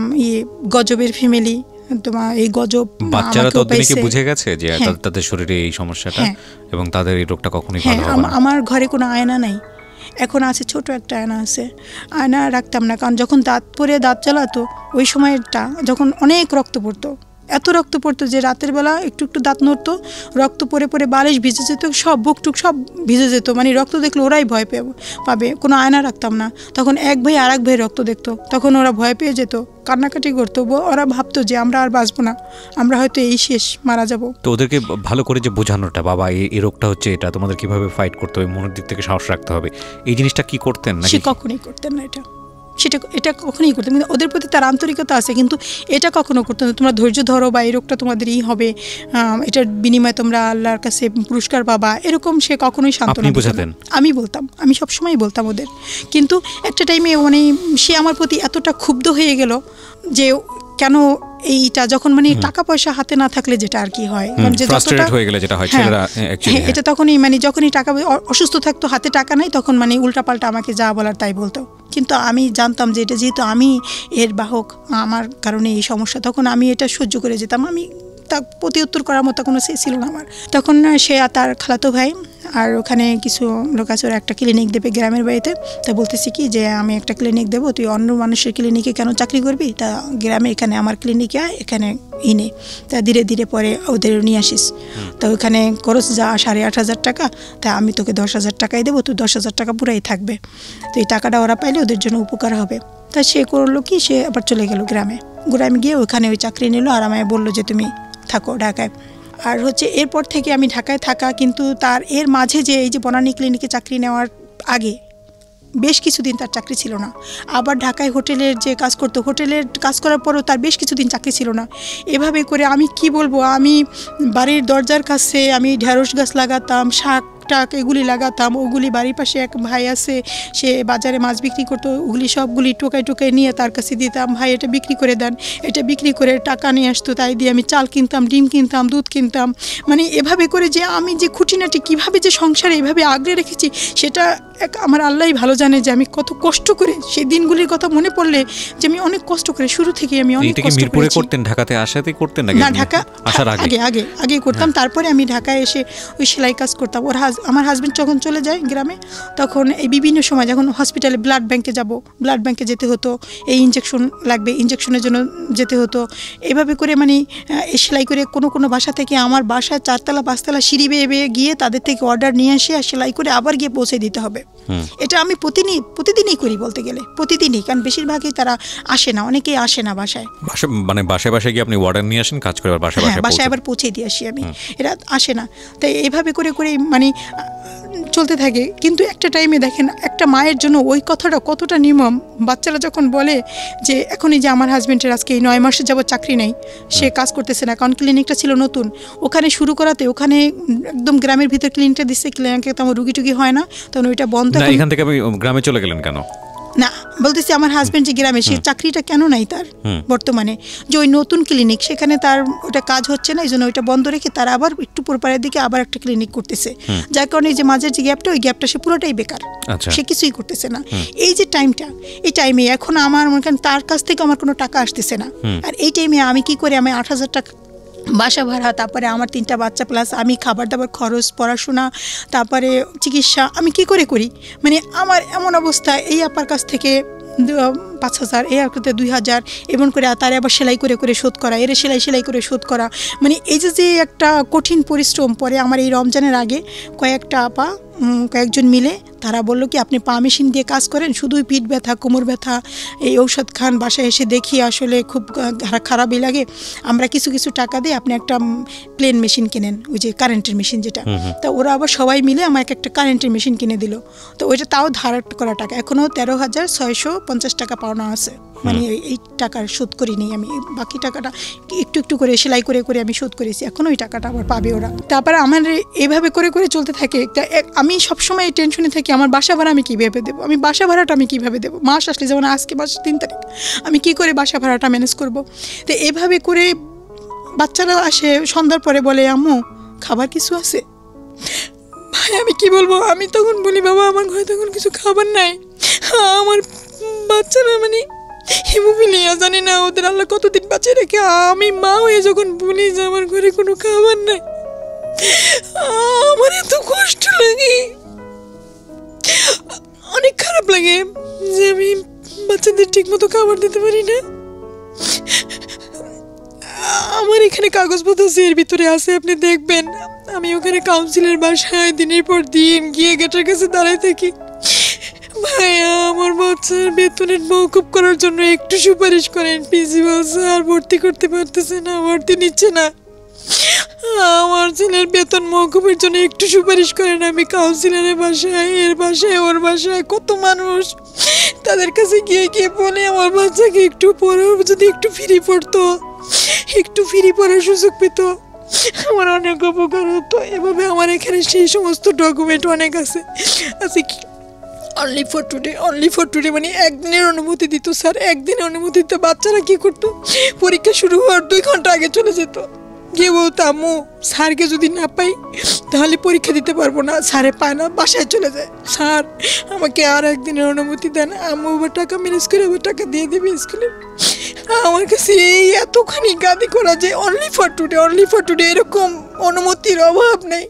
গজবের ফ্যামিলি, তোমার এই গজব। বাচ্চারা তো দিনকে বুঝে গেছে যে তাদের শরীরে এই সমস্যাটা, এবং তাদের এই রোগটা কখনোই ভালো হবে না। আমার ঘরে কোনো আয়না নাই, এখন আছে ছোট একটা আয়না আছে, আয়না রাখতাম না, কারণ যখন দাঁত পরে দাঁত জ্বালাতো ওই সময়টা যখন অনেক রক্ত পড়তো, এত রক্ত পড়তো যে রাতের বেলা একটু দাঁত নড়তো, রক্ত পরে পরে বালিশ ভিজে যেত, সব বুকটুক সব ভিজে যেত। মানে রক্ত দেখলে ওরাই ভয় পাবে, কোনো আয়না রাখতাম না। তখন এক ভাই আর এক ভাই রক্ত দেখতো, তখন ওরা ভয় পেয়ে যেত, কান্নাকাটি করতো। ওরা ভাবতো যে আমরা আর বাঁচবো না, আমরা হয়তো এই শেষ, মারা যাব। তো ওদেরকে ভালো করে যে বোঝানোটা, বাবা এই রোগটা হচ্ছে এটা, তোমাদের কিভাবে ফাইট করতে হবে, মনের দিক থেকে সাহস রাখতে হবে, এই জিনিসটা কি করতেন না? সে কখনোই করতেন না এটা কখনোই করতেন। কিন্তু ওদের প্রতি তার আন্তরিকতা আছে, কিন্তু এটা কখনো করতেন না। তোমরা ধৈর্য ধরো, বা এই রোগটা তোমাদের হবে, এটার বিনিময়ে তোমরা আল্লাহর কাছে পুরস্কার পাবা, এরকম সে কখনোই সান্ত্বনা দিতেন। আমি বলতাম, আমি সবসময় বলতাম ওদের। কিন্তু একটা টাইমে মানে সে আমার প্রতি এতটা ক্ষুব্ধ হয়ে গেল যে কেন এইটা, যখন মানে টাকা পয়সা হাতে না থাকলে যেটা আর কি হয়, এটা তখনই মানে যখনই টাকা অসুস্থ থাকতো, হাতে টাকা নাই, তখন মানে উল্টাপাল্টা আমাকে যা বলার তাই বলতো। কিন্তু আমি জানতাম যে এটা যেহেতু আমি এর বাহক, আমার কারণে এই সমস্যা, তখন আমি এটা সহ্য করে যেতাম। আমি তা প্রতি উত্তর করার মতো কোনো সে ছিল না আমার। তখন সে তার খালাতো ভাই আর ওখানে কিছু লোক আছে, ওরা একটা ক্লিনিক দেবে গ্রামের বাড়িতে। তা বলতেছি কি যে আমি একটা ক্লিনিক দেবো, তুই অন্য মানুষের ক্লিনিকে কেন চাকরি করবি, তা গ্রামে এখানে আমার ক্লিনিকে এখানে ইনে, তা ধীরে ধীরে পরে ওদের নিয়ে আসিস। তো ওখানে খরচ যা 8,500 টাকা, তা আমি তোকে 10,000 টাকাই দেবো, তুই 10,000 টাকা পুরাই থাকবে। তো এই টাকাটা ওরা পাইলে ওদের জন্য উপকার হবে। তা সে করলো কি, সে আবার চলে গেল গ্রামে গিয়ে ওখানে ওই চাকরি নিল, আর আমায় বললো যে তুমি থাকো ঢাকায়। আর এরপর থেকে আমি ঢাকায় থাকা, কিন্তু তার এর মাঝে যে এই যে বনানী ক্লিনিকে চাকরি নেওয়ার আগে বেশ কিছুদিন তার চাকরি ছিল না। আবার ঢাকায় হোটেলের যে কাজ করতো, হোটেলের কাজ করার পরও তার বেশ কিছুদিন চাকরি ছিল না। এভাবে করে আমি কি বলবো, আমি বাড়ির দরজার কাছে আমি ঢেঁড়স গাছ লাগাতাম, শাক টাক এগুলি লাগাতাম। ওগুলি বাড়ির পাশে এক ভাই আছে, সে বাজারে মাছ বিক্রি করতো, ওগুলি সবগুলি টোকায় নিয়ে তার কাছে দিতাম, ভাই এটা বিক্রি করে দেন। এটা বিক্রি করে টাকা নিয়ে আসতো, তাই দিয়ে আমি চাল কিনতাম, ডিম কিনতাম, দুধ কিনতাম। মানে এভাবে করে যে আমি যে খুঁটিনাটি কীভাবে যে সংসারে এভাবে আগলে রেখেছি, সেটা আমার আল্লাহই ভালো জানে যে আমি কত কষ্ট করে, সেই দিনগুলির কথা মনে পড়লে যে আমি অনেক কষ্ট করে শুরু থেকে আমি অনেক কষ্ট করেছি। করতেন ঢাকাতে আসাতে করতেন না, ঢাকা আসার আগে করতাম। তারপরে আমি ঢাকায় এসে ওই সেলাই কাজ করতাম। আমার হাজব্যান্ড যখন চলে যায় গ্রামে, তখন এই বিভিন্ন সময় যখন হসপিটালে ব্লাড ব্যাংকে যেতে হতো, এই ইঞ্জেকশন লাগবে, ইঞ্জেকশনের জন্য যেতে হতো। এভাবে করে মানে সেলাই করে কোনো বাসা থেকে আমার বাসায় 4তলা 5তলা সিঁড়ি বেয়ে গিয়ে তাদের থেকে অর্ডার নিয়ে আসে, আর সেলাই করে আবার গিয়ে পৌঁছে দিতে হবে। এটা আমি প্রতিদিনই করি বলতে গেলে, প্রতিদিনই। কারণ বেশিরভাগই তারা আসে না, অনেকেই আসে না বাসায়। মানে বাসায় গিয়ে আপনি অর্ডার নিয়ে আসেন, কাজ করে বাসায় আবার পৌঁছে দিয়ে আসি আমি, এরা আসে না। তাই এইভাবে করে মানে চলতে থাকে। কিন্তু একটা টাইমে দেখেন, একটা মায়ের জন্য ওই কথাটা কতটা নির্মম। বাচ্চারা যখন বলে যে এখনই যে আমার হাজব্যান্ডের আজকে এই 9 মাসের যাবত চাকরি নেই, সে কাজ করতেছে না, কারণ ক্লিনিকটা ছিল নতুন। ওখানে শুরু করাতে, ওখানে একদম গ্রামের ভিতর ক্লিনিকটা দিচ্ছে, ক্লিনিকে তো আমার রুগী হয় না, তখন ওইটা বন্ধ। এখান থেকে আপনি গ্রামে চলে গেলেন কেন? না, বলতেছি আমার হাজব্যান্ড যে গ্রামে, সে চাকরিটা কেন নাই তার বর্তমানে, যে ওই নতুন ক্লিনিক, সেখানে তার ওটা কাজ হচ্ছে না, এই জন্য ওইটা বন্ধ রেখে তার আবার একটু পরপারের দিকে আবার একটা ক্লিনিক করতেছে। যার কারণে যে মাঝের যে গ্যাপটা, ওই গ্যাপটা সে পুরোটাই বেকার, সে কিছুই করতেছে না। এই যে টাইমটা, এই টাইমে এখন আমার মনে করেন তার কাছ থেকে আমার কোনো টাকা আসতেছে না। আর এই টাইমে আমি কি করে, আমি 8,000 টাকা বাসা ভাড়া, তারপরে আমার 3টা বাচ্চা, প্লাস আমি খাবার দাবার খরচ, পড়াশোনা, তারপরে চিকিৎসা, আমি কি করে করি? মানে আমার এমন অবস্থা, এই আপার কাছ থেকে 5,000, এই আপাতে 2,000, এমন করে তারে আবার সেলাই করে শোধ করা, এর সেলাই করে শোধ করা। মানে এই যে একটা কঠিন পরিশ্রম। পরে আমার এই রমজানের আগে কয়েকজন মিলে তারা বললো কি, আপনি পা মেশিন দিয়ে কাজ করেন, শুধুই পিঠ ব্যথা, কোমর ব্যথা, এই ঔষধ খান, বাসায় এসে দেখি আসলে খুব খারাপই লাগে, আমরা কিছু টাকা দিয়ে আপনি একটা প্লেন মেশিন কিনেন, ওই যে কারেন্টের মেশিন যেটা। তা ওরা আবার সবাই মিলে আমাকে একটা কারেন্টের মেশিন কিনে দিল। তো ওইটা তাও ধার করা টাকা, এখনও 13,650 টাকা পাওনা আছে। মানে এই টাকার শোধ করিনি আমি, বাকি টাকাটা একটু করে সেলাই করে আমি শোধ করেছি, এখনও ওই টাকাটা আবার পাবে ওরা। তারপরে আমার এইভাবে করে চলতে থাকে। আমি সবসময় এই টেনশনে থাকি, আমার বাসা ভাড়া আমি কীভাবে দেবো, বাসা ভাড়াটা আমি কীভাবে দেবো, মাস আসলে, যেমন আজকে মাস 3 তারিখ, আমি কি করে বাসা ভাড়াটা ম্যানেজ করব? তো এভাবে করে বাচ্চারা আসে সন্ধ্যার পরে, বলে আম্মু খাবার কিছু আছে? ভাই আমি কি বলবো, আমি তখন বলি বাবা আমার ঘরে তখন কিছু খাবার নাই, আমার বাচ্চারা মানে হিমোফিলিয়া, জানি না ওদের আল্লাহ কতদিন বাঁচিয়ে রেখে, আমি মা হয়ে যখন বলি যে আমার ঘরে কোনো খাবার নাই, আমার এত কষ্ট লাগে, অনেক খারাপ লাগে যে আমি বাচ্চাদের ঠিক মতো খাবার দিতে পারি না। আমার এখানে কাগজপত্র আছে, এর ভিতরে আছে, আপনি দেখবেন। আমি ওখানে কাউন্সিলের বাসায় দিনের পর দিন গিয়ে গেটের কাছে দাঁড়ায় থাকি, ভাইয়া আমার বাচ্চার বেতনের মওকুফ করার জন্য একটু সুপারিশ করেন, প্রিন্সিপাল স্যার ভর্তি করতে পারতেছে না, ভর্তি নিচ্ছে না, আমার ছেলের বেতন মওকুফের জন্য একটু সুপারিশ করেন। আমি কাউন্সিলরের বাসায়, এর বাসায়, ওর বাসায়, কত মানুষ, তাদের কাছে গিয়ে বলে আমার বাচ্চাকে একটু পড়ো, যদি একটু ফ্রি পড়তো, একটু ফ্রি পড়ার সুযোগ পেত, আমার অনেক উপকার হতো। এভাবে আমার এখানে সেই সমস্ত ডকুমেন্ট অনেক আছে কি অনলি ফর টুডে মানে একদিনের অনুমতি দিত স্যার, একদিনের অনুমতি দিত। বাচ্চারা কি করতো, পরীক্ষা শুরু হওয়ার 2 ঘন্টা আগে চলে যেত, গিয়ে বলতো আম্মু স্যারকে যদি না পাই তাহলে পরীক্ষা দিতে পারবো না, স্যারে পায় না, বাসায় চলে যায়, স্যার আমাকে আর একদিনের অনুমতি দেন, আম্মু আবার টাকা ম্যানেজ করে আবার টাকা দিয়ে দেবে স্কুলে। আমার কাছে এই এতখানি গাদি করা যে অনলি ফর টুডে এরকম অনুমতির অভাব নেই।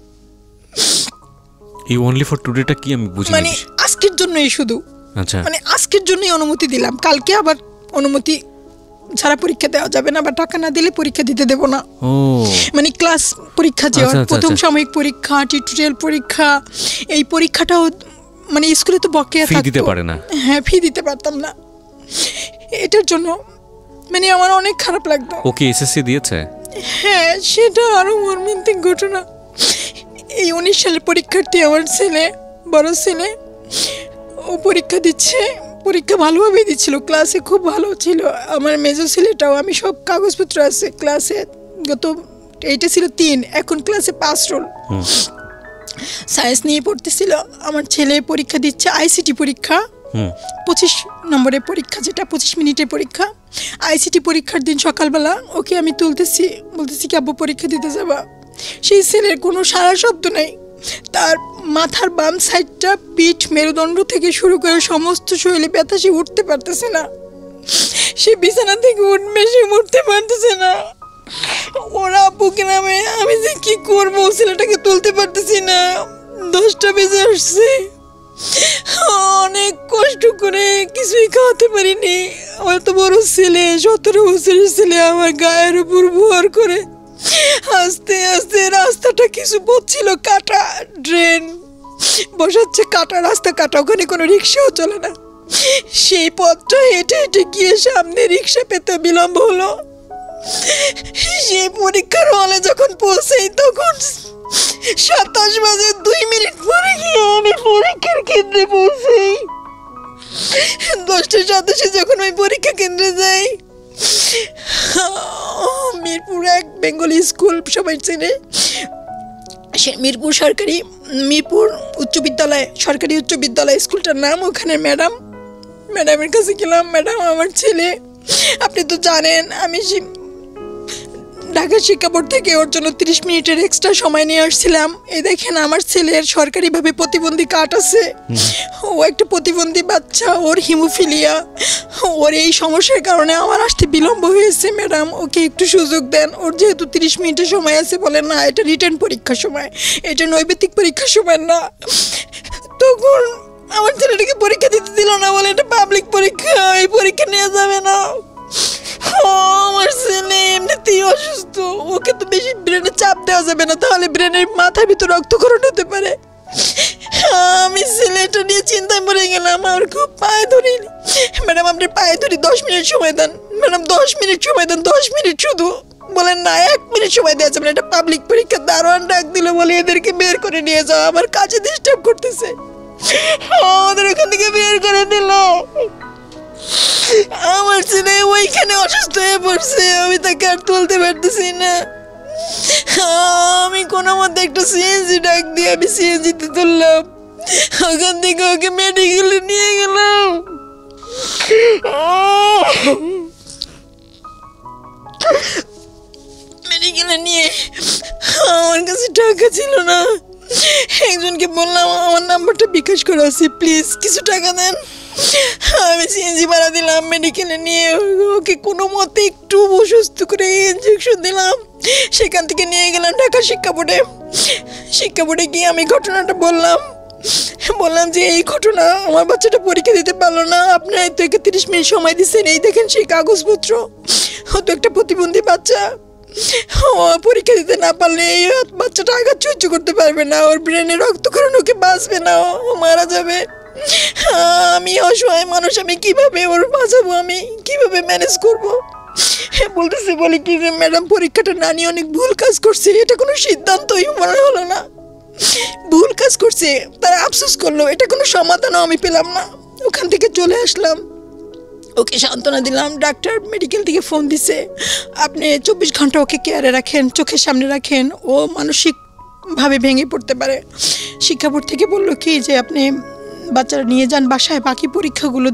এই অনলি ফর টুডেটা কি আমি বুঝি মানে আজকের জন্যই শুধু, আচ্ছা মানে আজকের জন্যই অনুমতি দিলাম, কালকে আবার অনুমতি ছাড়া পরীক্ষা দেওয়া যাবে না, বা টাকা না দিলে পরীক্ষা দিতে দেব না। মানে ক্লাস পরীক্ষা যে প্রথম সাময়িক পরীক্ষা, টিউটোরিয়াল পরীক্ষা, এই পরীক্ষাটাও মানে স্কুলে তো বকেয়া ফি দিতে পারে না। হ্যাঁ, ফি দিতে পারতাম না, এটার জন্য মানে আমার অনেক খারাপ লাগতো। ওকে এসএসসি দিয়েছে? হ্যাঁ, সেটা আরো মর্মান্তিক ঘটনা। এই 19 সালের পরীক্ষার্থী আমার ছেলে, বড় ছেলে, ও পরীক্ষা দিচ্ছে, পরীক্ষা ভালোভাবেই দিচ্ছিল, ক্লাসে খুব ভালো ছিল। আমার মেজো ছেলেটাও, আমি সব কাগজপত্র আছে ক্লাসে, গত এইটা ছিল 3, এখন ক্লাসে 5 রোল, সায়েন্স নিয়ে পড়তেছিল। আমার ছেলে পরীক্ষা দিচ্ছে আইসিটি পরীক্ষা, 25 নম্বরের পরীক্ষা, যেটা 25 মিনিটের পরীক্ষা। আইসিটি পরীক্ষার দিন সকালবেলা ওকে আমি তুলতেছি, বলতেছি কি আব্বু পরীক্ষা দিতে যাবা? সেই ছেলের কোনো সারা শব্দ নেই, তার মাথার বাম সাইডটা, পিঠ, মেরুদণ্ড থেকে শুরু করে সমস্ত শরীরে ব্যথা, সে উঠতে পারতেছে না, সে বিছানা থেকে উঠবে, সে উঠতে পারতেছে না। ওরা আব্বুকে নামে, আমি যে কি করবো, ছেলেটাকে তুলতে পারতেছি না। 10টা বেজে আসছে, অনেক কষ্ট করে কিছুই খাওয়াতে পারিনি। আমার তো বড় ছেলে, 17 বছরের ছেলে, আমার গায়ের উপর ভর করে আস্তে আস্তে, রাস্তাটা কিছু পথ ছিল কাটা, ড্রেন বসাচ্ছে, কাটা রাস্তা, কাটা, ওখানে কোনো রিক্সাও চলে না। সেই পথটা হেঁটে হেঁটে গিয়ে সামনে রিক্সা পেতে বিলম্ব হলো। সেই পরীক্ষার হলে যখন পৌঁছাই তখন 27:02 পরে গিয়ে আমি পরীক্ষার কেন্দ্রে পৌঁছাই। 10:27 যখন ওই পরীক্ষা কেন্দ্রে যাই, মিরপুর 1 বেঙ্গলি স্কুল, সবাই চেনে, মিরপুর সরকারি, মিরপুর উচ্চ বিদ্যালয়, সরকারি উচ্চ বিদ্যালয় স্কুলটার নাম। ওখানে ম্যাডামের কাছে গেলাম, ম্যাডাম আমার ছেলে, আপনি তো জানেন আমি ঢাকা শিক্ষা বোর্ড থেকে ওর জন্য 30 মিনিটের এক্সট্রা সময় নিয়ে আসছিলাম। এই দেখেন আমার ছেলের সরকারিভাবে প্রতিবন্ধী কার্ড আছে, ও একটা প্রতিবন্ধী বাচ্চা, ওর হিমোফিলিয়া, ওর এই সমস্যার কারণে আমার আসতে বিলম্ব হয়েছে, ম্যাডাম ওকে একটু সুযোগ দেন। ওর যেহেতু 30 মিনিটের সময় আছে, বলেন না এটা রিটার্ন পরীক্ষার সময়, এটা নৈবেদিক পরীক্ষার সময় না। তখন আমার ছেলেটাকে পরীক্ষা দিতে দিল না, বলে এটা পাবলিক পরীক্ষা, এই পরীক্ষা নেওয়া যাবে না। আমার ছেলে এমনিতেই অসুস্থ, ওকে তো বেশি ব্রেনে চাপ দেওয়া যাবে না, তাহলে ব্রেনের মাথার ভিতর রক্তক্ষরণ হতে পারে। আমি ছেলেটা নিয়ে চিন্তায় পড়ে গেলাম, আমার খুব পায়ে ধরি, ম্যাডাম আপনার পায়ে ধরি, 10 মিনিট সময় দেন ম্যাডাম, 10 মিনিট সময় দেন, 10 মিনিট শুধু। বলেন না 1 মিনিট সময় দেওয়া যাবে না, এটা পাবলিক পরীক্ষা। দারোয়ান ডাক দিল, বলে এদেরকে বের করে নিয়ে যাও, আমার কাজে ডিস্টার্ব করতেছে। আমাদের ওখান থেকে বের করে দিল। আমার ছেলে ওইখানে অসুস্থ হয়ে পড়ছে, আমি তাকে আর তুলতে পারতেছি না। আমি কোনো মধ্যে একটা সিএনজি ডাক দিয়ে আমি সিএনজিতে তুললাম, ওখান থেকে ওকে মেডিকেলে নিয়ে গেলাম। মেডিকেলে নিয়ে আমার কাছে টাকা ছিল না, একজনকে বললাম আমার নাম্বারটা বিকাশ করা আছে, প্লিজ কিছু টাকা দেন। আমি সিএনজি ভাড়া দিলাম, মেডিকেলে নিয়ে ওকে কোনো মতে একটু অসুস্থ করে ইঞ্জেকশন দিলাম, সেখান থেকে নিয়ে গেলাম ঢাকা শিক্ষা বোর্ডে গিয়ে আমি ঘটনাটা বললাম যে এই ঘটনা, আমার বাচ্চাটা পরীক্ষা দিতে পারলো না, আপনারা তো 31 মিনিট সময় দিচ্ছেন, এই দেখেন সেই কাগজপত্র, ও তো একটা প্রতিবন্ধী বাচ্চা, পরীক্ষা দিতে না পারলে এই বাচ্চাটা আঘাত সহ্য করতে পারবে না, ওর ব্রেনে রক্তক্ষরণ, ওকে বাঁচবে না, ও মারা যাবে। আমি অসহায় মানুষ, আমি কিভাবে ওর বাঁচাবো, আমি কিভাবে ম্যানেজ করবো? বলতেছে, বলি কি ম্যাডাম পরীক্ষাটা না নিয়ে অনেক ভুল কাজ করছে, এটা কোনো সিদ্ধান্তই মনে হলো না, ভুল কাজ করছে, তারা আফসোস করলো, এটা কোনো সমাধানও আমি পেলাম না। ওখান থেকে চলে আসলাম, ওকে সান্ত্বনা দিলাম। ডাক্তার মেডিকেল থেকে ফোন দিছে, আপনি 24 ঘন্টা ওকে কেয়ারে রাখেন, চোখের সামনে রাখেন, ও মানসিকভাবে ভেঙে পড়তে পারে। শিক্ষা বোর্ড থেকে বললো কি যে আপনি বাচ্চারা নিয়ে যান বাসায়, বাকি পরীক্ষাগুলো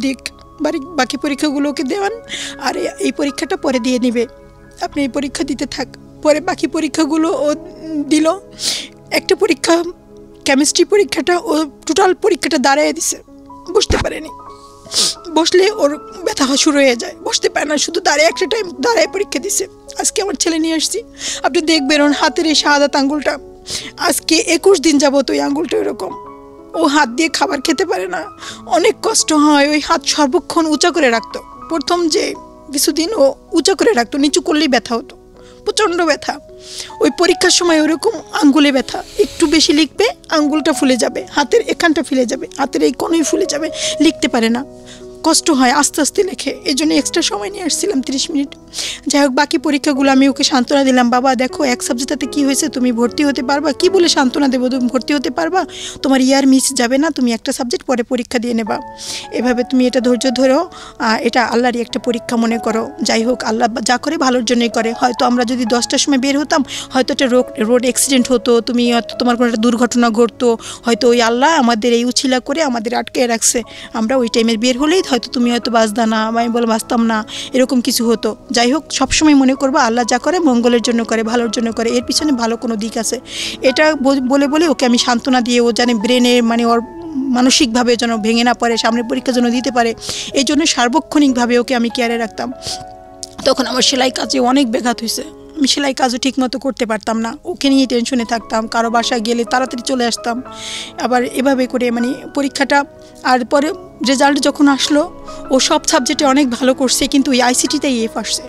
বাকি পরীক্ষাগুলো ওকে দেওয়ান, আর এই পরীক্ষাটা পরে দিয়ে নেবে, আপনি এই পরীক্ষা দিতে থাক। পরে বাকি পরীক্ষাগুলো ও দিল। একটা পরীক্ষা কেমিস্ট্রি পরীক্ষাটা ও টোটাল পরীক্ষাটা দাঁড়ায় দিছে, বসতে পারেনি। বসলে ওর ব্যথা শুরু হয়ে যায়, বসতে পারে না, শুধু দাঁড়ায় একটা টাইম দাঁড়ায় পরীক্ষা দিছে। আজকে আমার ছেলে নিয়ে আসছি, আপনি দেখবেন ওর হাতের এই শাহাদাত আঙ্গুলটা আজকে 21 দিন যাবত ওই আঙ্গুলটা এরকম। ও হাত দিয়ে খাবার খেতে পারে না, অনেক কষ্ট হয়। ওই হাত সর্বক্ষণ উঁচা করে রাখতো। প্রথম যে কিছুদিন ও উঁচা করে রাখতো, নিচু করলেই ব্যথা হতো, প্রচণ্ড ব্যথা। ওই পরীক্ষার সময় ওরকম আঙ্গুলে ব্যথা, একটু বেশি লিখবে আঙ্গুলটা ফুলে যাবে, হাতের এখানটা ফুলে যাবে, হাতের এই কোণই ফুলে যাবে, লিখতে পারে না, কষ্ট হয়, আস্তে আস্তে লেখে। এই জন্য এক্সট্রা সময় নিয়ে আসছিলাম 30 মিনিট। যাই হোক, বাকি পরীক্ষাগুলো আমি ওকে সান্ত্বনা দিলাম, বাবা দেখো এক সাবজেক্টটাতে কী হয়েছে, তুমি ভর্তি হতে পারবা। কি বলে সান্ত্বনা দেবো, তুমি ভর্তি হতে পারবা, তোমার ইয়ার মিস যাবে না, তুমি একটা সাবজেক্ট পরে পরীক্ষা দিয়ে নেবা, এভাবে তুমি এটা ধৈর্য ধরো, এটা আল্লাহরই একটা পরীক্ষা মনে করো। যাই হোক, আল্লাহ যা করে ভালোর জন্যই করে। হয়তো আমরা যদি 10টার সময় বের হতাম, হয়তো একটা রোড অ্যাক্সিডেন্ট হতো, তুমি হয়তো তোমার কোনো একটা দুর্ঘটনা ঘটতো, হয়তো ওই আল্লাহ আমাদের এই উছিলা করে আমাদের আটকে রাখছে, আমরা ওই টাইমে বের হলেই হয়তো তুমি হয়তো বাঁচতা না, আমি বলে বাঁচতাম না, এরকম কিছু হতো। যাই হোক, সবসময় মনে করবো আল্লাহ যা করে মঙ্গলের জন্য করে, ভালোর জন্য করে, এর পিছনে ভালো কোনো দিক আছে। এটা বলে বলে ওকে আমি সান্ত্বনা দিয়ে, ও জানে ব্রেনে মানে ওর মানসিকভাবে যেন ভেঙে না পড়ে, সামনে পরীক্ষা যেন দিতে পারে, এই জন্য সার্বক্ষণিকভাবে ওকে আমি কেয়ারে রাখতাম। তখন আমার সেলাই কাজে অনেক ব্যাঘাত হয়েছে, আমি সেলাই কাজও ঠিকমতো করতে পারতাম না, ওকে নিয়ে টেনশনে থাকতাম, কারো বাসায় গেলে তাড়াতাড়ি চলে আসতাম। আবার এভাবে করে মানে পরীক্ষাটা, আর পরে রেজাল্ট যখন আসলো, ও সব সাবজেক্টে অনেক ভালো করছে, কিন্তু ওই আইসিটিতেই এফ আসছে।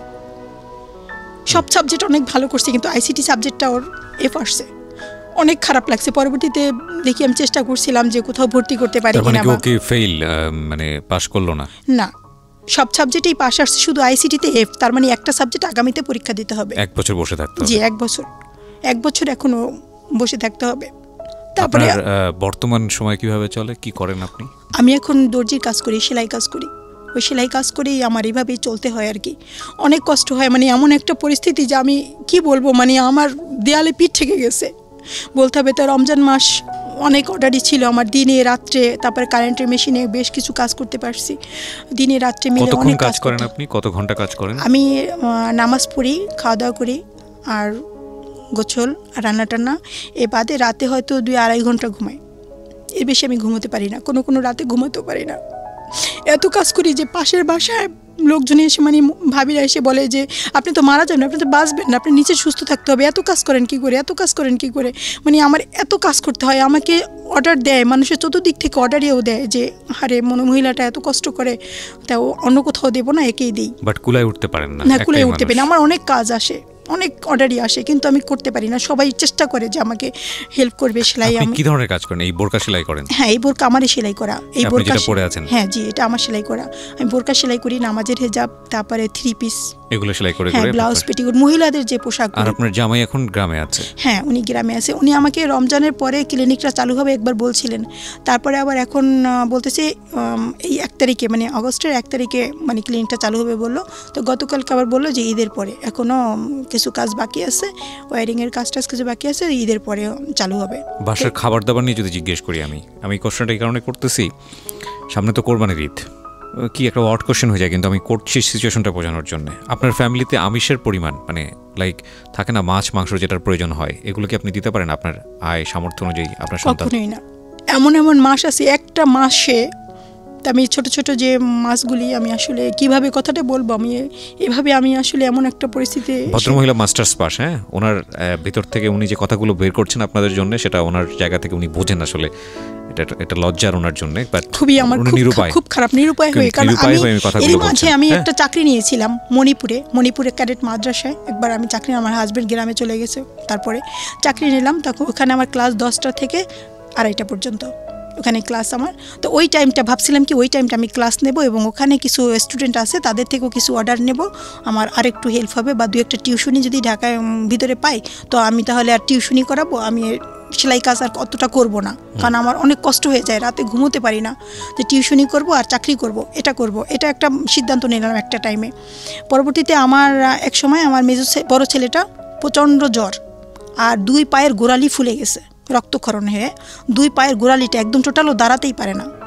সব সাবজেক্ট অনেক ভালো করছে, কিন্তু আইসিটি সাবজেক্টটা ওর এফ আসছে। অনেক খারাপ লাগছে। পরবর্তীতে দেখি আমি চেষ্টা করছিলাম যে কোথাও ভর্তি করতে পারি কিনা। ওকে ফেল মানে পাস করলো না? না, সব সাবজেক্টেই পাস আসছে, শুধু আইসিটিতে এফ। তার মানে একটা সাবজেক্ট আগামীতে পরীক্ষা দিতে হবে। 1 বছর বসে থাকতে হবে? জি, 1 বছর এখনো বসে থাকতে হবে। তারপরে বর্তমান সময় কিভাবে চলে, কি করেন আপনি? আমি এখন দর্জির কাজ করি, সেলাই কাজ করি। ওই সেলাই কাজ করেই আমার এভাবেই চলতে হয় আর কি। অনেক কষ্ট হয়, মানে এমন একটা পরিস্থিতি যে আমি কি বলবো, মানে আমার দেয়ালে পিঠ থেকে গেছে বলতে হবে। তো রমজান মাস অনেক অর্ডারই ছিল আমার, দিনে রাত্রে, তারপরে কারেন্টের মেশিনে বেশ কিছু কাজ করতে পারছি, দিনে রাত্রে মিলে অনেক কাজ করেন। আপনি কত ঘন্টা কাজ করেন? আমি নামাজ পড়ি, খাওয়া দাওয়া করি, আর গোছল আর রান্না টান্না, এ বাদে রাতে হয়তো 2-2.5 ঘন্টা ঘুমাই, এর বেশি আমি ঘুমোতে পারি না, কোনো রাতে ঘুমাতেও পারি না। এত কাজ করি যে পাশের বাসায় লোকজন এসে মানে ভাবিরা এসে বলে যে আপনি তো মারা যাবেন, আপনি তো বাঁচবেন না, আপনি নিচে সুস্থ থাকতে হবে, এত কাজ করেন কি করে, এত কাজ করেন কি করে। মানে আমার এত কাজ করতে হয়, আমাকে অর্ডার দেয় মানুষের চতুর্দিক থেকে, অর্ডারেও দেয় যে আরে মহিলাটা এত কষ্ট করে, তাও অন্য কোথাও দেবো না, একেই দিই। বাট কুলায় উঠতে পারেন না? না, কুলায় উঠতে পারি না। আমার অনেক কাজ আসে, অনেক অর্ডারই আসে, কিন্তু আমি করতে পারি না। সবাই চেষ্টা করে যে আমাকে হেল্প করবে। সেলাই আপনি কি ধরনের কাজ করেন? এই বোরকা সেলাই করেন? হ্যাঁ, এই বোরকা আমারই সেলাই করা। এই বোরকা পরে আছেন? হ্যাঁ জি, এটা আমার সেলাই করা। আমি বোরকা সেলাই করি, নামাজের হিজাব, তারপরে 3 পিস, এগুলো সেলাই করে। হ্যাঁ, ব্লাউজ, পেটিকোট, মহিলাদের যে পোশাক। আর আপনার জামাই এখন গ্রামে আছে? হ্যাঁ, উনি গ্রামে আছে। উনি আমাকে রমজানের পরে ক্লিনিকটা চালু হবে একবার বলছিলেন, তারপরে আবার এখন বলতেছে এই 1 তারিখে, মানে আগস্টের 1 তারিখে মানে ক্লিনিকটা চালু হবে বললো। তো গতকালকে আবার বললো যে ঈদের পরে, এখনও কিছু কাজ বাকি আছে, ওয়ারিংয়ের কাজটা কিছু বাকি আছে, ঈদের পরে চালু হবে। বাসার খাবার দাবার নিয়ে যদি জিজ্ঞেস করি, আমি কোশ্চেনটা এই কারণে করতেছি, সামনে তো কোরবানির ঈদ, কি একটা ওয়ার্ড কোশ্চেন হয়ে যায়, কিন্তু আমি করছি সিচুয়েশনটা বোঝানোর জন্য। আপনার ফ্যামিলিতে আমিষের পরিমাণ, মানে লাইক থাকে না মাছ মাংস যেটার প্রয়োজন হয়, এগুলো কি আপনি দিতে পারেন আপনার আয় সামর্থ্য অনুযায়ী আপনার সন্তান? কখনোই না। এমন মাস আছে, একটা মাসে আমি ছোট ছোট যে মাছগুলি, আমি আসলে কিভাবে কথাটা বলবো, আমি এভাবে আমি আসলে এমন একটা পরিস্থিতি। ভদ্রমহিলা মাস্টার্স পাস, হ্যাঁ, ওনার ভিতর থেকে উনি যে কথাগুলো বের করছেন আপনাদের জন্য, সেটা ওনার জায়গা থেকে উনি বোঝেন আসলে। এটা লজ্জার ওনার জন্য, বাট খুবই আমার খুব খারাপ নিরুপায় হয়ে, কারণ এর মাঝে আমি একটা চাকরি নিয়েছিলাম মণিপুরে ক্যাডেট মাদ্রাসায়। একবার আমি চাকরি, আমার হাজবেন্ড গ্রামে চলে গেছে, তারপরে চাকরি নিলাম। তখন ওখানে আমার ক্লাস 10টা থেকে 2:30 পর্যন্ত ওখানে ক্লাস আমার। তো ওই টাইমটা ভাবছিলাম কি, ওই টাইমটা আমি ক্লাস নেব এবং ওখানে কিছু স্টুডেন্ট আছে, তাদের থেকেও কিছু অর্ডার নেব, আমার আরেকটু হেল্প হবে, বা 2-1টা টিউশনি যদি ঢাকায় ভিতরে পাই, তো আমি তাহলে আর টিউশনি করাবো, আমি সেলাই কাজ আর অতটা করব না, কারণ আমার অনেক কষ্ট হয়ে যায়, রাতে ঘুমোতে পারি না, যে টিউশনি করব আর চাকরি করব, এটা একটা সিদ্ধান্ত নিলাম একটা টাইমে। পরবর্তীতে আমার এক সময় আমার বড় ছেলেটা প্রচণ্ড জ্বর, আর 2 পায়ের গোড়ালি ফুলে গেছে, রক্তক্ষরণ হয়ে 2 পায়ের গোড়ালিটা একদম টোটালও দাঁড়াতেই পারে না,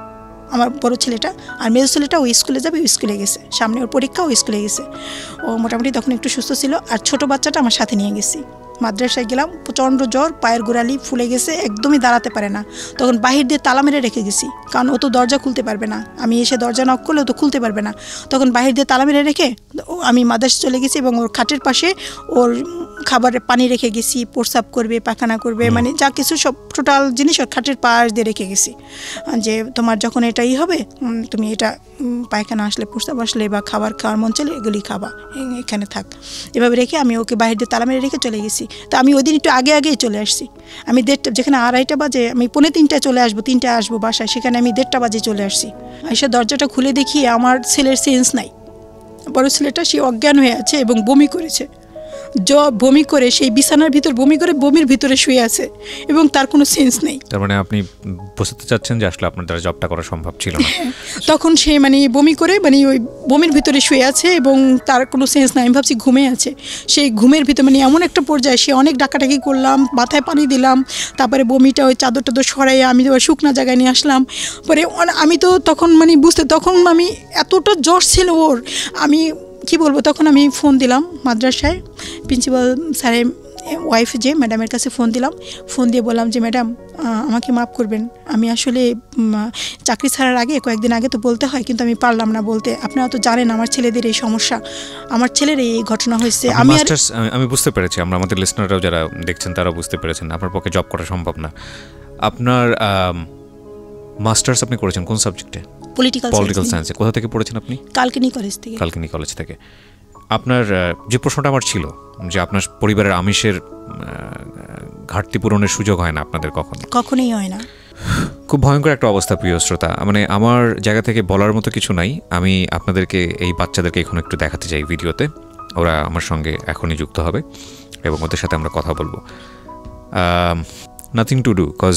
আমার বড় ছেলেটা, আর মেজো ছেলেটা ওই স্কুলে যাবে, ওই স্কুলে গেছে, সামনে ওর পরীক্ষা, ওই স্কুলে গেছে। ও মোটামুটি তখন একটু সুস্থ ছিল। আর ছোটো বাচ্চাটা আমার সাথে নিয়ে গেছি। মাদ্রাসায় গেলাম, প্রচণ্ড জ্বর, পায়ের গোড়ালি ফুলে গেছে, একদমই দাঁড়াতে পারে না। তখন বাহির দিয়ে তালা মেরে রেখে গেছি, কারণ ও তো দরজা খুলতে পারবে না, আমি এসে দরজা নক করলে ও তো খুলতে পারবে না। তখন বাহির দিয়ে তালা মেরে রেখে আমি মাদ্রাসা চলে গেছি এবং ওর খাটের পাশে ওর খাবারের পানি রেখে গেছি, প্রস্রাব করবে, পায়খানা করবে, মানে যা কিছু সব টোটাল জিনিস ওর খাটের পাশ দিয়ে রেখে গেছি, যে তোমার যখন এটাই হবে তুমি এটা পায়খানা আসলে, প্রস্রাব আসলে বা খাবার খাওয়ার মন চলে এগুলি খাবা, এখানে থাক। এভাবে রেখে আমি ওকে বাহির দিয়ে তালা মেরে রেখে চলে গেছি। তো আমি ওই দিন একটু আগেই চলে আসছি। আমি 1:30, যেখানে 2:30 বাজে, আমি 2:45 চলে আসবো, 3টায় আসবো বাসায়, সেখানে আমি 1:30 বাজে চলে আসছি। এসে দরজাটা খুলে দেখি আমার ছেলের সেন্স নাই। বড় ছেলেটা সে অজ্ঞান হয়ে আছে এবং বমি করেছে, বমি করে সেই বিছানার ভিতর বমি করে বমির ভিতরে শুয়ে আছে এবং তার কোনো সেন্স নেই। তার মানে আপনি বুঝতে চাচ্ছেন যে আসলে আপনার দ্বারা জবটা করা সম্ভব ছিল না। তখন সে মানে বমি করে মানে ওই বমির ভিতরে শুয়ে আছে এবং তার কোনো সেন্স নাই। আমি ভাবছি ঘুমে আছে, সেই ঘুমের ভিতরে মানে এমন একটা পর্যায়ে সে অনেক ডাকাডাকি করলাম, মাথায় পানি দিলাম, তারপরে বমিটা ওই চাদর টাদর সরাই আমি ওই শুকনা জায়গায় নিয়ে আসলাম। পরে আমি তো তখন মানে তখন আমি এতটা জ্বর ছিল ওর, আমি কি বলবো, তখন আমি ফোন দিলাম মাদ্রাসায় প্রিন্সিপাল স্যারের ওয়াইফ, যে ম্যাডামের কাছে ফোন দিলাম। ফোন দিয়ে বললাম যে ম্যাডাম আমাকে মাফ করবেন, আমি আসলে চাকরি ছাড়ার আগে কয়েকদিন আগে তো বলতে হয়, কিন্তু আমি পারলাম না বলতে। আপনারা তো জানেন আমার ছেলেদের এই সমস্যা, আমার ছেলের এই ঘটনা হয়েছে। আমি বুঝতে পেরেছি, আমরা আমাদের লিসনাররাও যারা দেখছেন তারাও বুঝতে পেরেছেন আপনার পক্ষে জব করা সম্ভব না। আপনার মাস্টার্স আপনি করেছেন কোন সাবজেক্টে? পলিটিক্যাল সায়েন্সে। কোথা থেকে পড়েছেন আপনি? কালকিনি কলেজ থেকে। কালকিনি কলেজ থেকে। আপনার যে প্রশ্নটা আমার ছিল যে আপনার পরিবারের আমিষের ঘাটতি পূরণের সুযোগ হয় না আপনাদের কখনোই হয় না। খুব ভয়ঙ্কর একটা অবস্থা প্রিয় শ্রোতা। মানে আমার জায়গা থেকে বলার মতো কিছু নাই। আমি আপনাদেরকে এই বাচ্চাদেরকে এখন একটু দেখাতে চাই ভিডিওতে। ওরা আমার সঙ্গে এখনই যুক্ত হবে এবং ওদের সাথে আমরা কথা বলবো। নাথিং টু ডু, কজ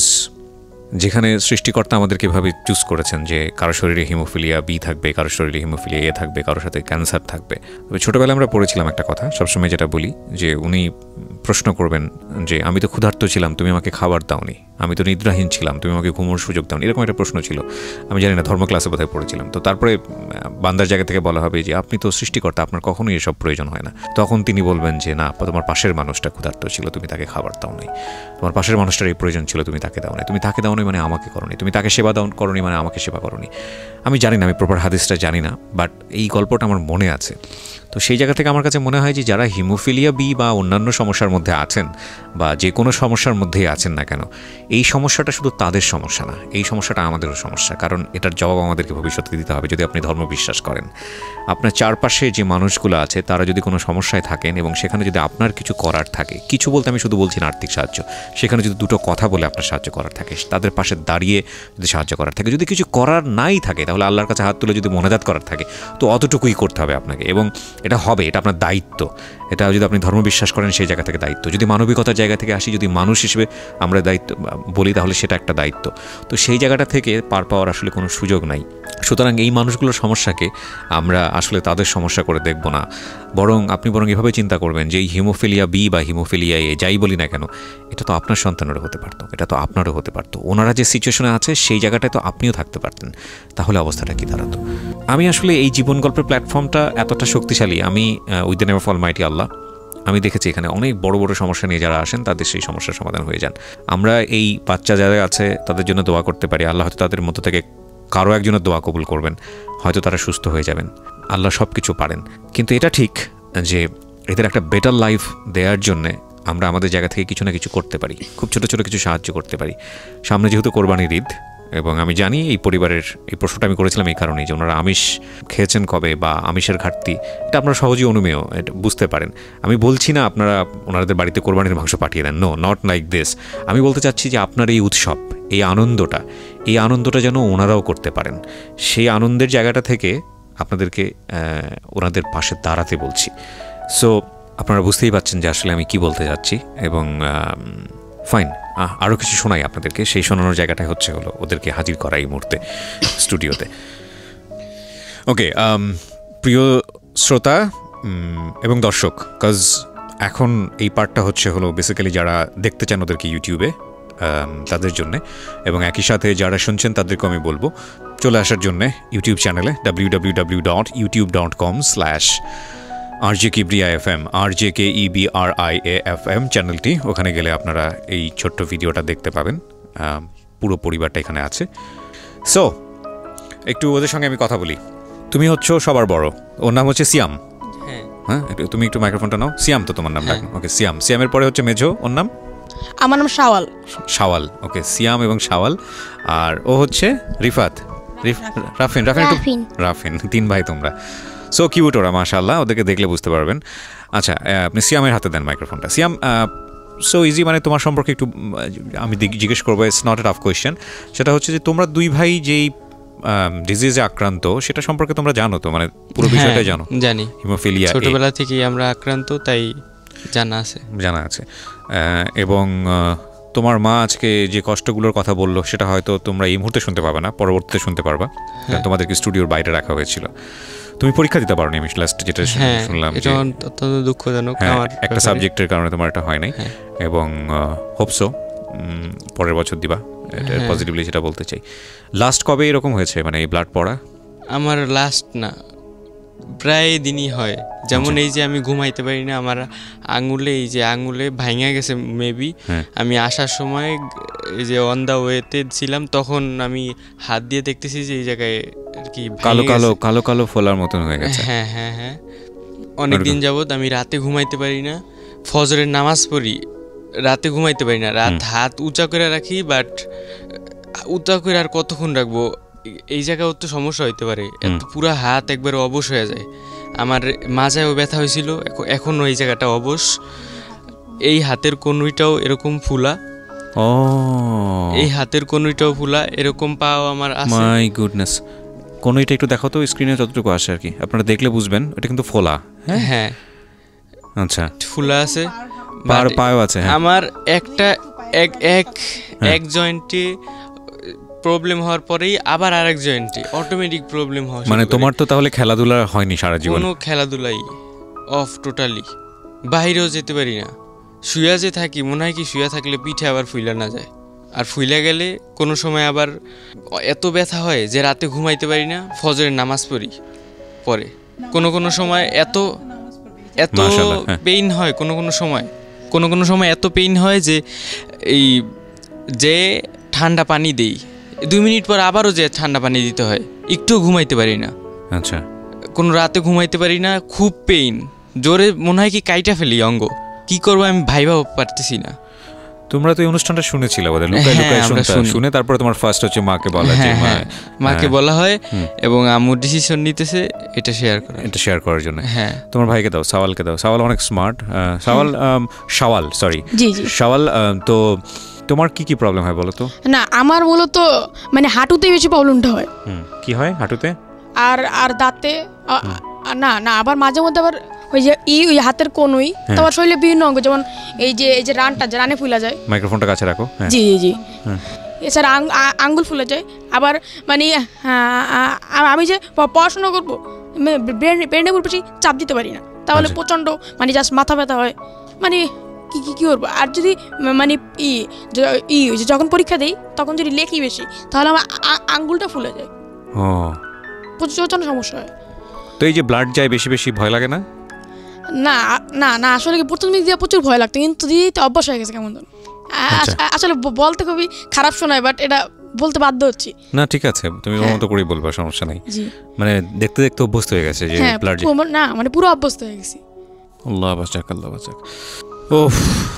যেখানে সৃষ্টিকর্তা আমাদেরকে এভাবে চুজ করেছেন যে কারো শরীরে হিমোফিলিয়া বি থাকবে, কারো শরীরে হিমোফিলিয়া এ থাকবে, কারোর সাথে ক্যান্সার থাকবে। তবে ছোটোবেলায় আমরা পড়েছিলাম একটা কথা, সবসময় যেটা বলি, যে উনি প্রশ্ন করবেন যে আমি তো ক্ষুধার্ত ছিলাম, তুমি আমাকে খাবার দাওনি, আমি তো নিদ্রাহীন ছিলাম, তুমি আমাকে ঘুমোর সুযোগ দাওনি, এরকম একটা প্রশ্ন ছিল। আমি জানি না, ধর্ম ক্লাসে বোধহয় পড়েছিলাম। তো তারপরে বান্দার জায়গা থেকে বলা হবে যে আপনি তো সৃষ্টিকর্তা, আপনার কখনোই এসব প্রয়োজন হয় না। তখন তিনি বলবেন যে না, তোমার পাশের মানুষটা ক্ষুধার্ত ছিল, তুমি তাকে খাবার দাও নাই, তোমার পাশের মানুষটার এই প্রয়োজন ছিল, তুমি তাকে দাও নাই, তুমি তাকে দাও নাই মানে আমাকে করনি, তুমি তাকে সেবা দাও করনি মানে আমাকে সেবা করনি। আমি জানি না, আমি প্রপার হাদিসটা জানি না, বাট এই গল্পটা আমার মনে আছে। তো সেই জায়গা থেকে আমার কাছে মনে হয় যে যারা হিমোফিলিয়া বি বা অন্যান্য সমস্যার মধ্যে আছেন বা যে কোনো সমস্যার মধ্যেই আছেন না কেন, এই সমস্যাটা শুধু তাদের সমস্যা না, এই সমস্যাটা আমাদেরও সমস্যা। কারণ এটার জবাব আমাদেরকে ভবিষ্যতে দিতে হবে যদি আপনি ধর্ম বিশ্বাস করেন। আপনার চারপাশে যে মানুষগুলো আছে তারা যদি কোনো সমস্যায় থাকেন এবং সেখানে যদি আপনার কিছু করার থাকে, কিছু বলতে আমি শুধু বলছি না আর্থিক সাহায্য, সেখানে যদি দুটো কথা বলে আপনার সাহায্য করার থাকে, তাদের পাশে দাঁড়িয়ে যদি সাহায্য করার থাকে, যদি কিছু করার নাই থাকে তাহলে আল্লাহর কাছে হাত তুলে যদি মোনাজাত করার থাকে, তো অতটুকুই করতে হবে আপনাকে। এবং এটা হবে, এটা আপনার দায়িত্ব। এটা যদি আপনি ধর্ম বিশ্বাস করেন সেই জায়গা থেকে দায়িত্ব। যদি মানবিকতার জায়গা থেকে আসি, যদি মানুষ হিসেবে আমরা দায়িত্ব বলি, তাহলে সেটা একটা দায়িত্ব। তো সেই জায়গাটা থেকে পার পাওয়ার আসলে কোনো সুযোগ নাই। সুতরাং এই মানুষগুলোর সমস্যাকে আমরা আসলে তাদের সমস্যা করে দেখব না, বরং আপনি এভাবে চিন্তা করবেন যে এই হিমোফিলিয়া বি বা হিমোফিলিয়া এ যাই বলি না কেন, এটা তো আপনার সন্তানেরও হতে পারতো, এটা তো আপনারও হতে পারতো। ওনারা যে সিচুয়েশনে আছে সেই জায়গাটায় তো আপনিও থাকতে পারতেন, তাহলে অবস্থাটা কি দাঁড়াতো? আমি আসলে এই জীবন গল্পের প্ল্যাটফর্মটা এতটা শক্তিশালী, আমি with the name of almighty Allah, আমি দেখেছি এখানে অনেক বড় বড় সমস্যা নিয়ে যারা আসেন তাদের সেই সমস্যার সমাধান হয়ে যান। আমরা এই বাচ্চা যারা আছে তাদের জন্য দোয়া করতে পারি, আল্লাহ হয়তো তাদের মধ্যে থেকে কারো একজনের দোয়া কবুল করবেন, হয়তো তারা সুস্থ হয়ে যাবেন। আল্লাহ সব কিছু পারেন। কিন্তু এটা ঠিক যে এদের একটা বেটার লাইফ দেওয়ার জন্যে আমরা আমাদের জায়গা থেকে কিছু না কিছু করতে পারি, খুব ছোটো ছোটো কিছু সাহায্য করতে পারি। সামনে যেহেতু কোরবানির ঈদ, এবং আমি জানি এই পরিবারের এই প্রশ্নটা আমি করেছিলাম এই কারণেই যে ওনারা আমিষ খেয়েছেন কবে বা আমিষের ঘাটতি, এটা আপনারা সহজেই অনুমেয় এটা বুঝতে পারেন। আমি বলছি না আপনারা ওনাদের বাড়িতে কোরবানির মাংস পাঠিয়ে দেন, নো, নট লাইক দিস। আমি বলতে চাচ্ছি যে আপনার এই উৎসব, এই আনন্দটা যেন ওনারাও করতে পারেন। সেই আনন্দের জায়গাটা থেকে আপনাদেরকে ওনাদের পাশে দাঁড়াতে বলছি। সো আপনারা বুঝতেই পারছেন যে আসলে আমি কি বলতে যাচ্ছি। এবং ফাইন, আরও কিছু শোনাই আপনাদেরকে। সেই শোনানোর জায়গাটাই হলো ওদেরকে হাজির করা এই মুহূর্তে স্টুডিওতে। ওকে, প্রিয় শ্রোতা এবং দর্শক, কজ এখন এই পার্টটা হলো বেসিক্যালি যারা দেখতে চান ওদেরকে ইউটিউবে, তাদের জন্যে, এবং একই সাথে যারা শুনছেন তাদেরকে আমি বলবো চলে আসার জন্য ইউটিউব চ্যানেলে www.youtube.com/RJKebriafm RJKEBRIAFM চ্যানেলটি, ওখানে গেলে আপনারা এই ছোট্ট ভিডিওটা দেখতে পাবেন। পুরো পরিবারটা এখানে আছে। সো একটু ওদের সঙ্গে আমি কথা বলি। তুমি হচ্ছ সবার বড়, ওর নাম হচ্ছে সিয়াম। হ্যাঁ, তুমি একটু মাইক্রোফোনটা নাও। সিয়াম তো তোমার নাম? ওকে, সিয়াম। সিয়ামের পরে হচ্ছে মেজো, ওর নাম? আমার নাম শাওয়াল। শাওয়াল, ওকে, সিয়াম এবং শাওয়াল। আর ও হচ্ছে রিফাত, রাফিন। রাফিন, 3 ভাই তোমরা। সো কিউট ওরা, মাশাআল্লাহ, ওদেরকে দেখলে বুঝতে পারবেন। আচ্ছা, আপনি সিয়ামের হাতে দেন মাইক্রোফোনটা। সিয়াম, সো ইজি, মানে তোমার সম্পর্কে একটু আমি জিজ্ঞেস করবো, it's not a tough question. সেটা হচ্ছে যে তোমরা 2 ভাই যেই ডিজিজে আক্রান্ত সেটা সম্পর্কে তোমরা জানো তো, মানে পুরো বিষয়টা জানো? জানি, হিমোফিলিয়া ছোটবেলা থেকেই আমরা আক্রান্ত, তাই জানা আছে। এবং তোমার মা আজকে যে কষ্টগুলোর কথা বললো সেটা হয়তো তোমরা এই মুহূর্তে শুনতে পাবে না, পরবর্তীতে শুনতে পারবা। তোমাদেরকে স্টুডিওর বাইরে রাখা হয়েছিল, তুমি পরীক্ষা দিতে পারোনি। আমি লাস্ট যেটা শুনলাম, এটা অত্যন্ত দুঃখজনক, আমার একটা সাবজেক্টের কারণে তোমার এটা হয় নাই। এবং হোপসো পরের বছর দিবা, এটা পজিটিভলি সেটা বলতে চাই। লাস্ট কবে এরকম হয়েছে, মানে এই ব্লাড পড়া? আমার লাস্ট না, প্রায় দিনই হয়। যেমন এই যে আমি ঘুমাইতে পারি না, আমার আঙুলে ভাঙা গেছে মেবি। আমি আসার সময় এই যে অন দা ওয়েতে ছিলাম, তখন আমি হাত দিয়ে দেখতেছি যে এই জায়গায় আর কি কালো কালো ফোলার মতন হয়ে গেছে। হ্যাঁ, অনেকদিন যাবত আমি রাতে ঘুমাইতে পারি না। ফজরের নামাজ পড়ি, রাতে ঘুমাইতে পারি না। হাত উঁচা করে রাখি, বাট উঁচা করে আর কতক্ষণ রাখবো? এই জায়গায় তো সমস্যা হইতে পারে, পুরা হাত একবার অবশ হয়ে যায়। আমার মাজায়ও ব্যথা হয়েছিল, এখনও এই জায়গাটা অবশ। এই হাতের কনুইটাও এরকম ফুলা, এই হাতের কনুইটাও ফুলা, এরকম পাও আমার আছে। মাই গুডনেস, কনুইটা একটু দেখো তো স্ক্রিনে, যতটুকু আসে আর কি, আপনারা দেখলে বুঝবেন এটা কিন্তু ফোলা। হ্যাঁ, আচ্ছা, ফুলা আছে, পাও আছে। আমার একটা এক জয়েন্টে প্রবলেম হওয়ার পরেই আবার আরেক জয়েন্টে অটোমেটিক প্রবলেম হয়। মানে তোমার তো তাহলে খেলাধুলা হয়নি সারা জীবন? কোনো খেলাধুলাই অফ, টোটালি। বাইরেও যেতে পারি না, শুয়া যে থাকি, মনে হয় কি শুয়া থাকলে পিঠে আবার ফুইলা না যায়, আর ফুইলা গেলে কোনো সময় আবার এত ব্যথা হয় যে রাতে ঘুমাইতে পারি না। ফজরের নামাজ পড়ি পরে, কোনো সময় এত পেইন হয়, কোনো সময় এত পেইন হয় যে ঠান্ডা পানি দেই, 2 মিনিট পর আবারও যে ঠান্ডা পানি দিতে হয়, একটুও ঘুমাইতে পারি না। আচ্ছা, কোনো রাতে ঘুমাইতে পারি না, খুব পেইন, জোরে মনে হয় কি কাইটা ফেলি অঙ্গ। কি করবো আমি ভাইভাও পারতেছি না। তোমরা তো এই অনুষ্ঠানটা শুনেছিলে বোধহয়, শুনে তারপরে তোমার ফার্স্ট হচ্ছে মাকে বলা, মাকে বলা হয়, এবং আম্মু ডিসিশন নিতেছে এটা শেয়ার করার জন্য। হ্যাঁ, তোমার ভাইকে দাও, সাওয়ালকে দাও। সাওয়াল অনেক স্মার্ট। শাওয়াল, তো তোমার কি প্রবলেম হয় বলো তো? না, আমার মূলত মানে হাঁটুতে বেশি প্রবলেমটা হয়। কি হয় হাঁটুতে? আর দাঁতে না, আবার মাঝে মধ্যে আবার ওই যে ওই হাতের কনুই, তারপর শরীরের বিভিন্ন অঙ্গ, যেমন এই যে রানে ফুলা যায়। মাইক্রোফোনটা কাছে রাখো। জি। এছাড়া আঙ্গুল ফুলে যায়। আবার মানে আমি যে পড়াশোনা করবো, ব্রেনে বেশি চাপ দিতে পারি না, তাহলে প্রচণ্ড মানে জাস্ট মাথা ব্যথা হয়। মানে কি করবো? আর যদি মানে যখন পরীক্ষা দিই, তখন যদি লেখি বেশি, তাহলে আমার আঙ্গুলটা ফুলে যায়, প্রচণ্ড সমস্যা হয়। তো এই যে ব্লাড যায় বেশি বেশি, ভয় লাগে না? না, আসলে প্রথম দিক দিয়ে প্রচুর ভয় লাগতো, কিন্তু দিতে অভ্যাস হয়ে গেছে কেমন। আসলে বলতে খুবই খারাপ শোনায়, বাট এটা বলতে বাধ্য হচ্ছি। না, ঠিক আছে, তুমি ওর মতো করেই বলবা, সমস্যা নাই। মানে দেখতে দেখতে অভ্যস্ত হয়ে গেছে যে ব্লাড, না মানে পুরো অভ্যস্ত হয়ে গেছি। আল্লাহ বাঁচাক। ওহ,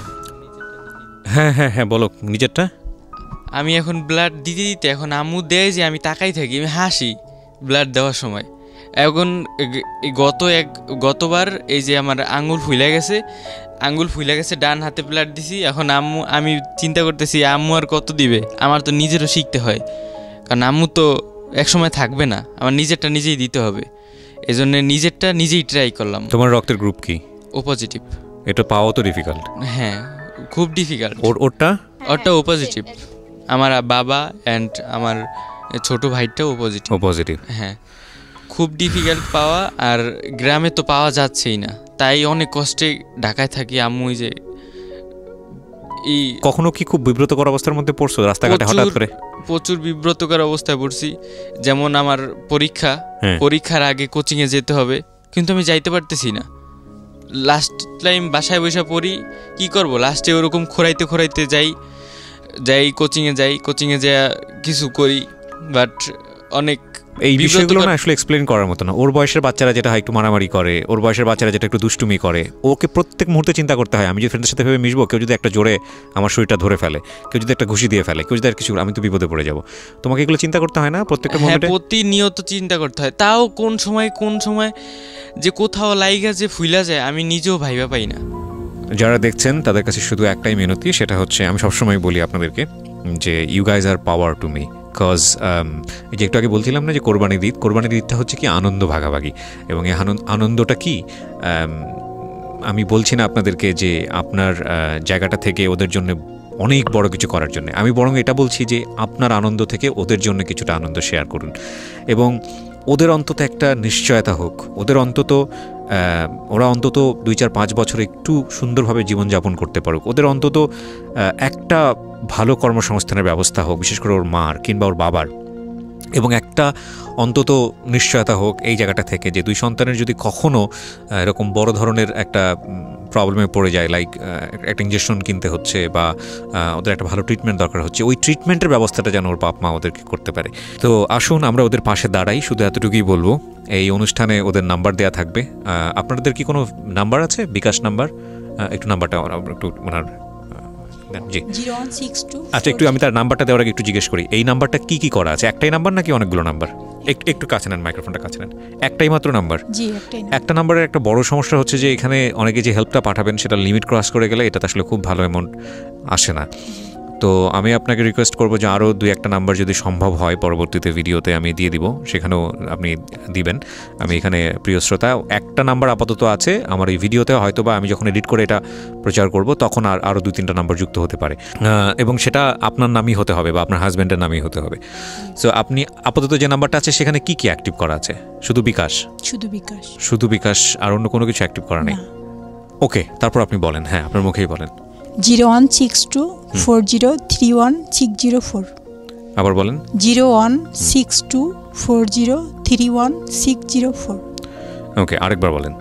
হ্যাঁ, বলো নিজেরটা। আমি এখন ব্লাড দিতে এখন আম্মু দেয় যে আমি তাকাই থাকি, আমি হাসি ব্লাড দেওয়ার সময়। এখন গতবার এই যে আমার আঙ্গুল ফুলে গেছে, ডান হাতে ব্লাড দিছি। এখন আমি চিন্তা করতেছি আম্মু আর কত দিবে, আমার তো নিজেরও শিখতে হয়, কারণ আম্মু তো একসময় থাকবে না, আমার নিজেরটা নিজেই দিতে হবে। এই জন্য নিজেরটা নিজেই ট্রাই করলাম। তোমার রক্তের গ্রুপ কি? O positive. এটা পাওয়া তো ডিফিকাল্ট। হ্যাঁ, খুব ডিফিকাল্ট। ওরটা ও পজিটিভ। আমার বাবা অ্যান্ড আমার ছোট ভাইটাও ও পজিটিভ। হ্যাঁ, খুব ডিফিকাল্ট পাওয়া, আর গ্রামে তো পাওয়া যাচ্ছেই না, তাই অনেক কষ্টে ঢাকায় থাকি। আম্মু যে এই কখনো কি খুব বিব্রতকর অবস্থার মধ্যে পড়ছো রাস্তাঘাটে হঠাৎ করে? প্রচুর বিব্রতকর অবস্থায় পড়ছি। যেমন আমার পরীক্ষার আগে কোচিংয়ে যেতে হবে, কিন্তু আমি যাইতে পারতেছি না। লাস্ট টাইম বাসায় বসে পড়ি, কি করব, লাস্টে ওরকম খোরাইতে যাই কোচিংয়ে যাই কিছু করি, বাট অনেক এই বিষয়গুলো না আসলে এক্সপ্লেন করার মতো না। ওর বয়সের বাচ্চারা যেটা হয় একটু মারামারি করে, ওর বয়সের বাচ্চারা যেটা একটু দুষ্টুমি করে, ওকে প্রত্যেক মুহূর্তে চিন্তা করতে হয় আমি যদি ফ্রেন্ডের সাথে ভেবে মিশবো, কেউ যদি একটা জোরে আমার শরীরটা ধরে ফেলে, কেউ যদি একটা ঘুষি দিয়ে ফেলে, কেউ যদি আর কিছু, আমি তো বিপদে পড়ে যাবো। তোমাকে এগুলো চিন্তা করতে হয় না প্রত্যেকটা মুহূর্তে? প্রতিনিয়ত চিন্তা করতে হয়। তাও কোন সময় যে কোথাও লাইগা যে ফুইলা যায় আমি নিজেও ভাইবা পাই না। যারা দেখছেন তাদের কাছে শুধু একটাই মিনতি, সেটা হচ্ছে আমি সবসময় বলি আপনাদেরকে যে you guys are power to me. Because যে একটু আগে বলছিলাম না যে কোরবানি ঈদটা হচ্ছে কি আনন্দ ভাগাভাগি, এবং এই আনন্দটা কি আমি বলছি না আপনাদেরকে যে আপনার জায়গাটা থেকে ওদের জন্য অনেক বড় কিছু করার জন্য, আমি বরং এটা বলছি যে আপনার আনন্দ থেকে ওদের জন্য কিছুটা আনন্দ শেয়ার করুন, এবং ওদের অন্তত একটা নিশ্চয়তা হোক, ওরা অন্তত 2-4-5 বছর একটু সুন্দরভাবে জীবনযাপন করতে পারুক, ওদের অন্তত একটা ভালো কর্মসংস্থানের ব্যবস্থা হোক, বিশেষ করে ওর মার কিংবা ওর বাবার, এবং একটা অন্তত নিশ্চয়তা হোক এই জায়গাটা থেকে যে 2 সন্তানের যদি কখনও এরকম বড় ধরনের একটা প্রবলেমে পড়ে যায়, লাইক একটা ইঞ্জেকশন কিনতে হচ্ছে বা ওদের একটা ভালো ট্রিটমেন্ট দরকার হচ্ছে, ওই ট্রিটমেন্টের ব্যবস্থাটা যেন ওর বাপ মা ওদেরকে করতে পারে। তো আসুন আমরা ওদের পাশে দাঁড়াই, শুধু এতটুকুই বলবো। এই অনুষ্ঠানে ওদের নাম্বার দেওয়া থাকবে। আপনাদের কি কোনো নাম্বার আছে, বিকাশ নাম্বার? একটু নাম্বারটা একটু ওনার, জি 0162। আচ্ছা, একটু আমি তার নাম্বারটা দেওয়ার আগে একটু জিজ্ঞেস করি, এই নাম্বারটা কি করা আছে? একটাই নাম্বার নাকি অনেকগুলো নাম্বার? একটু কাছে নেন, মাইক্রোফোনটা কাছে নেন। একটাই মাত্র নাম্বার? জি, একটাই। একটা নাম্বারের একটা বড় সমস্যা হচ্ছে যে এখানে অনেকে যে হেল্পটা পাঠাবেন সেটা লিমিট ক্রস করে গেলে এটাতে আসলে খুব ভালো অ্যামাউন্ট আসে না। তো আমি আপনাকে রিকোয়েস্ট করবো যে আরও 2-1টা নাম্বার যদি সম্ভব হয় পরবর্তীতে ভিডিওতে আমি দিয়ে দিব, সেখানেও আপনি দিবেন। আমি এখানে প্রিয় শ্রোতা একটা নাম্বার আপাতত আছে আমার এই ভিডিওতে, হয়তো বা আমি যখন এডিট করে এটা প্রচার করব তখন আরও 2-3টা নাম্বার যুক্ত হতে পারে, এবং সেটা আপনার নামই হতে হবে বা আপনার হাজব্যান্ডের নামই হতে হবে। সো আপনি আপাতত যে নাম্বারটা আছে সেখানে কি অ্যাক্টিভ করা আছে? শুধু বিকাশ, আর অন্য কোনো কিছু অ্যাক্টিভ করা নেই? ওকে, তারপর আপনি বলেন। হ্যাঁ, আপনার মুখেই বলেন। 016240310604। আবার বলেন। 016240310604। ওকে, আরেকবার বলেন।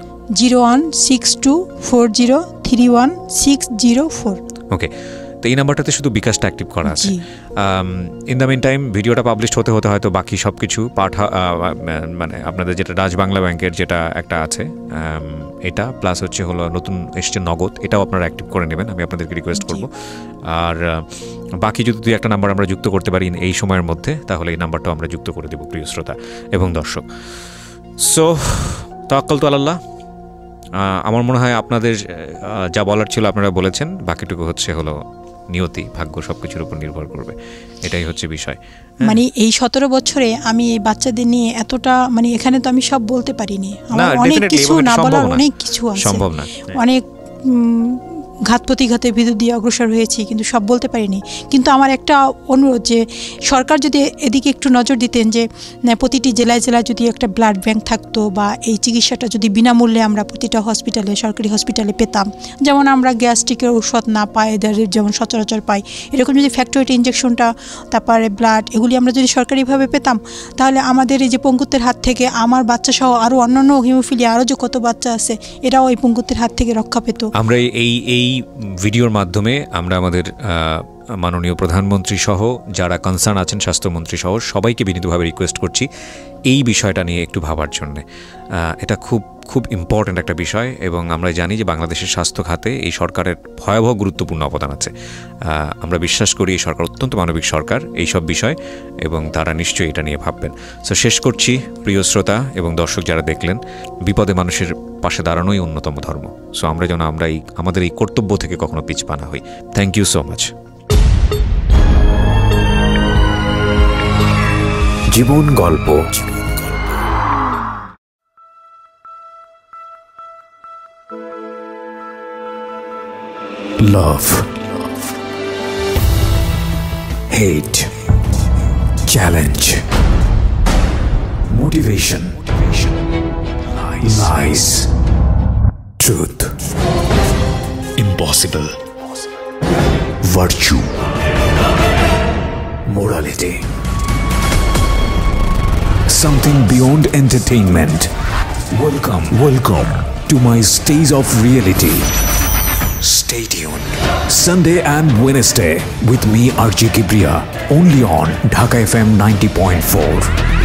016240310604। ওকে, তো এই নাম্বারটাতে শুধু বিকাশটা অ্যাক্টিভ করা আছে। ইন দ্য মিন টাইম ভিডিওটা পাবলিশ হতে হয়তো বাকি সব কিছু মানে আপনাদের যেটা ডাচ বাংলা ব্যাংকের যেটা একটা আছে এটা, প্লাস হলো নতুন এসছে নগদ, এটাও আপনারা অ্যাক্টিভ করে নেবেন, আমি আপনাদেরকে রিকোয়েস্ট করব। আর বাকি যদি 2-1টা নাম্বার আমরা যুক্ত করতে পারি এই সময়ের মধ্যে, তাহলে এই নাম্বারটাও আমরা যুক্ত করে দেবো প্রিয় শ্রোতা এবং দর্শক। সো তাওয়াক্কাল তু আলাল্লাহ। আমার মনে হয় আপনাদের যা বলার ছিল আপনারা বলেছেন, বাকিটুকু হলো নিয়তি, ভাগ্য, সবকিছুর উপর নির্ভর করবে, এটাই হচ্ছে বিষয়। মানে এই 17 বছরে আমি এই বাচ্চাদের নিয়ে এতটা, মানে এখানে তো আমি সব বলতে পারিনি, আমার অনেক কিছু না বলার অনেক কিছু আছে, সম্ভব না, অনেক ঘাত প্রতিঘাতের ভিতর দিয়ে অগ্রসর হয়েছি, কিন্তু সব বলতে পারিনি। কিন্তু আমার একটা অনুরোধ যে সরকার যদি এদিকে একটু নজর দিতেন, যে প্রতিটি জেলায় যদি একটা ব্লাড ব্যাংক থাকতো, বা এই চিকিৎসাটা যদি বিনামূল্যে আমরা প্রতিটা হসপিটালে, সরকারি হসপিটালে পেতাম, যেমন আমরা গ্যাস্ট্রিকের ঔষধ না পাই এদের যেমন সচরাচর পাই, এরকম যদি ফ্যাক্টরিটি ইঞ্জেকশনটা, তারপরে ব্লাড, এগুলি আমরা যদি সরকারিভাবে পেতাম, তাহলে আমাদের এই যে পঙ্গুত্বের হাত থেকে আমার বাচ্চা সহ আরও অন্যান্য হিমোফিলিয়া আরও যে কত বাচ্চা আছে এরাও এই পঙ্গুত্বের হাত থেকে রক্ষা পেত। আমরা এই ভিডিওর মাধ্যমে আমরা আমাদের মাননীয় প্রধানমন্ত্রী সহ যারা কনসার্ন আছেন, স্বাস্থ্যমন্ত্রী সহ সবাইকে বিনীতভাবে রিকোয়েস্ট করছি এই বিষয়টা নিয়ে একটু ভাবার জন্যে। এটা খুব ইম্পর্ট্যান্ট একটা বিষয়, এবং আমরা জানি যে বাংলাদেশের স্বাস্থ্য খাতে এই সরকারের ভয়াবহ গুরুত্বপূর্ণ অবদান আছে। আমরা বিশ্বাস করি এই সরকার অত্যন্ত মানবিক সরকার এইসব বিষয়, এবং তারা নিশ্চয়ই এটা নিয়ে ভাববেন। সো শেষ করছি প্রিয় শ্রোতা এবং দর্শক যারা দেখলেন, বিপদে মানুষের পাশে দাঁড়ানোই অন্যতম ধর্ম। সো আমরা যেন আমাদের এই কর্তব্য থেকে কখনো পিছপা না হই। Thank you so much. জীবন গল্প। Love, hate, challenge, motivation, lies, truth, impossible, virtue, morality, something beyond entertainment. Welcome to my stage of reality. Stay tuned. Sunday and Wednesday with me, RJ Kebria, only on Dhaka FM 90.4.